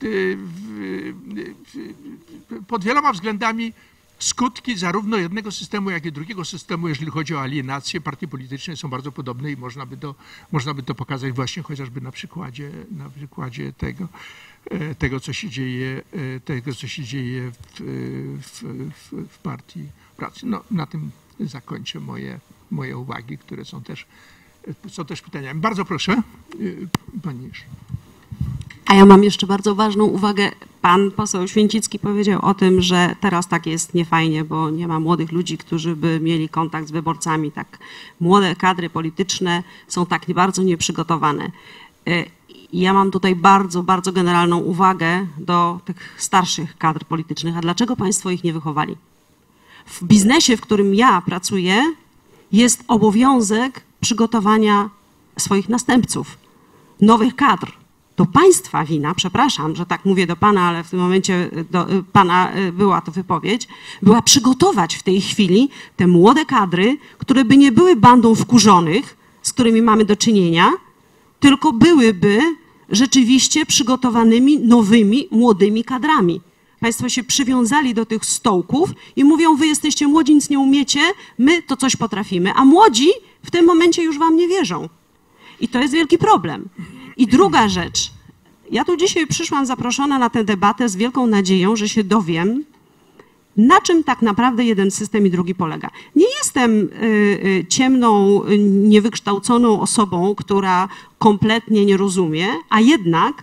e, pod wieloma względami skutki zarówno jednego systemu, jak i drugiego systemu, jeżeli chodzi o alienację, partie polityczne są bardzo podobne i można by to, można by to pokazać właśnie chociażby na przykładzie, na przykładzie tego, tego, co się dzieje, tego, co się dzieje w, w, w, w Partii Pracy. No, na tym zakończę moje, moje uwagi, które są też, są też pytaniami. Bardzo proszę, pani Jerzy. A ja mam jeszcze bardzo ważną uwagę. Pan poseł Święcicki powiedział o tym, że teraz tak jest niefajnie, bo nie ma młodych ludzi, którzy by mieli kontakt z wyborcami. Tak, młode kadry polityczne są tak bardzo nieprzygotowane. Ja mam tutaj bardzo, bardzo generalną uwagę do tych starszych kadr politycznych. A dlaczego państwo ich nie wychowali? W biznesie, w którym ja pracuję, jest obowiązek przygotowania swoich następców, nowych kadr. to państwa wina, przepraszam, że tak mówię do pana, ale w tym momencie do pana była to wypowiedź, była przygotować w tej chwili te młode kadry, które by nie były bandą wkurzonych, z którymi mamy do czynienia, tylko byłyby rzeczywiście przygotowanymi, nowymi, młodymi kadrami. Państwo się przywiązali do tych stołków i mówią, wy jesteście młodzi, nic nie umiecie, my to coś potrafimy, a młodzi w tym momencie już wam nie wierzą. I to jest wielki problem. I druga rzecz, ja tu dzisiaj przyszłam zaproszona na tę debatę z wielką nadzieją, że się dowiem, na czym tak naprawdę jeden system i drugi polega. Nie jestem y, y, ciemną, y, niewykształconą osobą, która kompletnie nie rozumie, a jednak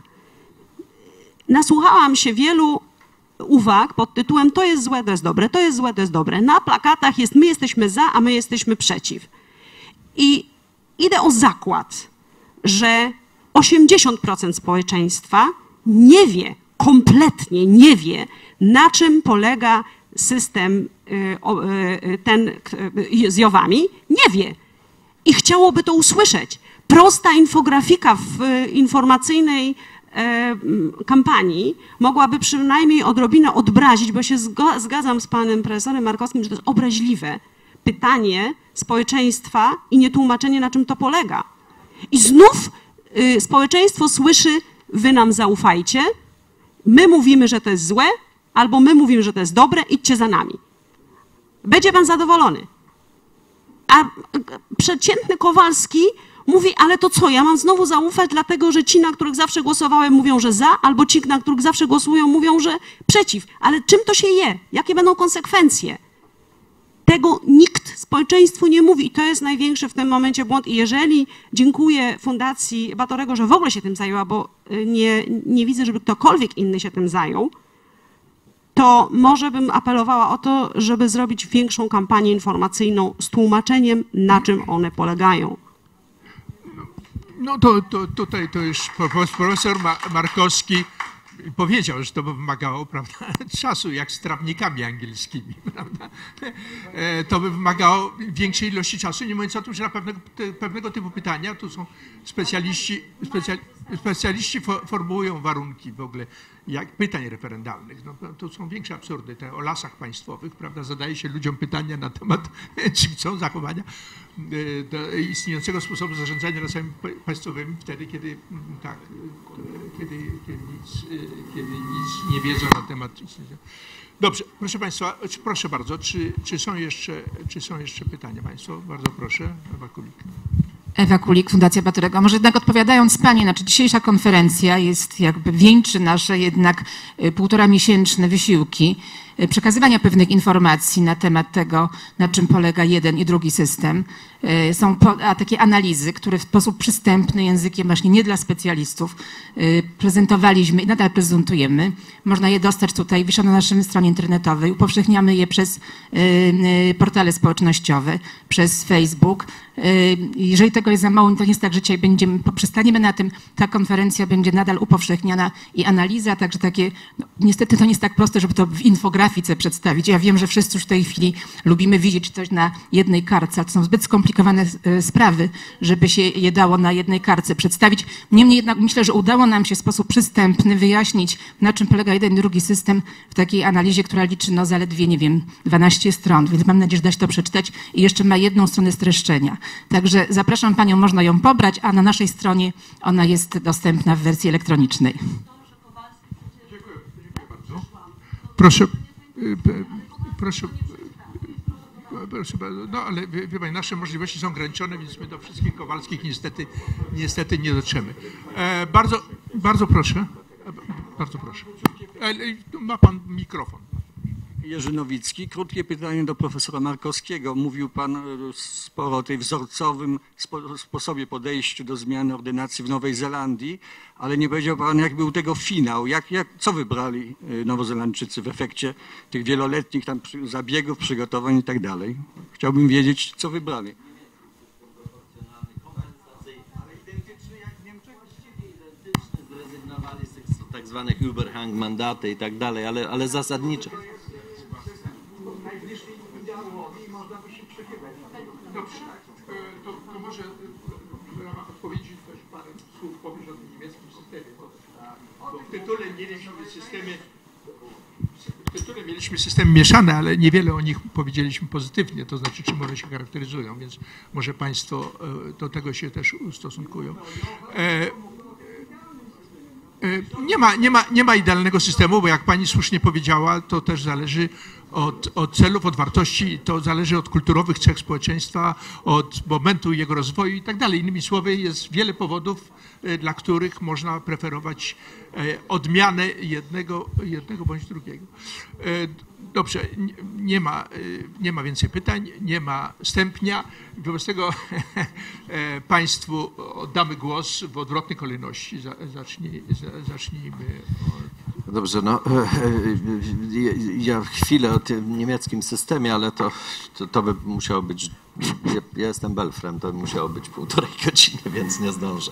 nasłuchałam się wielu uwag pod tytułem to jest złe, to jest dobre, to jest złe, to jest dobre. Na plakatach jest my jesteśmy za, a my jesteśmy przeciw. I idę o zakład, że osiemdziesiąt procent społeczeństwa nie wie, kompletnie nie wie, na czym polega system ten z JOW-ami, nie wie. I chciałoby to usłyszeć. Prosta infografika w informacyjnej kampanii mogłaby przynajmniej odrobinę odbrazić, bo się zgadzam z panem profesorem Markowskim, że to jest obraźliwe pytanie społeczeństwa i nietłumaczenie, na czym to polega. I znów y, społeczeństwo słyszy, wy nam zaufajcie, my mówimy, że to jest złe, albo my mówimy, że to jest dobre, idźcie za nami. Będzie pan zadowolony. A y, przeciętny Kowalski mówi, ale to co, ja mam znowu zaufać, dlatego że ci, na których zawsze głosowałem, mówią, że za, albo ci, na których zawsze głosują, mówią, że przeciw. Ale czym to się je? Jakie będą konsekwencje? Tego nikt społeczeństwu nie mówi i to jest największy w tym momencie błąd. I jeżeli dziękuję Fundacji Batorego, że w ogóle się tym zajęła, bo nie, nie widzę, żeby ktokolwiek inny się tym zajął, to może bym apelowała o to, żeby zrobić większą kampanię informacyjną z tłumaczeniem, na czym one polegają. No to, to tutaj to już profesor Markowski powiedział, że to by wymagało, prawda, czasu, jak z trawnikami angielskimi, prawda. To by wymagało większej ilości czasu, nie mówiąc o tym, że na pewnego, pewnego typu pytania tu są specjaliści, specjal, specjaliści formułują warunki w ogóle jak pytań referendalnych. No, to są większe absurdy, te o lasach państwowych, prawda, zadaje się ludziom pytania na temat, czy chcą zachowania do istniejącego sposobu zarządzania lasami państwowymi wtedy, kiedy tak, kiedy, kiedy, nic, kiedy nic nie wiedzą na temat istnienia. Dobrze, proszę Państwa, proszę bardzo, czy, czy, są, jeszcze, czy są jeszcze pytania Państwo? Bardzo proszę, Ewa Kulik. Ewa Kulik, Fundacja Batorego. Może jednak odpowiadając Pani, znaczy dzisiejsza konferencja jest jakby wieńczy nasze jednak półtora miesięczne wysiłki przekazywania pewnych informacji na temat tego, na czym polega jeden i drugi system. Są a takie analizy, które w sposób przystępny językiem właśnie nie dla specjalistów prezentowaliśmy i nadal prezentujemy. Można je dostać tutaj, wiszą na naszej stronie internetowej. Upowszechniamy je przez portale społecznościowe, przez Facebook. Jeżeli tego jest za mało, to nie jest tak, że dzisiaj będziemy, poprzestaniemy na tym. Ta konferencja będzie nadal upowszechniana i analiza, także takie, no, niestety to nie jest tak proste, żeby to w infografice przedstawić. Ja wiem, że wszyscy już w tej chwili lubimy widzieć coś na jednej kartce, ale to są zbyt skomplikowane sprawy, żeby się je dało na jednej kartce przedstawić. Niemniej jednak myślę, że udało nam się w sposób przystępny wyjaśnić, na czym polega jeden i drugi system w takiej analizie, która liczy no zaledwie, nie wiem, dwanaście stron, więc mam nadzieję, że da się to przeczytać i jeszcze ma jedną stronę streszczenia. Także zapraszam Panią, można ją pobrać, a na naszej stronie ona jest dostępna w wersji elektronicznej. Dziękuję, dziękuję bardzo. Proszę, proszę, proszę, no ale wie, wie Pani, nasze możliwości są ograniczone, więc my do wszystkich Kowalskich niestety, niestety nie dotrzemy. E, bardzo, bardzo proszę, bardzo proszę. E, ma Pan mikrofon. Jerzy Nowicki. Krótkie pytanie do profesora Markowskiego. Mówił Pan sporo o tej wzorcowym spo, sposobie podejściu do zmiany ordynacji w Nowej Zelandii, ale nie powiedział Pan, jak był tego finał. Jak, jak, co wybrali Nowozelandczycy w efekcie tych wieloletnich tam zabiegów, przygotowań i tak dalej? Chciałbym wiedzieć, co wybrali. Zrezygnowali z tych tak zwanych Überhang mandaty i tak dalej, ale, ale zasadniczo. Dobrze, to, to może w ramach odpowiedzi też parę słów powiem o tym niemieckim systemie. W tytule mieliśmy systemy, w tytule mieliśmy system mieszany, ale niewiele o nich powiedzieliśmy pozytywnie, to znaczy czym one się charakteryzują, więc może Państwo do tego się też ustosunkują. Nie ma, nie ma, nie ma idealnego systemu, bo jak Pani słusznie powiedziała, to też zależy od, od celów, od wartości, to zależy od kulturowych cech społeczeństwa, od momentu jego rozwoju i tak dalej. Innymi słowy, jest wiele powodów, dla których można preferować odmianę jednego, jednego bądź drugiego. Dobrze, nie ma, nie ma więcej pytań, nie ma stępnia. Wobec tego Państwu oddamy głos w odwrotnej kolejności. Zacznij, zacznijmy od... Dobrze, no ja chwilę o tym niemieckim systemie, ale to, to, to by musiało być, ja, ja jestem Belfrem, to by musiało być półtorej godziny, więc nie zdążę.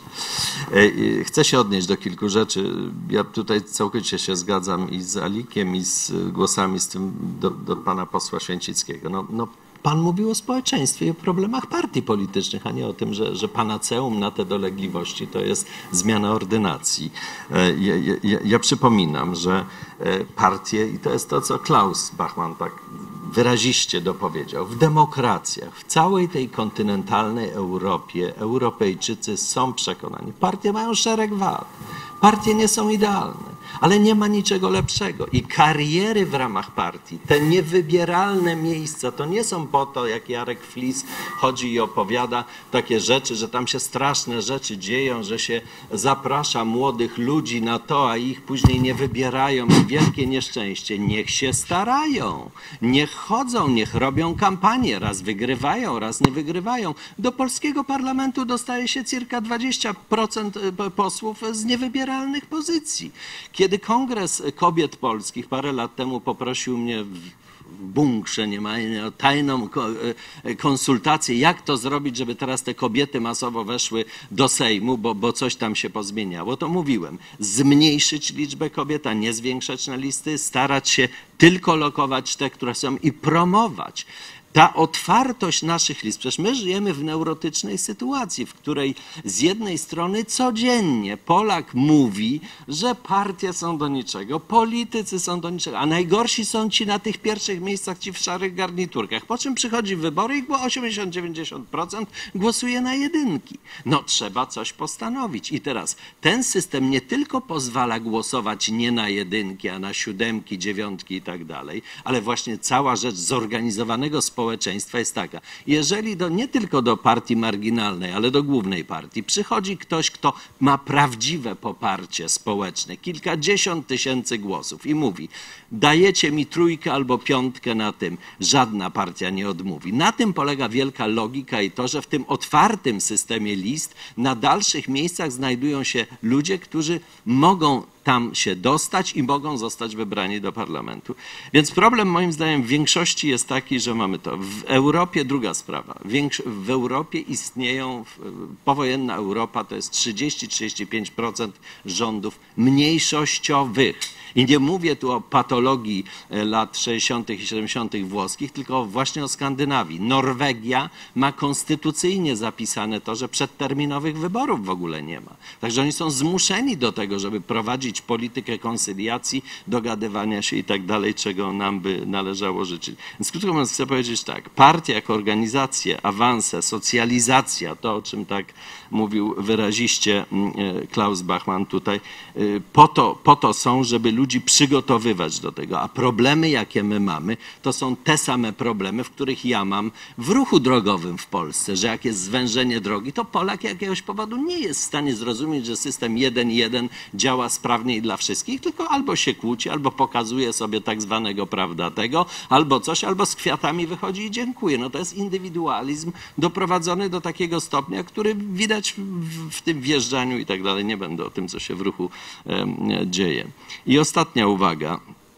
Chcę się odnieść do kilku rzeczy. Ja tutaj całkowicie się zgadzam i z Alikiem, i z głosami z tym do, do pana posła Święcickiego. No, no, Pan mówił o społeczeństwie i o problemach partii politycznych, a nie o tym, że, że panaceum na te dolegliwości to jest zmiana ordynacji. Ja, ja, ja przypominam, że partie, i to jest to, co Klaus Bachmann tak wyraziście dopowiedział, w demokracjach, w całej tej kontynentalnej Europie Europejczycy są przekonani. Partie mają szereg wad. Partie nie są idealne, ale nie ma niczego lepszego. I kariery w ramach partii, te niewybieralne miejsca, to nie są po to, jak Jarek Flis chodzi i opowiada takie rzeczy, że tam się straszne rzeczy dzieją, że się zaprasza młodych ludzi na to, a ich później nie wybierają i wielkie nieszczęście. Niech się starają, niech chodzą, niech robią kampanię. Raz wygrywają, raz nie wygrywają. Do polskiego parlamentu dostaje się cirka dwadzieścia procent posłów z niewybieralnych pozycji. Kiedy Kongres Kobiet Polskich parę lat temu poprosił mnie w bunkrze niemalnie o tajną konsultację, jak to zrobić, żeby teraz te kobiety masowo weszły do Sejmu, bo, bo coś tam się pozmieniało, to mówiłem, zmniejszyć liczbę kobiet, a nie zwiększać na listy, starać się tylko lokować te, które są i promować. Ta otwartość naszych list, przecież my żyjemy w neurotycznej sytuacji, w której z jednej strony codziennie Polak mówi, że partie są do niczego, politycy są do niczego, a najgorsi są ci na tych pierwszych miejscach, ci w szarych garniturkach. Po czym przychodzi wybory i osiemdziesiąt do dziewięćdziesięciu procent głosuje na jedynki. No trzeba coś postanowić. I teraz ten system nie tylko pozwala głosować nie na jedynki, a na siódemki, dziewiątki i tak dalej, ale właśnie cała rzecz zorganizowanego społeczeństwa społeczeństwa jest taka. Jeżeli do, nie tylko do partii marginalnej, ale do głównej partii przychodzi ktoś, kto ma prawdziwe poparcie społeczne, kilkadziesiąt tysięcy głosów i mówi, dajecie mi trójkę albo piątkę na tym, żadna partia nie odmówi. Na tym polega wielka logika i to, że w tym otwartym systemie list na dalszych miejscach znajdują się ludzie, którzy mogą tam się dostać i mogą zostać wybrani do parlamentu. Więc problem moim zdaniem w większości jest taki, że mamy to. W Europie druga sprawa. W Europie istnieją, powojenna Europa to jest trzydzieści do trzydziestu pięciu procent rządów mniejszościowych. I nie mówię tu o patologii lat sześćdziesiątych i siedemdziesiątych włoskich, tylko właśnie o Skandynawii. Norwegia ma konstytucyjnie zapisane to, że przedterminowych wyborów w ogóle nie ma. Także oni są zmuszeni do tego, żeby prowadzić politykę koncyliacji, dogadywania się i tak dalej, czego nam by należało życzyć. Więc krótko mówiąc, chcę powiedzieć tak, partie jako organizacje, awanse, socjalizacja, to o czym tak mówił wyraziście Klaus Bachmann tutaj, po to, po to są, żeby ludzi przygotowywać do tego. A problemy, jakie my mamy, to są te same problemy, w których ja mam w ruchu drogowym w Polsce, że jak jest zwężenie drogi, to Polak jakiegoś powodu nie jest w stanie zrozumieć, że system jeden jeden działa sprawniej dla wszystkich, tylko albo się kłóci, albo pokazuje sobie tak zwanego prawda tego, albo coś, albo z kwiatami wychodzi i dziękuję. No to jest indywidualizm doprowadzony do takiego stopnia, który widać w, w tym wjeżdżaniu i tak dalej. Nie będę o tym, co się w ruchu um, dzieje. I ostatnia uwaga,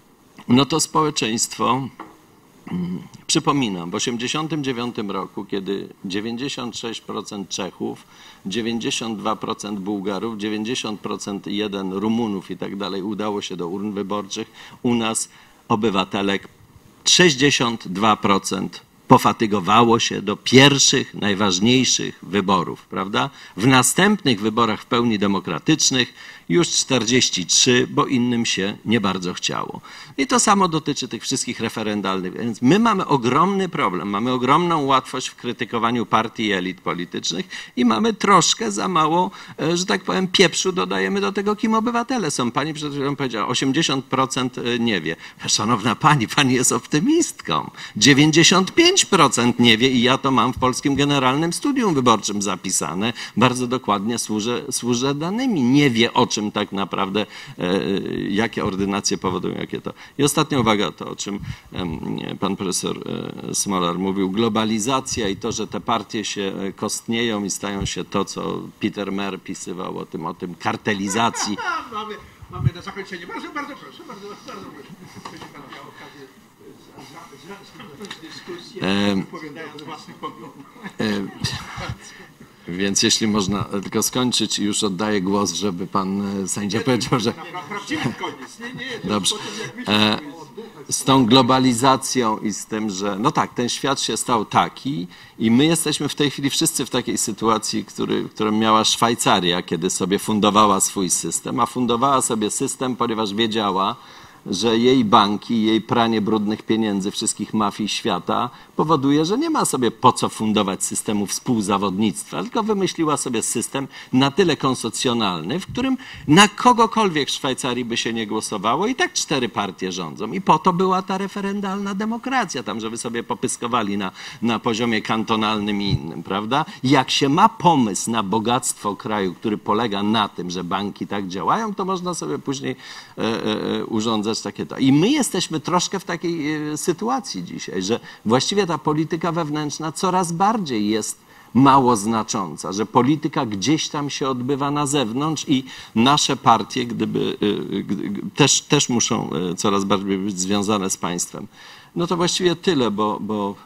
no to społeczeństwo, przypominam, w osiemdziesiątym dziewiątym roku, kiedy dziewięćdziesiąt sześć procent Czechów, dziewięćdziesiąt dwa procent Bułgarów, dziewięćdziesiąt procent jeden Rumunów i tak dalej udało się do urn wyborczych, u nas obywatelek sześćdziesiąt dwa procent pofatygowało się do pierwszych, najważniejszych wyborów, prawda? W następnych wyborach w pełni demokratycznych już czterdzieści trzy, bo innym się nie bardzo chciało. I to samo dotyczy tych wszystkich referendalnych. Więc my mamy ogromny problem, mamy ogromną łatwość w krytykowaniu partii i elit politycznych i mamy troszkę za mało, że tak powiem, pieprzu dodajemy do tego, kim obywatele są. Pani przed chwilą powiedziała, osiemdziesiąt procent nie wie. Szanowna pani, pani jest optymistką. dziewięćdziesiąt pięć procent nie wie i ja to mam w Polskim Generalnym Studium Wyborczym zapisane. Bardzo dokładnie służę, służę danymi. Nie wie o czym tak naprawdę, jakie ordynacje powodują, jakie to. I ostatnia uwaga, to o czym pan profesor Smolar mówił, globalizacja i to, że te partie się kostnieją i stają się to, co Peter Mer pisywał o tym, o tym kartelizacji. Mamy, mamy na zakończenie. Bardzo, bardzo proszę, bardzo, bardzo proszę. Będzie pan miał okazję zacząć dyskusję, wypowiadając własnych poglądów. Więc jeśli można tylko skończyć, już oddaję głos, żeby pan sędzia powiedział, że... Dobrze. Z tą globalizacją i z tym, że no tak, ten świat się stał taki i my jesteśmy w tej chwili wszyscy w takiej sytuacji, który, którą miała Szwajcaria, kiedy sobie fundowała swój system, a fundowała sobie system, ponieważ wiedziała, że jej banki, jej pranie brudnych pieniędzy wszystkich mafii świata powoduje, że nie ma sobie po co fundować systemu współzawodnictwa, tylko wymyśliła sobie system na tyle konstytucjonalny, w którym na kogokolwiek w Szwajcarii by się nie głosowało i tak cztery partie rządzą. I po to była ta referendalna demokracja, tam żeby sobie popyskowali na, na poziomie kantonalnym i innym, prawda? Jak się ma pomysł na bogactwo kraju, który polega na tym, że banki tak działają, to można sobie później e, e, urządzać takie to. I my jesteśmy troszkę w takiej sytuacji dzisiaj, że właściwie ta polityka wewnętrzna coraz bardziej jest mało znacząca, że polityka gdzieś tam się odbywa na zewnątrz i nasze partie gdyby, też, też muszą coraz bardziej być związane z państwem. No to właściwie tyle, bo, bo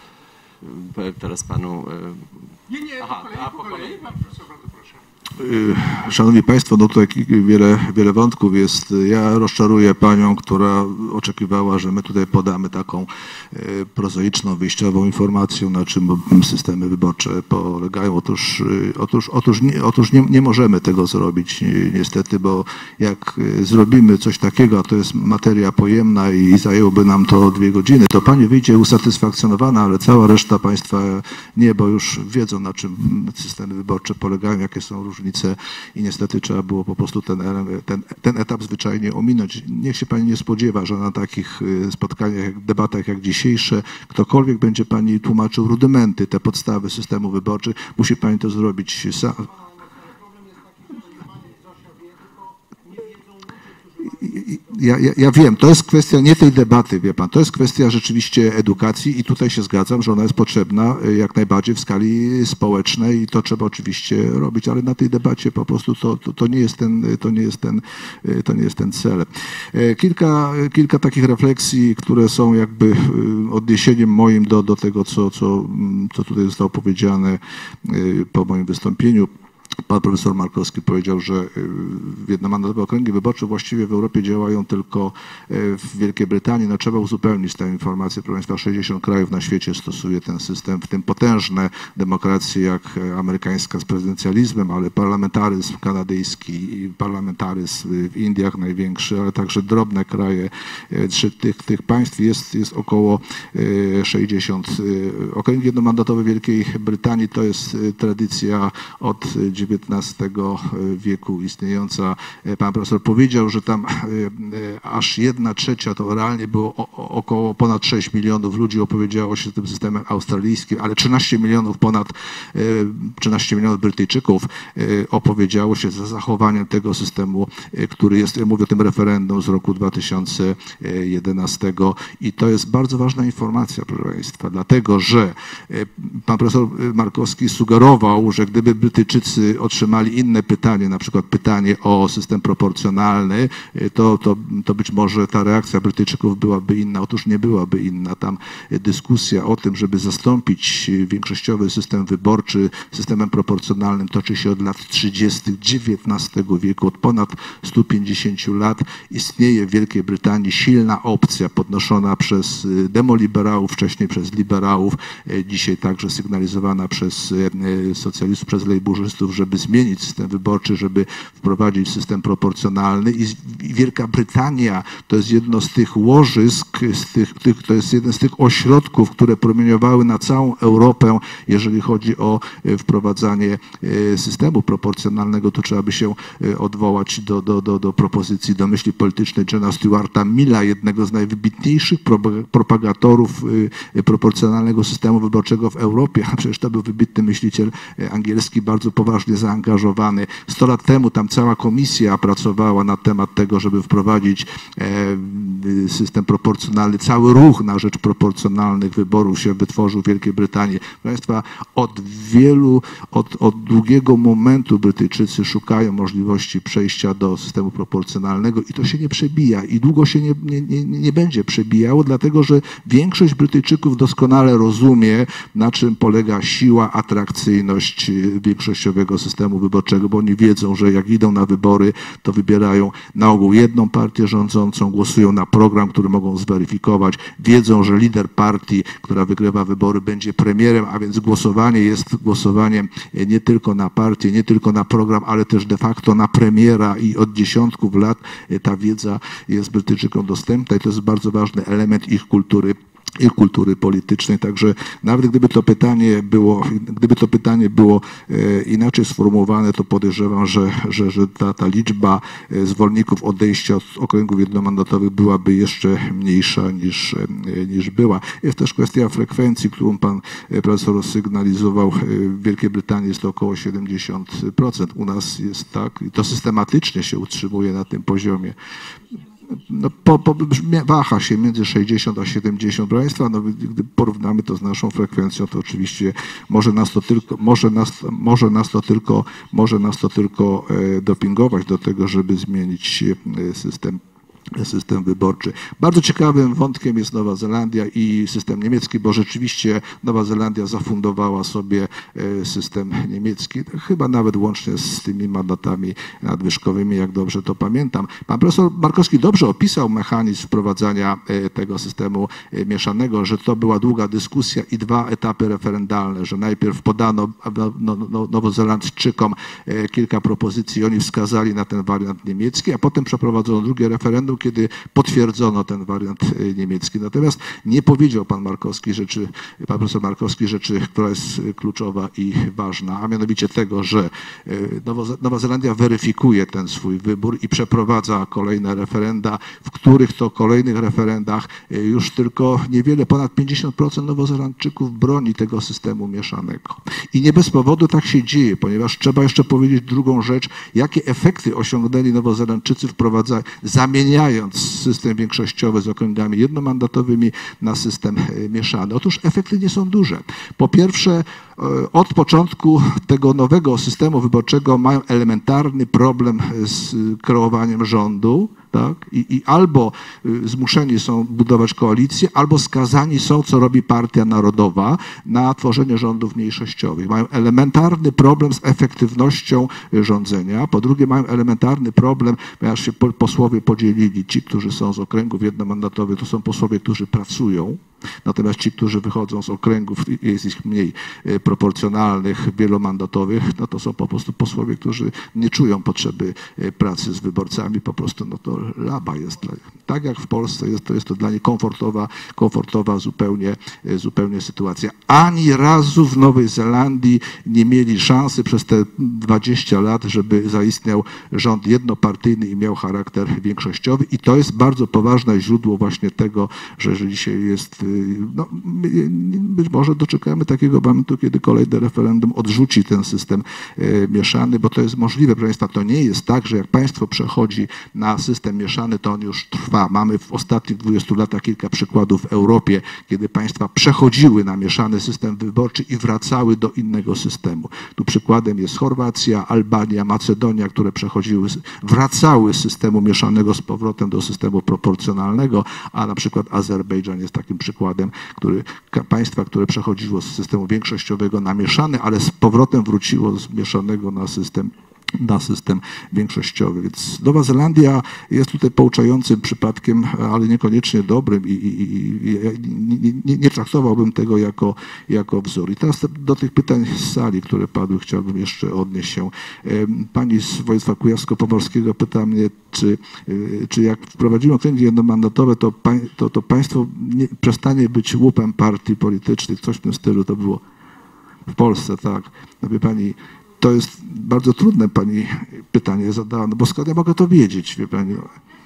teraz panu... Nie, nie, Aha, po kolei, a, po kolei. kolei. Pan profesor, bardzo proszę. Szanowni Państwo, no tutaj wiele, wiele wątków jest. Ja rozczaruję Panią, która oczekiwała, że my tutaj podamy taką prozaiczną, wyjściową informację, na czym systemy wyborcze polegają. Otóż, otóż, otóż, nie, otóż nie, nie możemy tego zrobić niestety, bo jak zrobimy coś takiego, a to jest materia pojemna i zajęłoby nam to dwie godziny, to Pani wyjdzie usatysfakcjonowana, ale cała reszta Państwa nie, bo już wiedzą, na czym systemy wyborcze polegają, jakie są różnice i niestety trzeba było po prostu ten, ten, ten etap zwyczajnie ominąć. Niech się Pani nie spodziewa, że na takich spotkaniach, debatach jak dzisiejsze, ktokolwiek będzie Pani tłumaczył rudymenty, te podstawy systemu wyborczych, musi Pani to zrobić sam. Ja, ja, ja wiem, to jest kwestia nie tej debaty, wie pan, to jest kwestia rzeczywiście edukacji i tutaj się zgadzam, że ona jest potrzebna jak najbardziej w skali społecznej i to trzeba oczywiście robić, ale na tej debacie po prostu to, to, to, nie, jest ten, to, nie, jest ten, to nie jest ten cel. Kilka, kilka takich refleksji, które są jakby odniesieniem moim do, do tego, co, co, co tutaj zostało powiedziane po moim wystąpieniu. Pan profesor Markowski powiedział, że jednomandatowe okręgi wyborcze właściwie w Europie działają tylko w Wielkiej Brytanii. No, trzeba uzupełnić tę informację. Proszę Państwa, sześćdziesiąt krajów na świecie stosuje ten system, w tym potężne demokracje jak amerykańska z prezydencjalizmem, ale parlamentaryzm kanadyjski, parlamentaryzm w Indiach największy, ale także drobne kraje. Tych, tych państw jest, jest około sześćdziesiąt. Okręgi jednomandatowe Wielkiej Brytanii to jest tradycja od dziewiętnastego wieku istniejąca. Pan profesor powiedział, że tam aż jedna trzecia, to realnie było około ponad sześć milionów ludzi opowiedziało się tym systemem australijskim, ale trzynaście milionów ponad, trzynaście milionów Brytyjczyków opowiedziało się za zachowaniem tego systemu, który jest, ja mówię o tym referendum z roku dwa tysiące jedenastego i to jest bardzo ważna informacja, proszę Państwa, dlatego, że pan profesor Markowski sugerował, że gdyby Brytyjczycy otrzymali inne pytanie, na przykład pytanie o system proporcjonalny, to, to, to być może ta reakcja Brytyjczyków byłaby inna. Otóż nie byłaby inna. Tam dyskusja o tym, żeby zastąpić większościowy system wyborczy systemem proporcjonalnym toczy się od lat trzydziestych dziewiętnastego wieku. Od ponad stu pięćdziesięciu lat istnieje w Wielkiej Brytanii silna opcja podnoszona przez demoliberałów, wcześniej przez liberałów, dzisiaj także sygnalizowana przez socjalistów, przez lejburzystów, że żeby zmienić system wyborczy, żeby wprowadzić system proporcjonalny i Wielka Brytania to jest jedno z tych łożysk, z tych, tych, to jest jeden z tych ośrodków, które promieniowały na całą Europę, jeżeli chodzi o wprowadzanie systemu proporcjonalnego. Tu trzeba by się odwołać do, do, do, do propozycji, do myśli politycznej Johna Stuarta Milla, jednego z najwybitniejszych propagatorów proporcjonalnego systemu wyborczego w Europie. A przecież to był wybitny myśliciel angielski, bardzo poważnie zaangażowany. Sto lat temu tam cała komisja pracowała na temat tego, żeby wprowadzić system proporcjonalny. Cały ruch na rzecz proporcjonalnych wyborów się wytworzył w Wielkiej Brytanii. Proszę Państwa, od wielu, od, od długiego momentu Brytyjczycy szukają możliwości przejścia do systemu proporcjonalnego i to się nie przebija i długo się nie, nie, nie, nie będzie przebijało, dlatego że większość Brytyjczyków doskonale rozumie, na czym polega siła, atrakcyjność większościowego systemu wyborczego, bo oni wiedzą, że jak idą na wybory, to wybierają na ogół jedną partię rządzącą, głosują na program, który mogą zweryfikować, wiedzą, że lider partii, która wygrywa wybory, będzie premierem, a więc głosowanie jest głosowaniem nie tylko na partię, nie tylko na program, ale też de facto na premiera i od dziesiątków lat ta wiedza jest Brytyjczykom dostępna i to jest bardzo ważny element ich kultury i kultury politycznej. Także nawet gdyby to pytanie było, gdyby to pytanie było e, inaczej sformułowane, to podejrzewam, że, że, że ta, ta liczba zwolenników odejścia od okręgów jednomandatowych byłaby jeszcze mniejsza niż, e, niż była. Jest też kwestia frekwencji, którą pan profesor sygnalizował. W Wielkiej Brytanii jest to około siedemdziesiąt procent. U nas jest tak i to systematycznie się utrzymuje na tym poziomie. No, po, po, waha się między sześćdziesiąt a siedemdziesiąt. Proszę Państwa, no, gdy porównamy to z naszą frekwencją, to oczywiście może nas to tylko, może nas, może nas to tylko, może nas to tylko e, dopingować do tego, żeby zmienić e, system system wyborczy. Bardzo ciekawym wątkiem jest Nowa Zelandia i system niemiecki, bo rzeczywiście Nowa Zelandia zafundowała sobie system niemiecki, chyba nawet łącznie z tymi mandatami nadwyżkowymi, jak dobrze to pamiętam. Pan profesor Markowski dobrze opisał mechanizm wprowadzania tego systemu mieszanego, że to była długa dyskusja i dwa etapy referendalne, że najpierw podano no, no, Nowozelandczykom kilka propozycji, oni wskazali na ten wariant niemiecki, a potem przeprowadzono drugie referendum, kiedy potwierdzono ten wariant niemiecki. Natomiast nie powiedział pan Markowski rzeczy, pan profesor Markowski rzeczy, która jest kluczowa i ważna, a mianowicie tego, że Nowa Zelandia weryfikuje ten swój wybór i przeprowadza kolejne referenda, w których to kolejnych referendach już tylko niewiele, ponad pięćdziesiąt procent Nowozelandczyków broni tego systemu mieszanego. I nie bez powodu tak się dzieje, ponieważ trzeba jeszcze powiedzieć drugą rzecz, jakie efekty osiągnęli Nowozelandczycy wprowadzając, zamieniając system większościowy z okręgami jednomandatowymi na system mieszany. Otóż efekty nie są duże. Po pierwsze, od początku tego nowego systemu wyborczego mają elementarny problem z kreowaniem rządu, tak? I, I albo zmuszeni są budować koalicję, albo skazani są, co robi Partia Narodowa, na tworzenie rządów mniejszościowych. Mają elementarny problem z efektywnością rządzenia. Po drugie, mają elementarny problem, ponieważ się posłowie podzielili. Ci, którzy są z okręgów jednomandatowych, to są posłowie, którzy pracują. Natomiast ci, którzy wychodzą z okręgów, jest ich mniej proporcjonalnych, wielomandatowych, no to są po prostu posłowie, którzy nie czują potrzeby pracy z wyborcami, po prostu no to laba jest. Tak jak w Polsce jest to, jest to dla nich komfortowa, komfortowa zupełnie, zupełnie sytuacja. Ani razu w Nowej Zelandii nie mieli szansy przez te dwadzieścia lat, żeby zaistniał rząd jednopartyjny i miał charakter większościowy i to jest bardzo poważne źródło właśnie tego, że, że dzisiaj jest, no, być może doczekamy takiego momentu, kiedy kolejne referendum odrzuci ten system mieszany, bo to jest możliwe. Proszę Państwa, to nie jest tak, że jak państwo przechodzi na system mieszany, to on już trwa. Mamy w ostatnich dwudziestu latach kilka przykładów w Europie, kiedy państwa przechodziły na mieszany system wyborczy i wracały do innego systemu. Tu przykładem jest Chorwacja, Albania, Macedonia, które przechodziły, wracały z systemu mieszanego z powrotem do systemu proporcjonalnego, a na przykład Azerbejdżan jest takim przykładem, który, państwa, które przechodziło z systemu większościowego na mieszany, ale z powrotem wróciło z mieszanego na system na system większościowy. Więc Nowa Zelandia jest tutaj pouczającym przypadkiem, ale niekoniecznie dobrym i, i, i nie, nie, nie traktowałbym tego jako, jako wzór. I teraz do tych pytań z sali, które padły, chciałbym jeszcze odnieść się. Pani z województwa kujawsko-pomorskiego pyta mnie, czy, czy jak wprowadzimy okręgi jednomandatowe, to, to, to państwo nie, przestanie być łupem partii politycznych, coś w tym stylu to było w Polsce, tak. No wie pani, to jest bardzo trudne pani pytanie zadała, no bo skąd ja mogę to wiedzieć, wie pani.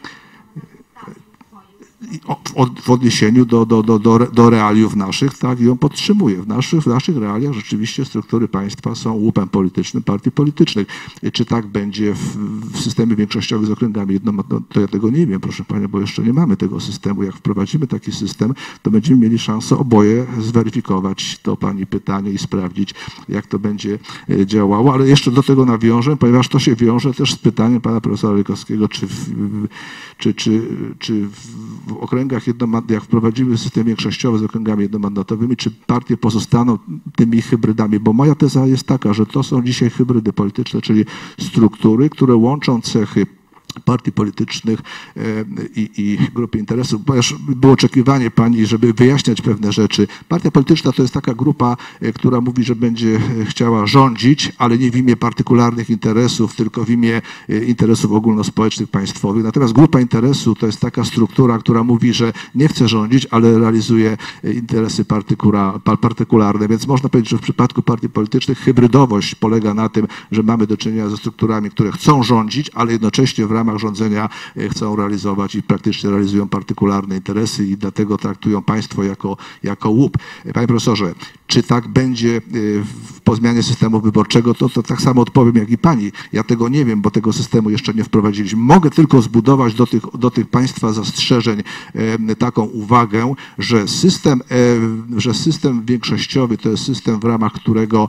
W odniesieniu do, do, do, do, do realiów naszych, tak, i ją podtrzymuje. W naszych, w naszych realiach rzeczywiście struktury państwa są łupem politycznym partii politycznych. Czy tak będzie w, w systemie większościowym z okręgami jednomandatowymi, to ja tego nie wiem, proszę Panią, bo jeszcze nie mamy tego systemu. Jak wprowadzimy taki system, to będziemy mieli szansę oboje zweryfikować to Pani pytanie i sprawdzić, jak to będzie działało. Ale jeszcze do tego nawiążę, ponieważ to się wiąże też z pytaniem Pana Profesora Rykowskiego, czy, w, czy, czy, czy w okręgach jednomandatowych, jak wprowadzimy system większościowy z okręgami jednomandatowymi, czy partie pozostaną tymi hybrydami, bo moja teza jest taka, że to są dzisiaj hybrydy polityczne, czyli struktury, które łączą cechy partii politycznych i, i grupy interesów, bo już było oczekiwanie pani, żeby wyjaśniać pewne rzeczy. Partia polityczna to jest taka grupa, która mówi, że będzie chciała rządzić, ale nie w imię partykularnych interesów, tylko w imię interesów ogólnospołecznych, państwowych. Natomiast grupa interesu to jest taka struktura, która mówi, że nie chce rządzić, ale realizuje interesy partykularne. Więc można powiedzieć, że w przypadku partii politycznych hybrydowość polega na tym, że mamy do czynienia ze strukturami, które chcą rządzić, ale jednocześnie w ramach rządzenia chcą realizować i praktycznie realizują partykularne interesy i dlatego traktują państwo jako, jako łup. Panie profesorze, czy tak będzie po zmianie systemu wyborczego, to, to tak samo odpowiem jak i pani. Ja tego nie wiem, bo tego systemu jeszcze nie wprowadziliśmy. Mogę tylko zbudować do tych, do tych państwa zastrzeżeń taką uwagę, że system, że system większościowy to jest system, w ramach którego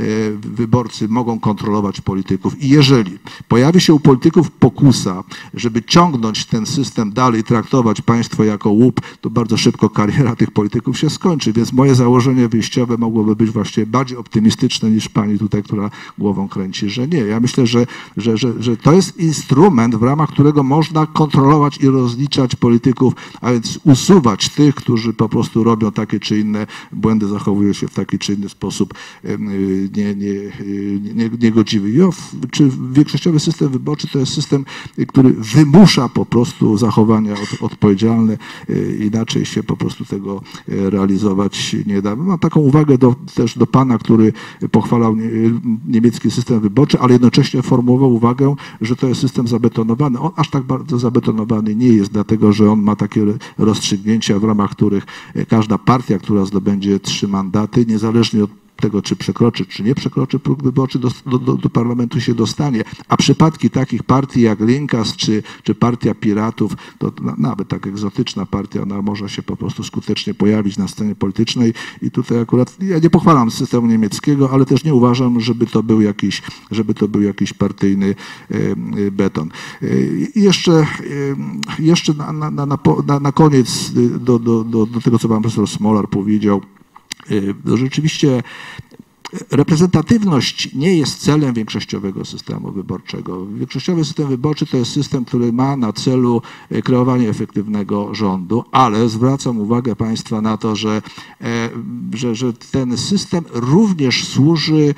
wyborcy mogą kontrolować polityków. I jeżeli pojawi się u polityków pokusa, żeby ciągnąć ten system dalej, traktować państwo jako łup, to bardzo szybko kariera tych polityków się skończy. Więc moje założenie wyjściowe mogłoby być właśnie bardziej optymistyczne niż pani tutaj, która głową kręci, że nie. Ja myślę, że, że, że, że to jest instrument, w ramach którego można kontrolować i rozliczać polityków, a więc usuwać tych, którzy po prostu robią takie czy inne błędy, zachowują się w taki czy inny sposób nie, nie, nie, niegodziwy. I czy większościowy system wyborczy to jest system, który wymusza po prostu zachowania od, odpowiedzialne, inaczej się po prostu tego realizować nie da. Mam taką uwagę do, też do pana, który pochwalał niemiecki system wyborczy, ale jednocześnie formułował uwagę, że to jest system zabetonowany. On aż tak bardzo zabetonowany nie jest, dlatego że on ma takie rozstrzygnięcia, w ramach których każda partia, która zdobędzie trzy mandaty, niezależnie od tego, czy przekroczy, czy nie przekroczy próg wyborczy, do, do, do parlamentu się dostanie. A przypadki takich partii jak Linkas, czy, czy Partia Piratów, to nawet tak egzotyczna partia, ona może się po prostu skutecznie pojawić na scenie politycznej i tutaj akurat, ja nie pochwalam systemu niemieckiego, ale też nie uważam, żeby to był jakiś, żeby to był jakiś partyjny e, beton. I jeszcze, jeszcze na, na, na, na, na koniec do, do, do, do tego, co pan profesor Smolar powiedział. Rzeczywiście reprezentatywność nie jest celem większościowego systemu wyborczego. Większościowy system wyborczy to jest system, który ma na celu kreowanie efektywnego rządu, ale zwracam uwagę państwa na to, że, że, że ten system również służy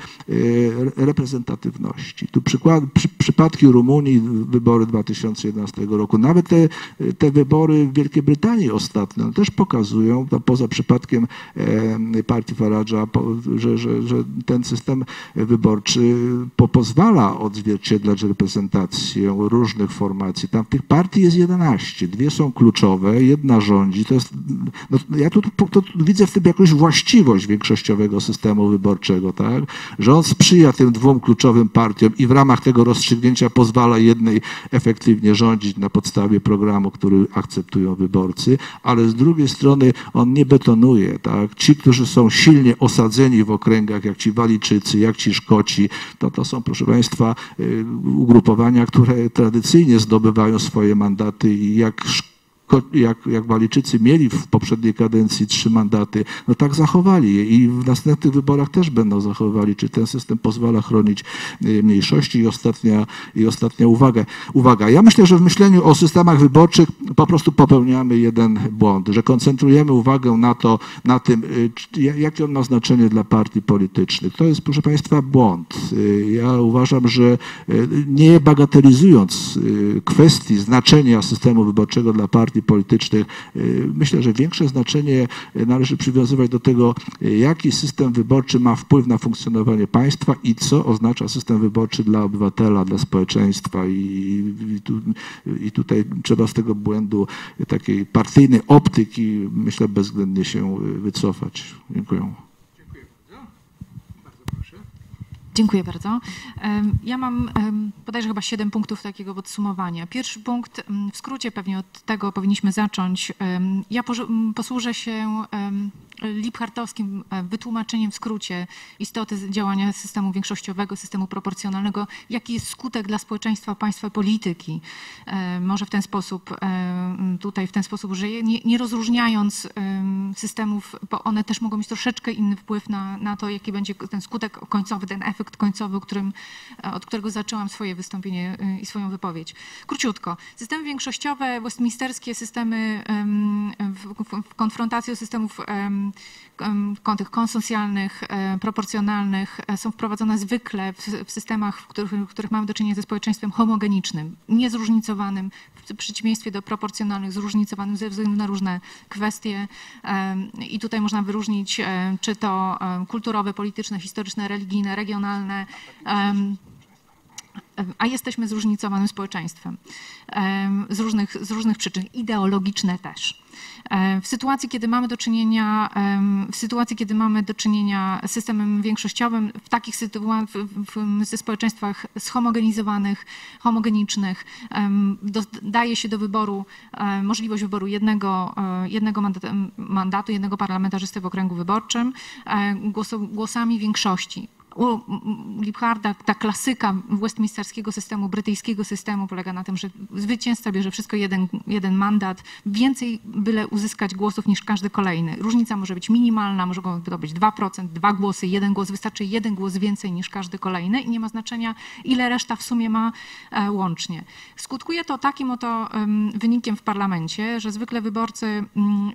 reprezentatywności. Tu przykład, przy, przypadki Rumunii, wybory dwa tysiące jedenastego roku, nawet te, te wybory w Wielkiej Brytanii ostatnie też pokazują, to poza przypadkiem partii Farage'a, że, że, że ten system wyborczy po, pozwala odzwierciedlać reprezentację różnych formacji. Tam tych partii jest jedenaście, dwie są kluczowe, jedna rządzi. To jest, no, ja tu, tu, tu widzę w tym jakąś właściwość większościowego systemu wyborczego, tak? Że on sprzyja tym dwóm kluczowym partiom i w ramach tego rozstrzygnięcia pozwala jednej efektywnie rządzić na podstawie programu, który akceptują wyborcy, ale z drugiej strony on nie betonuje, tak? Ci, którzy są silnie osadzeni w okręgach, jak ci Walijczycy, jak ci Szkoci, to to są, proszę państwa, ugrupowania, które tradycyjnie zdobywają swoje mandaty i jak jak, jak Walijczycy mieli w poprzedniej kadencji trzy mandaty, no tak zachowali je i w następnych wyborach też będą zachowywali. Czy ten system pozwala chronić mniejszości? I ostatnia, i ostatnia uwaga. uwaga. Ja myślę, że w myśleniu o systemach wyborczych po prostu popełniamy jeden błąd, że koncentrujemy uwagę na to, na tym, jakie on ma znaczenie dla partii politycznych. To jest, proszę Państwa, błąd. Ja uważam, że nie bagatelizując kwestii znaczenia systemu wyborczego dla partii politycznych, myślę, że większe znaczenie należy przywiązywać do tego, jaki system wyborczy ma wpływ na funkcjonowanie państwa i co oznacza system wyborczy dla obywatela, dla społeczeństwa. I, i, tu, i tutaj trzeba z tego błędu takiej partyjnej optyki, myślę, bezwzględnie się wycofać. Dziękuję. Dziękuję bardzo. Ja mam bodajże chyba siedem punktów takiego podsumowania. Pierwszy punkt, w skrócie pewnie od tego powinniśmy zacząć. Ja posłużę się Liebhartowskim wytłumaczeniem w skrócie istoty działania systemu większościowego, systemu proporcjonalnego, jaki jest skutek dla społeczeństwa, państwa, polityki. Może w ten sposób, tutaj w ten sposób, że nie, nie rozróżniając systemów, bo one też mogą mieć troszeczkę inny wpływ na, na to, jaki będzie ten skutek końcowy, ten efekt końcowy, o którym, od którego zaczęłam swoje wystąpienie i swoją wypowiedź. Króciutko. Systemy większościowe, westminsterskie systemy w, w, w konfrontacji systemów tych konsensjalnych, proporcjonalnych są wprowadzone zwykle w, w systemach, w których, w których mamy do czynienia ze społeczeństwem homogenicznym, niezróżnicowanym, w przeciwieństwie do proporcjonalnych, zróżnicowanym ze względu na różne kwestie. I tutaj można wyróżnić, czy to kulturowe, polityczne, historyczne, religijne, regionalne, a jesteśmy zróżnicowanym społeczeństwem z różnych, z różnych przyczyn, ideologiczne też. W sytuacji, kiedy mamy do czynienia, w sytuacji, kiedy mamy do czynienia z systemem większościowym, w takich sytuacjach, ze społeczeństwach zhomogenizowanych, homogenicznych, do, daje się do wyboru możliwość wyboru jednego, jednego mandatu, mandatu, jednego parlamentarzysty w okręgu wyborczym głos, głosami większości. U Liebharta ta klasyka westminsterskiego systemu, brytyjskiego systemu polega na tym, że zwycięzca bierze wszystko jeden, jeden mandat, więcej byle uzyskać głosów niż każdy kolejny. Różnica może być minimalna, może to być dwa procent, dwa głosy, jeden głos, wystarczy jeden głos więcej niż każdy kolejny i nie ma znaczenia, ile reszta w sumie ma e, łącznie. Skutkuje to takim oto um, wynikiem w parlamencie, że zwykle wyborcy um,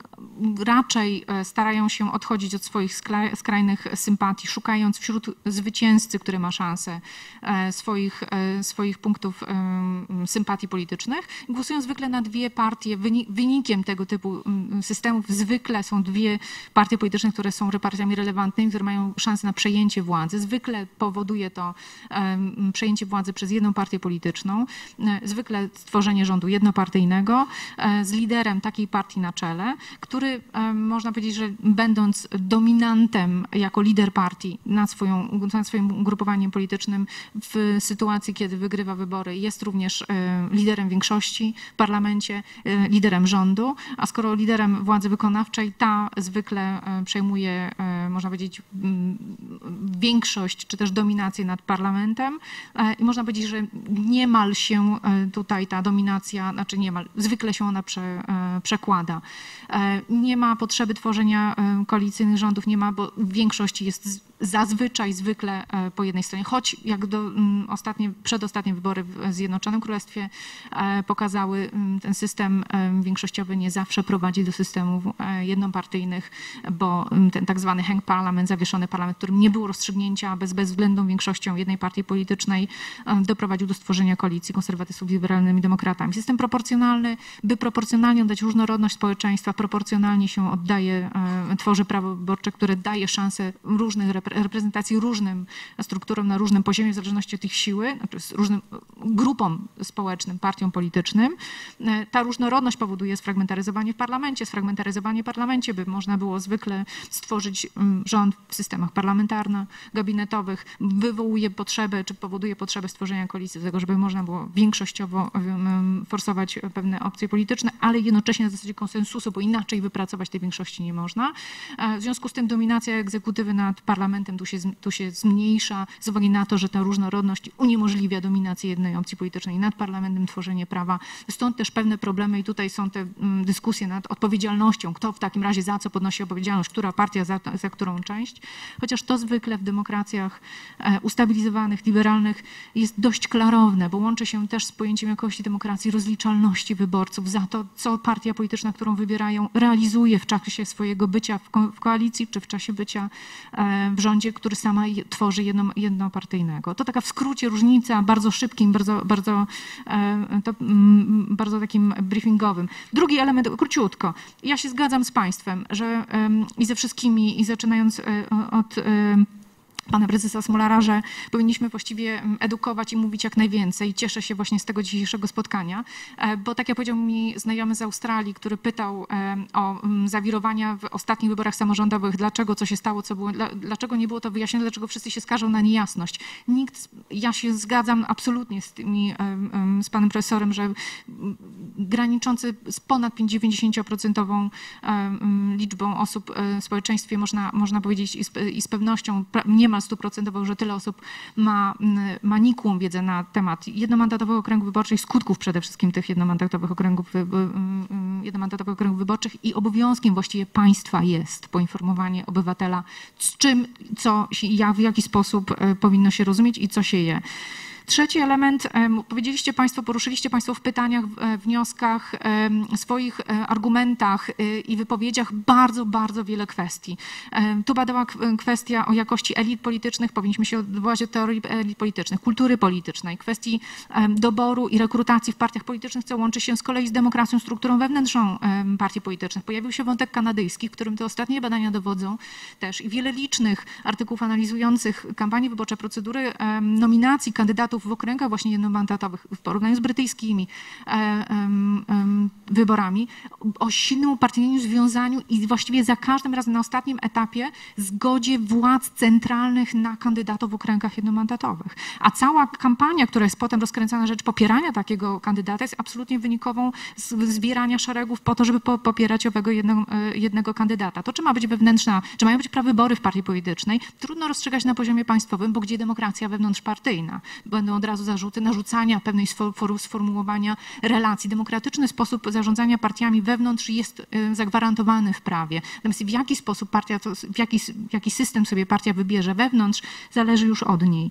raczej starają się odchodzić od swoich skra skrajnych sympatii, szukając wśród zwycięzcy, który ma szansę swoich, swoich punktów sympatii politycznych. Głosują zwykle na dwie partie. Wynikiem tego typu systemów zwykle są dwie partie polityczne, które są partiami relevantnymi, które mają szansę na przejęcie władzy. Zwykle powoduje to przejęcie władzy przez jedną partię polityczną. Zwykle stworzenie rządu jednopartyjnego z liderem takiej partii na czele, który można powiedzieć, że będąc dominantem jako lider partii nad, swoją, nad swoim ugrupowaniem politycznym w sytuacji, kiedy wygrywa wybory, jest również liderem większości w parlamencie, liderem rządu, a skoro liderem władzy wykonawczej, ta zwykle przejmuje, można powiedzieć, większość czy też dominację nad parlamentem i można powiedzieć, że niemal się tutaj ta dominacja, znaczy niemal, zwykle się ona prze, przekłada. Nie ma potrzeby tworzenia koalicyjnych rządów, nie ma, bo większość jest zazwyczaj, zwykle po jednej stronie, choć jak do, ostatnie, przedostatnie wybory w Zjednoczonym Królestwie pokazały, ten system większościowy nie zawsze prowadzi do systemów jednopartyjnych, bo ten tak zwany hang parliament, zawieszony parlament, w którym nie było rozstrzygnięcia bez bezwzględną większością jednej partii politycznej, doprowadził do stworzenia koalicji konserwatystów z liberalnymi demokratami. System proporcjonalny, by proporcjonalnie oddać różnorodność społeczeństwa, proporcjonalnie się oddaje, tworzy prawo wyborcze, które daje szansę różnych reprezentacji różnym strukturom na różnym poziomie, w zależności od ich siły, znaczy z różnym grupom społecznym, partiom politycznym. Ta różnorodność powoduje sfragmentaryzowanie w parlamencie, sfragmentaryzowanie w parlamencie, by można było zwykle stworzyć rząd w systemach parlamentarno-gabinetowych, wywołuje potrzebę, czy powoduje potrzebę stworzenia koalicji do tego, żeby można było większościowo forsować pewne opcje polityczne, ale jednocześnie jednocześnie na zasadzie konsensusu, bo inaczej wypracować tej większości nie można. W związku z tym dominacja egzekutywy nad parlamentem tu się, tu się zmniejsza z uwagi na to, że ta różnorodność uniemożliwia dominację jednej opcji politycznej nad parlamentem, tworzenie prawa. Stąd też pewne problemy i tutaj są te dyskusje nad odpowiedzialnością, kto w takim razie za co podnosi odpowiedzialność, która partia za, za którą część. Chociaż to zwykle w demokracjach ustabilizowanych, liberalnych jest dość klarowne, bo łączy się też z pojęciem jakości demokracji, rozliczalności wyborców za to, co partia polityczna, którą wybierają, realizuje w czasie swojego bycia w, ko w koalicji, czy w czasie bycia e, w rządzie, który sama tworzy jedno, jednopartyjnego. To taka w skrócie różnica, bardzo szybkim, bardzo, bardzo, e, to, m, bardzo takim briefingowym. Drugi element, króciutko. Ja się zgadzam z państwem, że e, i ze wszystkimi, i zaczynając e, od e, pana prezesa Smolara, że powinniśmy właściwie edukować i mówić jak najwięcej. Cieszę się właśnie z tego dzisiejszego spotkania, bo tak jak powiedział mi znajomy z Australii, który pytał o zawirowania w ostatnich wyborach samorządowych, dlaczego, co się stało, co było, dlaczego nie było to wyjaśnione, dlaczego wszyscy się skarżą na niejasność. Nikt, ja się zgadzam absolutnie z tymi, z panem profesorem, że graniczący z ponad dziewięćdziesięcioprocentową liczbą osób w społeczeństwie można, można powiedzieć i z, i z pewnością nie ma stuprocentowo, że tyle osób ma, ma nikłą wiedzę na temat jednomandatowego okręgu wyborczych, skutków przede wszystkim tych jednomandatowych okręgów, jednomandatowych okręgów wyborczych i obowiązkiem właściwie państwa jest poinformowanie obywatela, z czym, co, jak, w jaki sposób powinno się rozumieć i co się je. Trzeci element, powiedzieliście Państwo, poruszyliście Państwo w pytaniach, w wnioskach, swoich argumentach i wypowiedziach bardzo, bardzo wiele kwestii. Tu badała kwestia o jakości elit politycznych, powinniśmy się odwołać do teorii elit politycznych, kultury politycznej, kwestii doboru i rekrutacji w partiach politycznych, co łączy się z kolei z demokracją, strukturą wewnętrzną partii politycznych. Pojawił się wątek kanadyjski, w którym te ostatnie badania dowodzą też i wiele licznych artykułów analizujących kampanię wyborcze, procedury nominacji kandydatów w okręgach właśnie jednomandatowych w porównaniu z brytyjskimi e, e, e, wyborami o silnym upartyjnieniu, związaniu i właściwie za każdym razem na ostatnim etapie zgodzie władz centralnych na kandydatów w okręgach jednomandatowych. A cała kampania, która jest potem rozkręcana na rzecz popierania takiego kandydata, jest absolutnie wynikową z zbierania szeregów po to, żeby po, popierać owego jedno, jednego kandydata. To czy ma być wewnętrzna, czy mają być prawybory w partii politycznej, trudno rozstrzygać na poziomie państwowym, bo gdzie demokracja wewnątrzpartyjna? Będą od razu zarzuty narzucania pewnej sformułowania relacji. Demokratyczny sposób zarządzania partiami wewnątrz jest zagwarantowany w prawie. Natomiast w jaki sposób partia, w jaki, w jaki system sobie partia wybierze wewnątrz, zależy już od niej.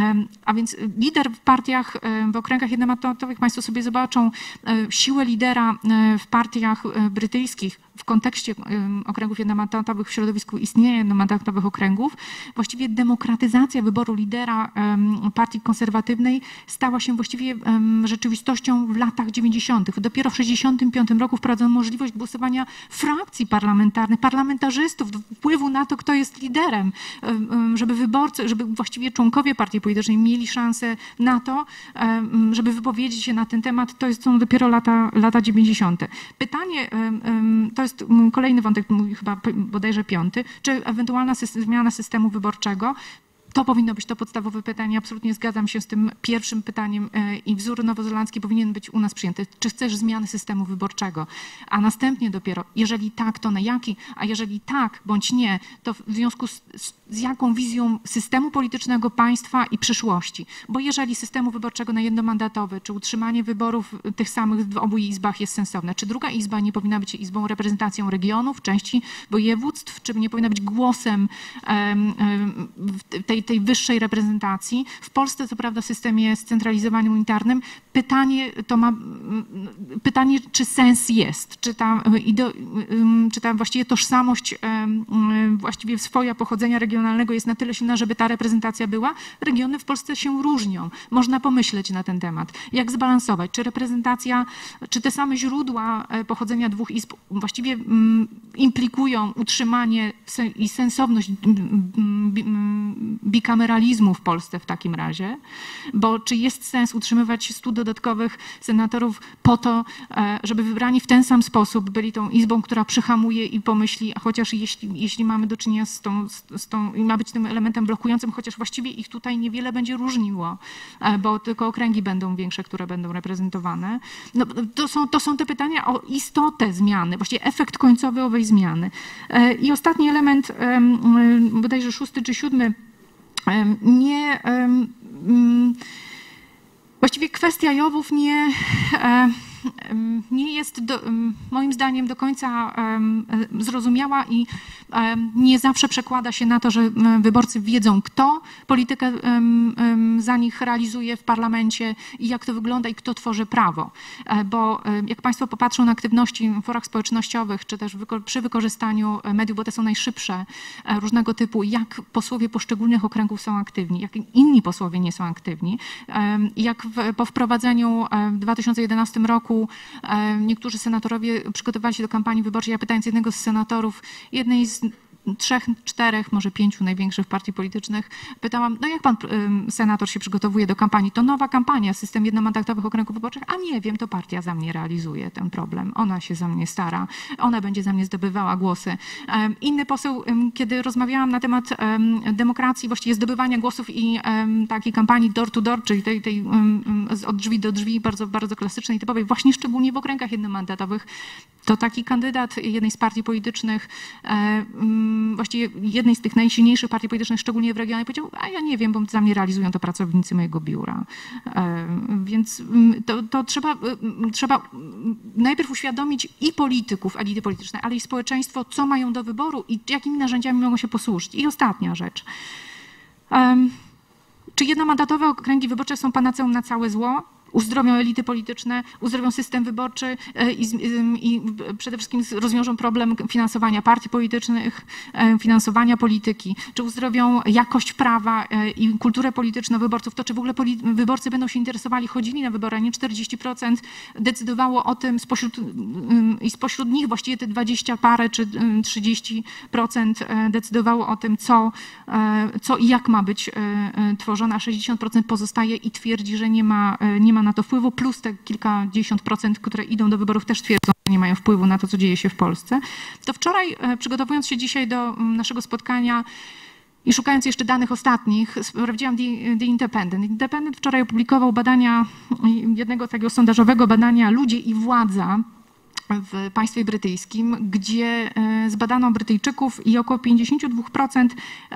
A więc lider w partiach, w okręgach jednomandatowych, Państwo sobie zobaczą siłę lidera w partiach brytyjskich w kontekście okręgów jednomandatowych w środowisku istnienia jednomandatowych okręgów. Właściwie demokratyzacja wyboru lidera partii konserwatywnej stała się właściwie rzeczywistością w latach dziewięćdziesiątych. Dopiero w sześćdziesiątym piątym roku wprowadzono możliwość głosowania frakcji parlamentarnych, parlamentarzystów, wpływu na to, kto jest liderem, żeby wyborcy, żeby właściwie członkowie partii politycznej mieli szansę na to, żeby wypowiedzieć się na ten temat. To jest, są dopiero lata, lata dziewięćdziesiąte. Pytanie, to jest kolejny wątek, mój chyba bodajże piąty, czy ewentualna zmiana systemu wyborczego. To powinno być to podstawowe pytanie. Absolutnie zgadzam się z tym pierwszym pytaniem i wzór nowozelandzki powinien być u nas przyjęty. Czy chcesz zmiany systemu wyborczego? A następnie dopiero, jeżeli tak, to na jaki? A jeżeli tak, bądź nie, to w związku z, z jaką wizją systemu politycznego państwa i przyszłości? Bo jeżeli systemu wyborczego na jednomandatowy, czy utrzymanie wyborów tych samych w obu izbach jest sensowne, czy druga izba nie powinna być izbą reprezentacją regionów, części województw, czy nie powinna być głosem um, um, tej tej wyższej reprezentacji. W Polsce, co prawda, w systemie scentralizowanym unitarnym pytanie, to ma, pytanie, czy sens jest, czy ta, czy ta właściwie tożsamość właściwie swoja pochodzenia regionalnego jest na tyle silna, żeby ta reprezentacja była. Regiony w Polsce się różnią. Można pomyśleć na ten temat. Jak zbalansować? Czy reprezentacja, czy te same źródła pochodzenia dwóch izb właściwie implikują utrzymanie i sensowność bikameralizmu w Polsce w takim razie, bo czy jest sens utrzymywać stu dodatkowych senatorów po to, żeby wybrani w ten sam sposób byli tą izbą, która przyhamuje i pomyśli, a chociaż jeśli, jeśli mamy do czynienia z tą, z, z tą, i ma być tym elementem blokującym, chociaż właściwie ich tutaj niewiele będzie różniło, bo tylko okręgi będą większe, które będą reprezentowane. No, to, są, to są te pytania o istotę zmiany, właściwie efekt końcowy owej zmiany. I ostatni element, bodajże szósty czy siódmy, nie, właściwie kwestia Jowów nie, nie jest do, moim zdaniem do końca zrozumiała i nie zawsze przekłada się na to, że wyborcy wiedzą, kto politykę za nich realizuje w parlamencie i jak to wygląda i kto tworzy prawo. Bo jak Państwo popatrzą na aktywności w forach społecznościowych, czy też przy wykorzystaniu mediów, bo te są najszybsze, różnego typu, jak posłowie poszczególnych okręgów są aktywni, jak inni posłowie nie są aktywni, jak w, po wprowadzeniu w dwa tysiące jedenastym roku niektórzy senatorowie przygotowali się do kampanii wyborczej. Ja pytając jednego z senatorów, jednej z trzech, czterech, może pięciu największych partii politycznych, pytałam, no jak pan senator się przygotowuje do kampanii? To nowa kampania, system jednomandatowych okręgów wyborczych, a nie wiem, to partia za mnie realizuje ten problem. Ona się za mnie stara, ona będzie za mnie zdobywała głosy. Inny poseł, kiedy rozmawiałam na temat demokracji, właściwie zdobywania głosów i takiej kampanii door to door, czyli tej, tej od drzwi do drzwi, bardzo, bardzo klasycznej, typowej, właśnie szczególnie w okręgach jednomandatowych, to taki kandydat jednej z partii politycznych, właściwie jednej z tych najsilniejszych partii politycznych, szczególnie w regionie, powiedział, a ja nie wiem, bo za mnie realizują to pracownicy mojego biura. Więc to, to trzeba, trzeba najpierw uświadomić i polityków, elity polityczne, ale i społeczeństwo, co mają do wyboru i jakimi narzędziami mogą się posłużyć. I ostatnia rzecz. Czy jednomandatowe okręgi wyborcze są panaceum na całe zło? Uzdrowią elity polityczne, uzdrowią system wyborczy i, i, i przede wszystkim rozwiążą problem finansowania partii politycznych, finansowania polityki. Czy uzdrowią jakość prawa i kulturę polityczną wyborców, to czy w ogóle wyborcy będą się interesowali, chodzili na wybory, a nie czterdzieści procent decydowało o tym spośród, i spośród nich właściwie te dwadzieścia parę czy trzydzieści procent decydowało o tym, co, co i jak ma być tworzone, a sześćdziesiąt procent pozostaje i twierdzi, że nie ma, nie ma na to wpływu, plus te kilkadziesiąt procent, które idą do wyborów, też twierdzą, że nie mają wpływu na to, co dzieje się w Polsce. To wczoraj, przygotowując się dzisiaj do naszego spotkania i szukając jeszcze danych ostatnich, sprawdziłam The, The Independent. Independent wczoraj opublikował badania, jednego takiego sondażowego badania Ludzie i władza w państwie brytyjskim, gdzie zbadano Brytyjczyków i około pięćdziesiąt dwa procent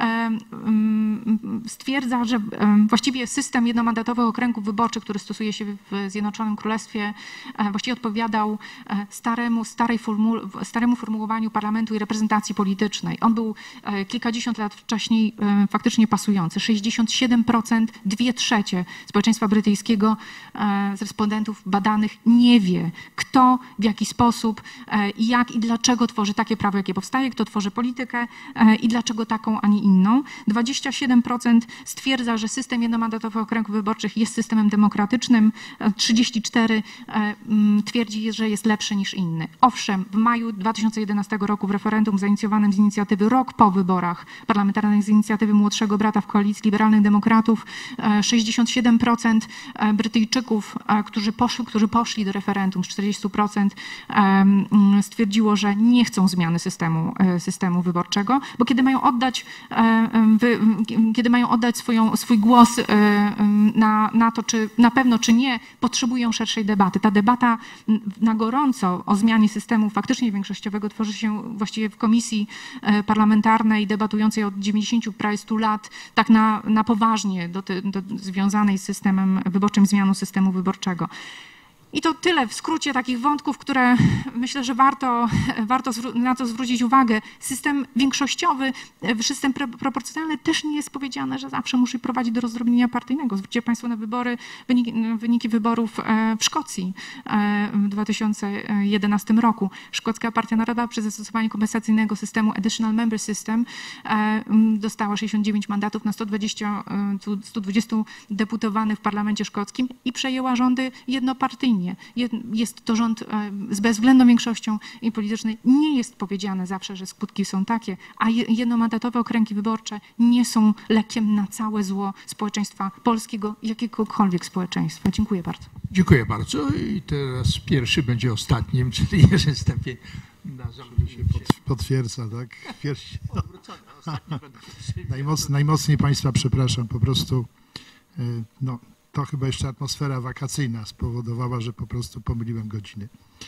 stwierdza, że właściwie system jednomandatowych okręgów wyborczych, który stosuje się w Zjednoczonym Królestwie, właściwie odpowiadał staremu, starej formu, staremu formułowaniu parlamentu i reprezentacji politycznej. On był kilkadziesiąt lat wcześniej faktycznie pasujący. sześćdziesiąt siedem procent, dwie trzecie społeczeństwa brytyjskiego z respondentów badanych nie wie, kto, w jaki sposób sposób i jak i dlaczego tworzy takie prawo, jakie powstaje, kto tworzy politykę i dlaczego taką, a nie inną. dwadzieścia siedem procent stwierdza, że system jednomandatowych okręgów wyborczych jest systemem demokratycznym, trzydzieści cztery procent twierdzi, że jest lepszy niż inny. Owszem, w maju dwa tysiące jedenastego roku w referendum zainicjowanym z inicjatywy rok po wyborach parlamentarnych z inicjatywy młodszego brata w koalicji liberalnych demokratów, sześćdziesiąt siedem procent Brytyjczyków, którzy poszli, którzy poszli do referendum, czterdzieści procent stwierdziło, że nie chcą zmiany systemu, systemu wyborczego, bo kiedy mają oddać, kiedy mają oddać swoją, swój głos na, na to, czy na pewno, czy nie, potrzebują szerszej debaty. Ta debata na gorąco o zmianie systemu faktycznie większościowego tworzy się właściwie w komisji parlamentarnej debatującej od dziewięćdziesięciu prawie stu lat, tak na, na poważnie do, do, związanej z systemem wyborczym, zmianą systemu wyborczego. I to tyle w skrócie takich wątków, które myślę, że warto, warto na to zwrócić uwagę. System większościowy, system proporcjonalny też nie jest powiedziane, że zawsze musi prowadzić do rozdrobnienia partyjnego. Zwróćcie Państwo na wybory, wyniki, wyniki wyborów w Szkocji w dwa tysiące jedenastym roku. Szkocka Partia Narodowa przy zastosowaniu kompensacyjnego systemu Additional Member System dostała sześćdziesiąt dziewięć mandatów na sto dwadzieścia, sto dwadzieścia deputowanych w parlamencie szkockim i przejęła rządy jednopartyjnie. bezwzględnie. Jest to rząd z bezwzględną większością i politycznej. Nie jest powiedziane zawsze, że skutki są takie, a jednomandatowe okręgi wyborcze nie są lekiem na całe zło społeczeństwa polskiego, jakiegokolwiek społeczeństwa. Dziękuję bardzo. Dziękuję bardzo i teraz pierwszy będzie ostatnim, czyli Jerzy Stępień. Się potwierdza, tak? Pierwszy. Najmoc, najmocniej Państwa przepraszam, po prostu no, to chyba jeszcze atmosfera wakacyjna spowodowała, że po prostu pomyliłem godziny.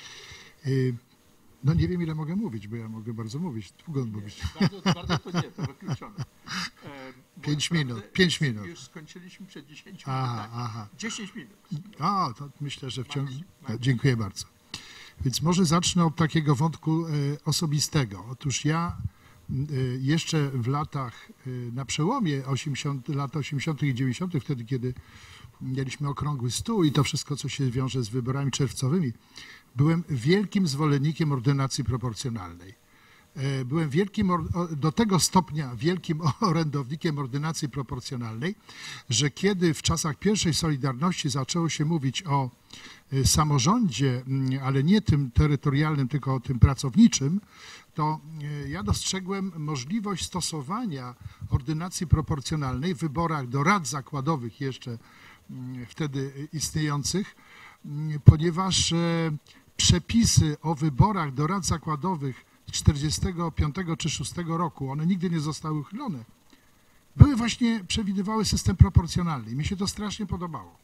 No nie wiem, ile mogę mówić, bo ja mogę bardzo mówić, długo mówić. Bardzo, bardzo to nie, to wykluczone. E, pięć minut, pięć minut. Już skończyliśmy przed dziesięciu aha, minutami. aha. dziesięć minut. A, to myślę, że w ciągu... Dziękuję bardzo. Więc może zacznę od takiego wątku osobistego. Otóż ja jeszcze w latach, na przełomie osiemdziesiątych, lat osiemdziesiątych i dziewięćdziesiątych, wtedy kiedy mieliśmy okrągły stół i to wszystko, co się wiąże z wyborami czerwcowymi, byłem wielkim zwolennikiem ordynacji proporcjonalnej. Byłem wielkim, do tego stopnia wielkim orędownikiem ordynacji proporcjonalnej, że kiedy w czasach pierwszej Solidarności zaczęło się mówić o samorządzie, ale nie tym terytorialnym, tylko o tym pracowniczym, to ja dostrzegłem możliwość stosowania ordynacji proporcjonalnej w wyborach do rad zakładowych jeszcze wtedy istniejących, ponieważ przepisy o wyborach do rad zakładowych z czterdziestego piątego czy szóstego roku, one nigdy nie zostały uchylone, były właśnie, przewidywały system proporcjonalny i mi się to strasznie podobało.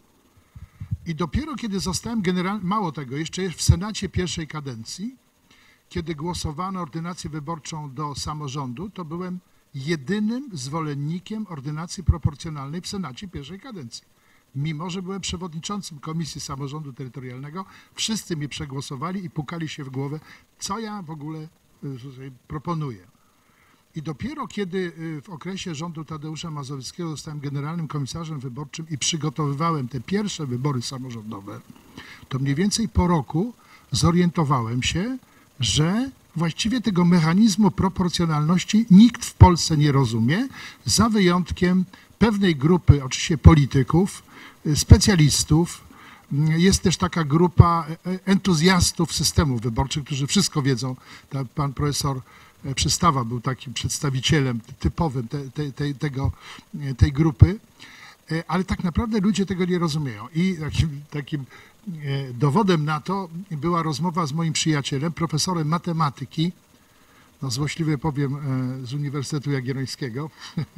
I dopiero kiedy zostałem generalnie, mało tego, jeszcze w Senacie pierwszej kadencji, kiedy głosowano ordynację wyborczą do samorządu, to byłem jedynym zwolennikiem ordynacji proporcjonalnej w Senacie pierwszej kadencji. Mimo że byłem przewodniczącym Komisji Samorządu Terytorialnego, wszyscy mi przegłosowali i pukali się w głowę, co ja w ogóle proponuję. I dopiero kiedy w okresie rządu Tadeusza Mazowieckiego zostałem generalnym komisarzem wyborczym i przygotowywałem te pierwsze wybory samorządowe, to mniej więcej po roku zorientowałem się, że właściwie tego mechanizmu proporcjonalności nikt w Polsce nie rozumie, za wyjątkiem pewnej grupy, oczywiście polityków, specjalistów. Jest też taka grupa entuzjastów systemów wyborczych, którzy wszystko wiedzą. Pan profesor Przystawa był takim przedstawicielem typowym te, te, te, tego, tej grupy, ale tak naprawdę ludzie tego nie rozumieją. I takim, takim dowodem na to była rozmowa z moim przyjacielem, profesorem matematyki, no złośliwie powiem, z Uniwersytetu Jagiellońskiego.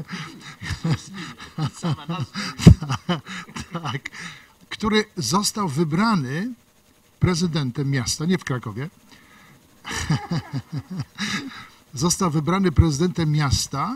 Tak, który został wybrany prezydentem miasta, nie w Krakowie, został wybrany prezydentem miasta.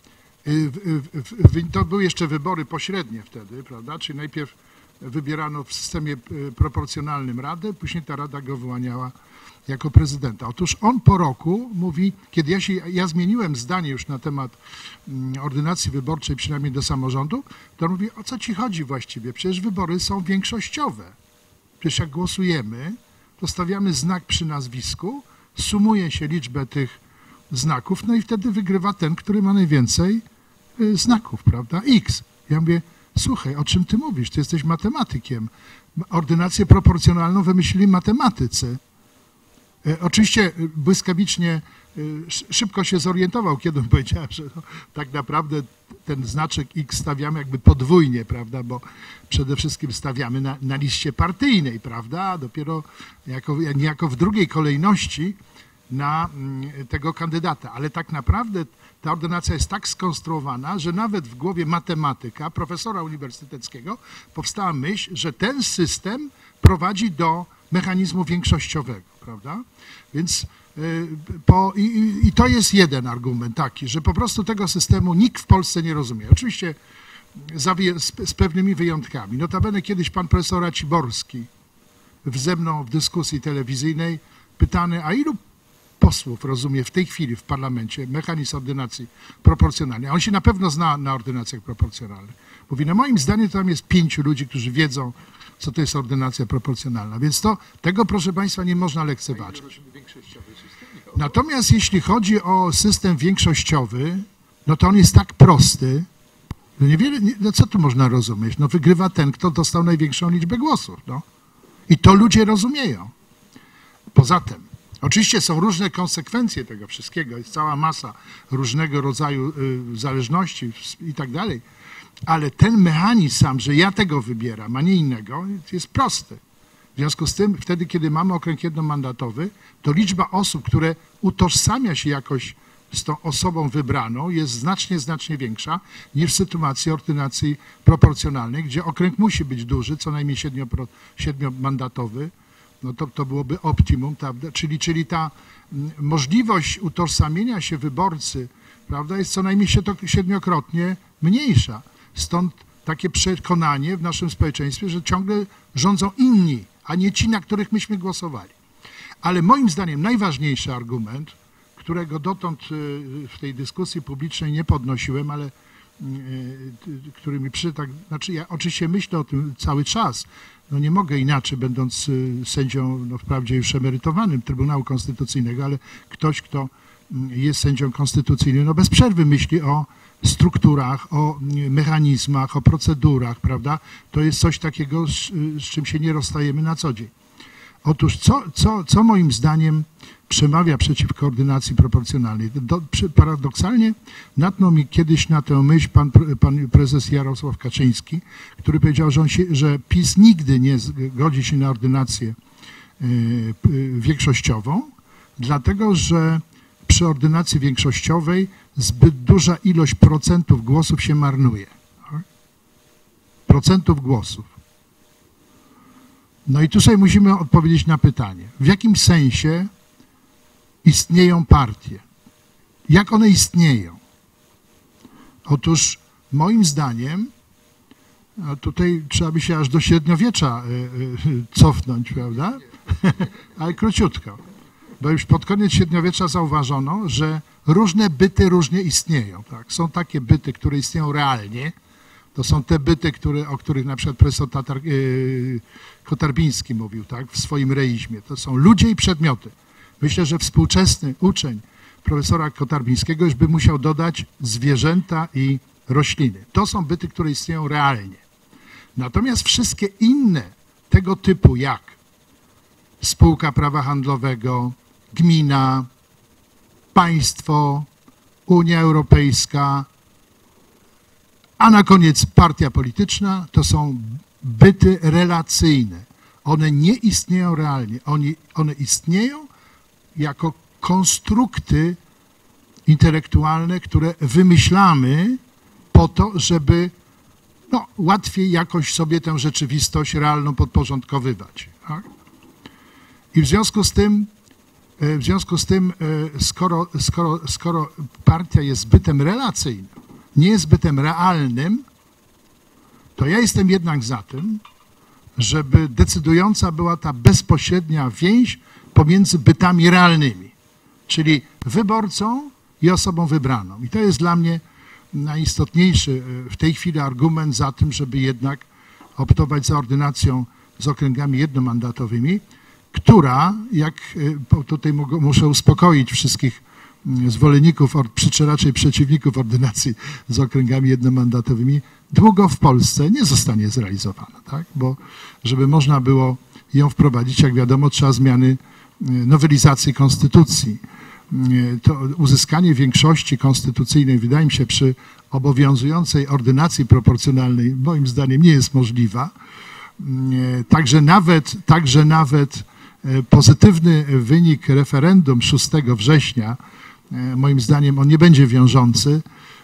To były jeszcze wybory pośrednie wtedy, prawda? Czyli najpierw wybierano w systemie proporcjonalnym radę, później ta rada go wyłaniała jako prezydenta. Otóż on po roku mówi, kiedy ja, się, ja zmieniłem zdanie już na temat ordynacji wyborczej, przynajmniej do samorządu, to on mówi, o co ci chodzi właściwie? Przecież wybory są większościowe. Przecież jak głosujemy, to stawiamy znak przy nazwisku, sumuje się liczbę tych znaków, no i wtedy wygrywa ten, który ma najwięcej znaków, prawda? X. Ja mówię, słuchaj, o czym ty mówisz? Ty jesteś matematykiem. Ordynację proporcjonalną wymyślili matematycy. Oczywiście błyskawicznie, szybko się zorientował, kiedy powiedziałem, że no, tak naprawdę ten znaczek X stawiamy jakby podwójnie, prawda, bo przede wszystkim stawiamy na, na liście partyjnej, prawda, a dopiero jako, niejako w drugiej kolejności na tego kandydata. Ale tak naprawdę ta ordynacja jest tak skonstruowana, że nawet w głowie matematyka, profesora uniwersyteckiego, powstała myśl, że ten system prowadzi do mechanizmu większościowego, prawda? Więc po, i, i to jest jeden argument taki, że po prostu tego systemu nikt w Polsce nie rozumie. Oczywiście za, z, z pewnymi wyjątkami. Notabene kiedyś pan profesor Raciborski ze mną w dyskusji telewizyjnej pytany, a ilu posłów rozumie w tej chwili w parlamencie mechanizm ordynacji proporcjonalnej. A on się na pewno zna na ordynacjach proporcjonalnych. Mówi, no moim zdaniem to tam jest pięciu ludzi, którzy wiedzą, co to jest ordynacja proporcjonalna. Więc to, tego, proszę Państwa, nie można lekceważyć. Natomiast jeśli chodzi o system większościowy, no to on jest tak prosty, że niewiele, nie, no co tu można rozumieć? No wygrywa ten, kto dostał największą liczbę głosów. No. I to ludzie rozumieją. Poza tym, oczywiście są różne konsekwencje tego wszystkiego, jest cała masa różnego rodzaju zależności i tak dalej, ale ten mechanizm sam, że ja tego wybieram, a nie innego, jest prosty. W związku z tym, wtedy, kiedy mamy okręg jednomandatowy, to liczba osób, które utożsamia się jakoś z tą osobą wybraną, jest znacznie, znacznie większa niż w sytuacji ordynacji proporcjonalnej, gdzie okręg musi być duży, co najmniej siedmiomandatowy, no to, to byłoby optimum, prawda? Czyli, czyli ta możliwość utożsamienia się wyborcy, prawda, jest co najmniej siedmiokrotnie mniejsza. Stąd takie przekonanie w naszym społeczeństwie, że ciągle rządzą inni, a nie ci, na których myśmy głosowali. Ale moim zdaniem najważniejszy argument, którego dotąd w tej dyskusji publicznej nie podnosiłem, ale który mi przyszedł, tak, znaczy ja oczywiście myślę o tym cały czas, no nie mogę inaczej, będąc sędzią, no wprawdzie już emerytowanym Trybunału Konstytucyjnego, ale ktoś, kto jest sędzią konstytucyjnym, no bez przerwy myśli o strukturach, o mechanizmach, o procedurach, prawda? To jest coś takiego, z, z czym się nie rozstajemy na co dzień. Otóż co, co, co moim zdaniem przemawia przeciw koordynacji proporcjonalnej? Do, przy, paradoksalnie natknął mi kiedyś na tę myśl pan, pan prezes Jarosław Kaczyński, który powiedział, że, on się, że PiS nigdy nie zgodzi się na ordynację y, y, większościową, dlatego że przy ordynacji większościowej zbyt duża ilość procentów głosów się marnuje. Procentów głosów. No i tutaj musimy odpowiedzieć na pytanie, w jakim sensie istnieją partie? Jak one istnieją? Otóż moim zdaniem, a tutaj trzeba by się aż do średniowiecza cofnąć, prawda? Ale króciutko. Bo już pod koniec średniowiecza zauważono, że różne byty różnie istnieją. Tak? Są takie byty, które istnieją realnie. To są te byty, które, o których na przykład profesor Tatar, yy, Kotarbiński mówił, tak, w swoim reizmie. To są ludzie i przedmioty. Myślę, że współczesny uczeń profesora Kotarbińskiego już by musiał dodać zwierzęta i rośliny. To są byty, które istnieją realnie. Natomiast wszystkie inne tego typu jak spółka prawa handlowego, gmina, państwo, Unia Europejska, a na koniec partia polityczna, to są byty relacyjne. One nie istnieją realnie. One, one istnieją jako konstrukty intelektualne, które wymyślamy po to, żeby no, łatwiej jakoś sobie tę rzeczywistość realną podporządkowywać. Tak? I w związku z tym, w związku z tym skoro, skoro, skoro partia jest bytem relacyjnym, nie jest bytem realnym, to ja jestem jednak za tym, żeby decydująca była ta bezpośrednia więź pomiędzy bytami realnymi, czyli wyborcą i osobą wybraną. I to jest dla mnie najistotniejszy w tej chwili argument za tym, żeby jednak optować za ordynacją z okręgami jednomandatowymi, która, jak tutaj muszę uspokoić wszystkich zwolenników, czy raczej przeciwników ordynacji z okręgami jednomandatowymi, długo w Polsce nie zostanie zrealizowana, tak? Bo żeby można było ją wprowadzić, jak wiadomo, trzeba zmiany nowelizacji konstytucji. To uzyskanie większości konstytucyjnej, wydaje mi się, przy obowiązującej ordynacji proporcjonalnej, moim zdaniem nie jest możliwa. Także nawet, także nawet pozytywny wynik referendum szóstego września, moim zdaniem on nie będzie wiążący,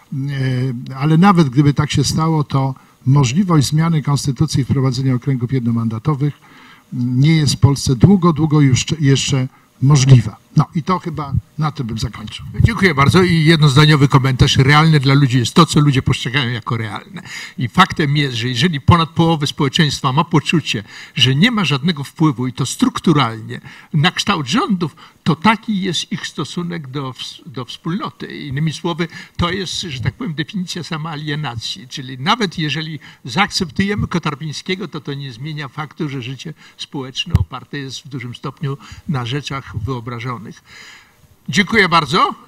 ale nawet gdyby tak się stało, to możliwość zmiany konstytucji i wprowadzenia okręgów jednomandatowych nie jest w Polsce długo, długo jeszcze, jeszcze możliwa. No i to chyba na tym bym zakończył. Dziękuję bardzo i jednozdaniowy komentarz. Realne dla ludzi jest to, co ludzie postrzegają jako realne. I faktem jest, że jeżeli ponad połowę społeczeństwa ma poczucie, że nie ma żadnego wpływu i to strukturalnie na kształt rządów, to taki jest ich stosunek do, do wspólnoty. Innymi słowy, to jest, że tak powiem, definicja sama alienacji. Czyli nawet jeżeli zaakceptujemy Kotarbińskiego, to to nie zmienia faktu, że życie społeczne oparte jest w dużym stopniu na rzeczach wyobrażonych. Dziękuję bardzo.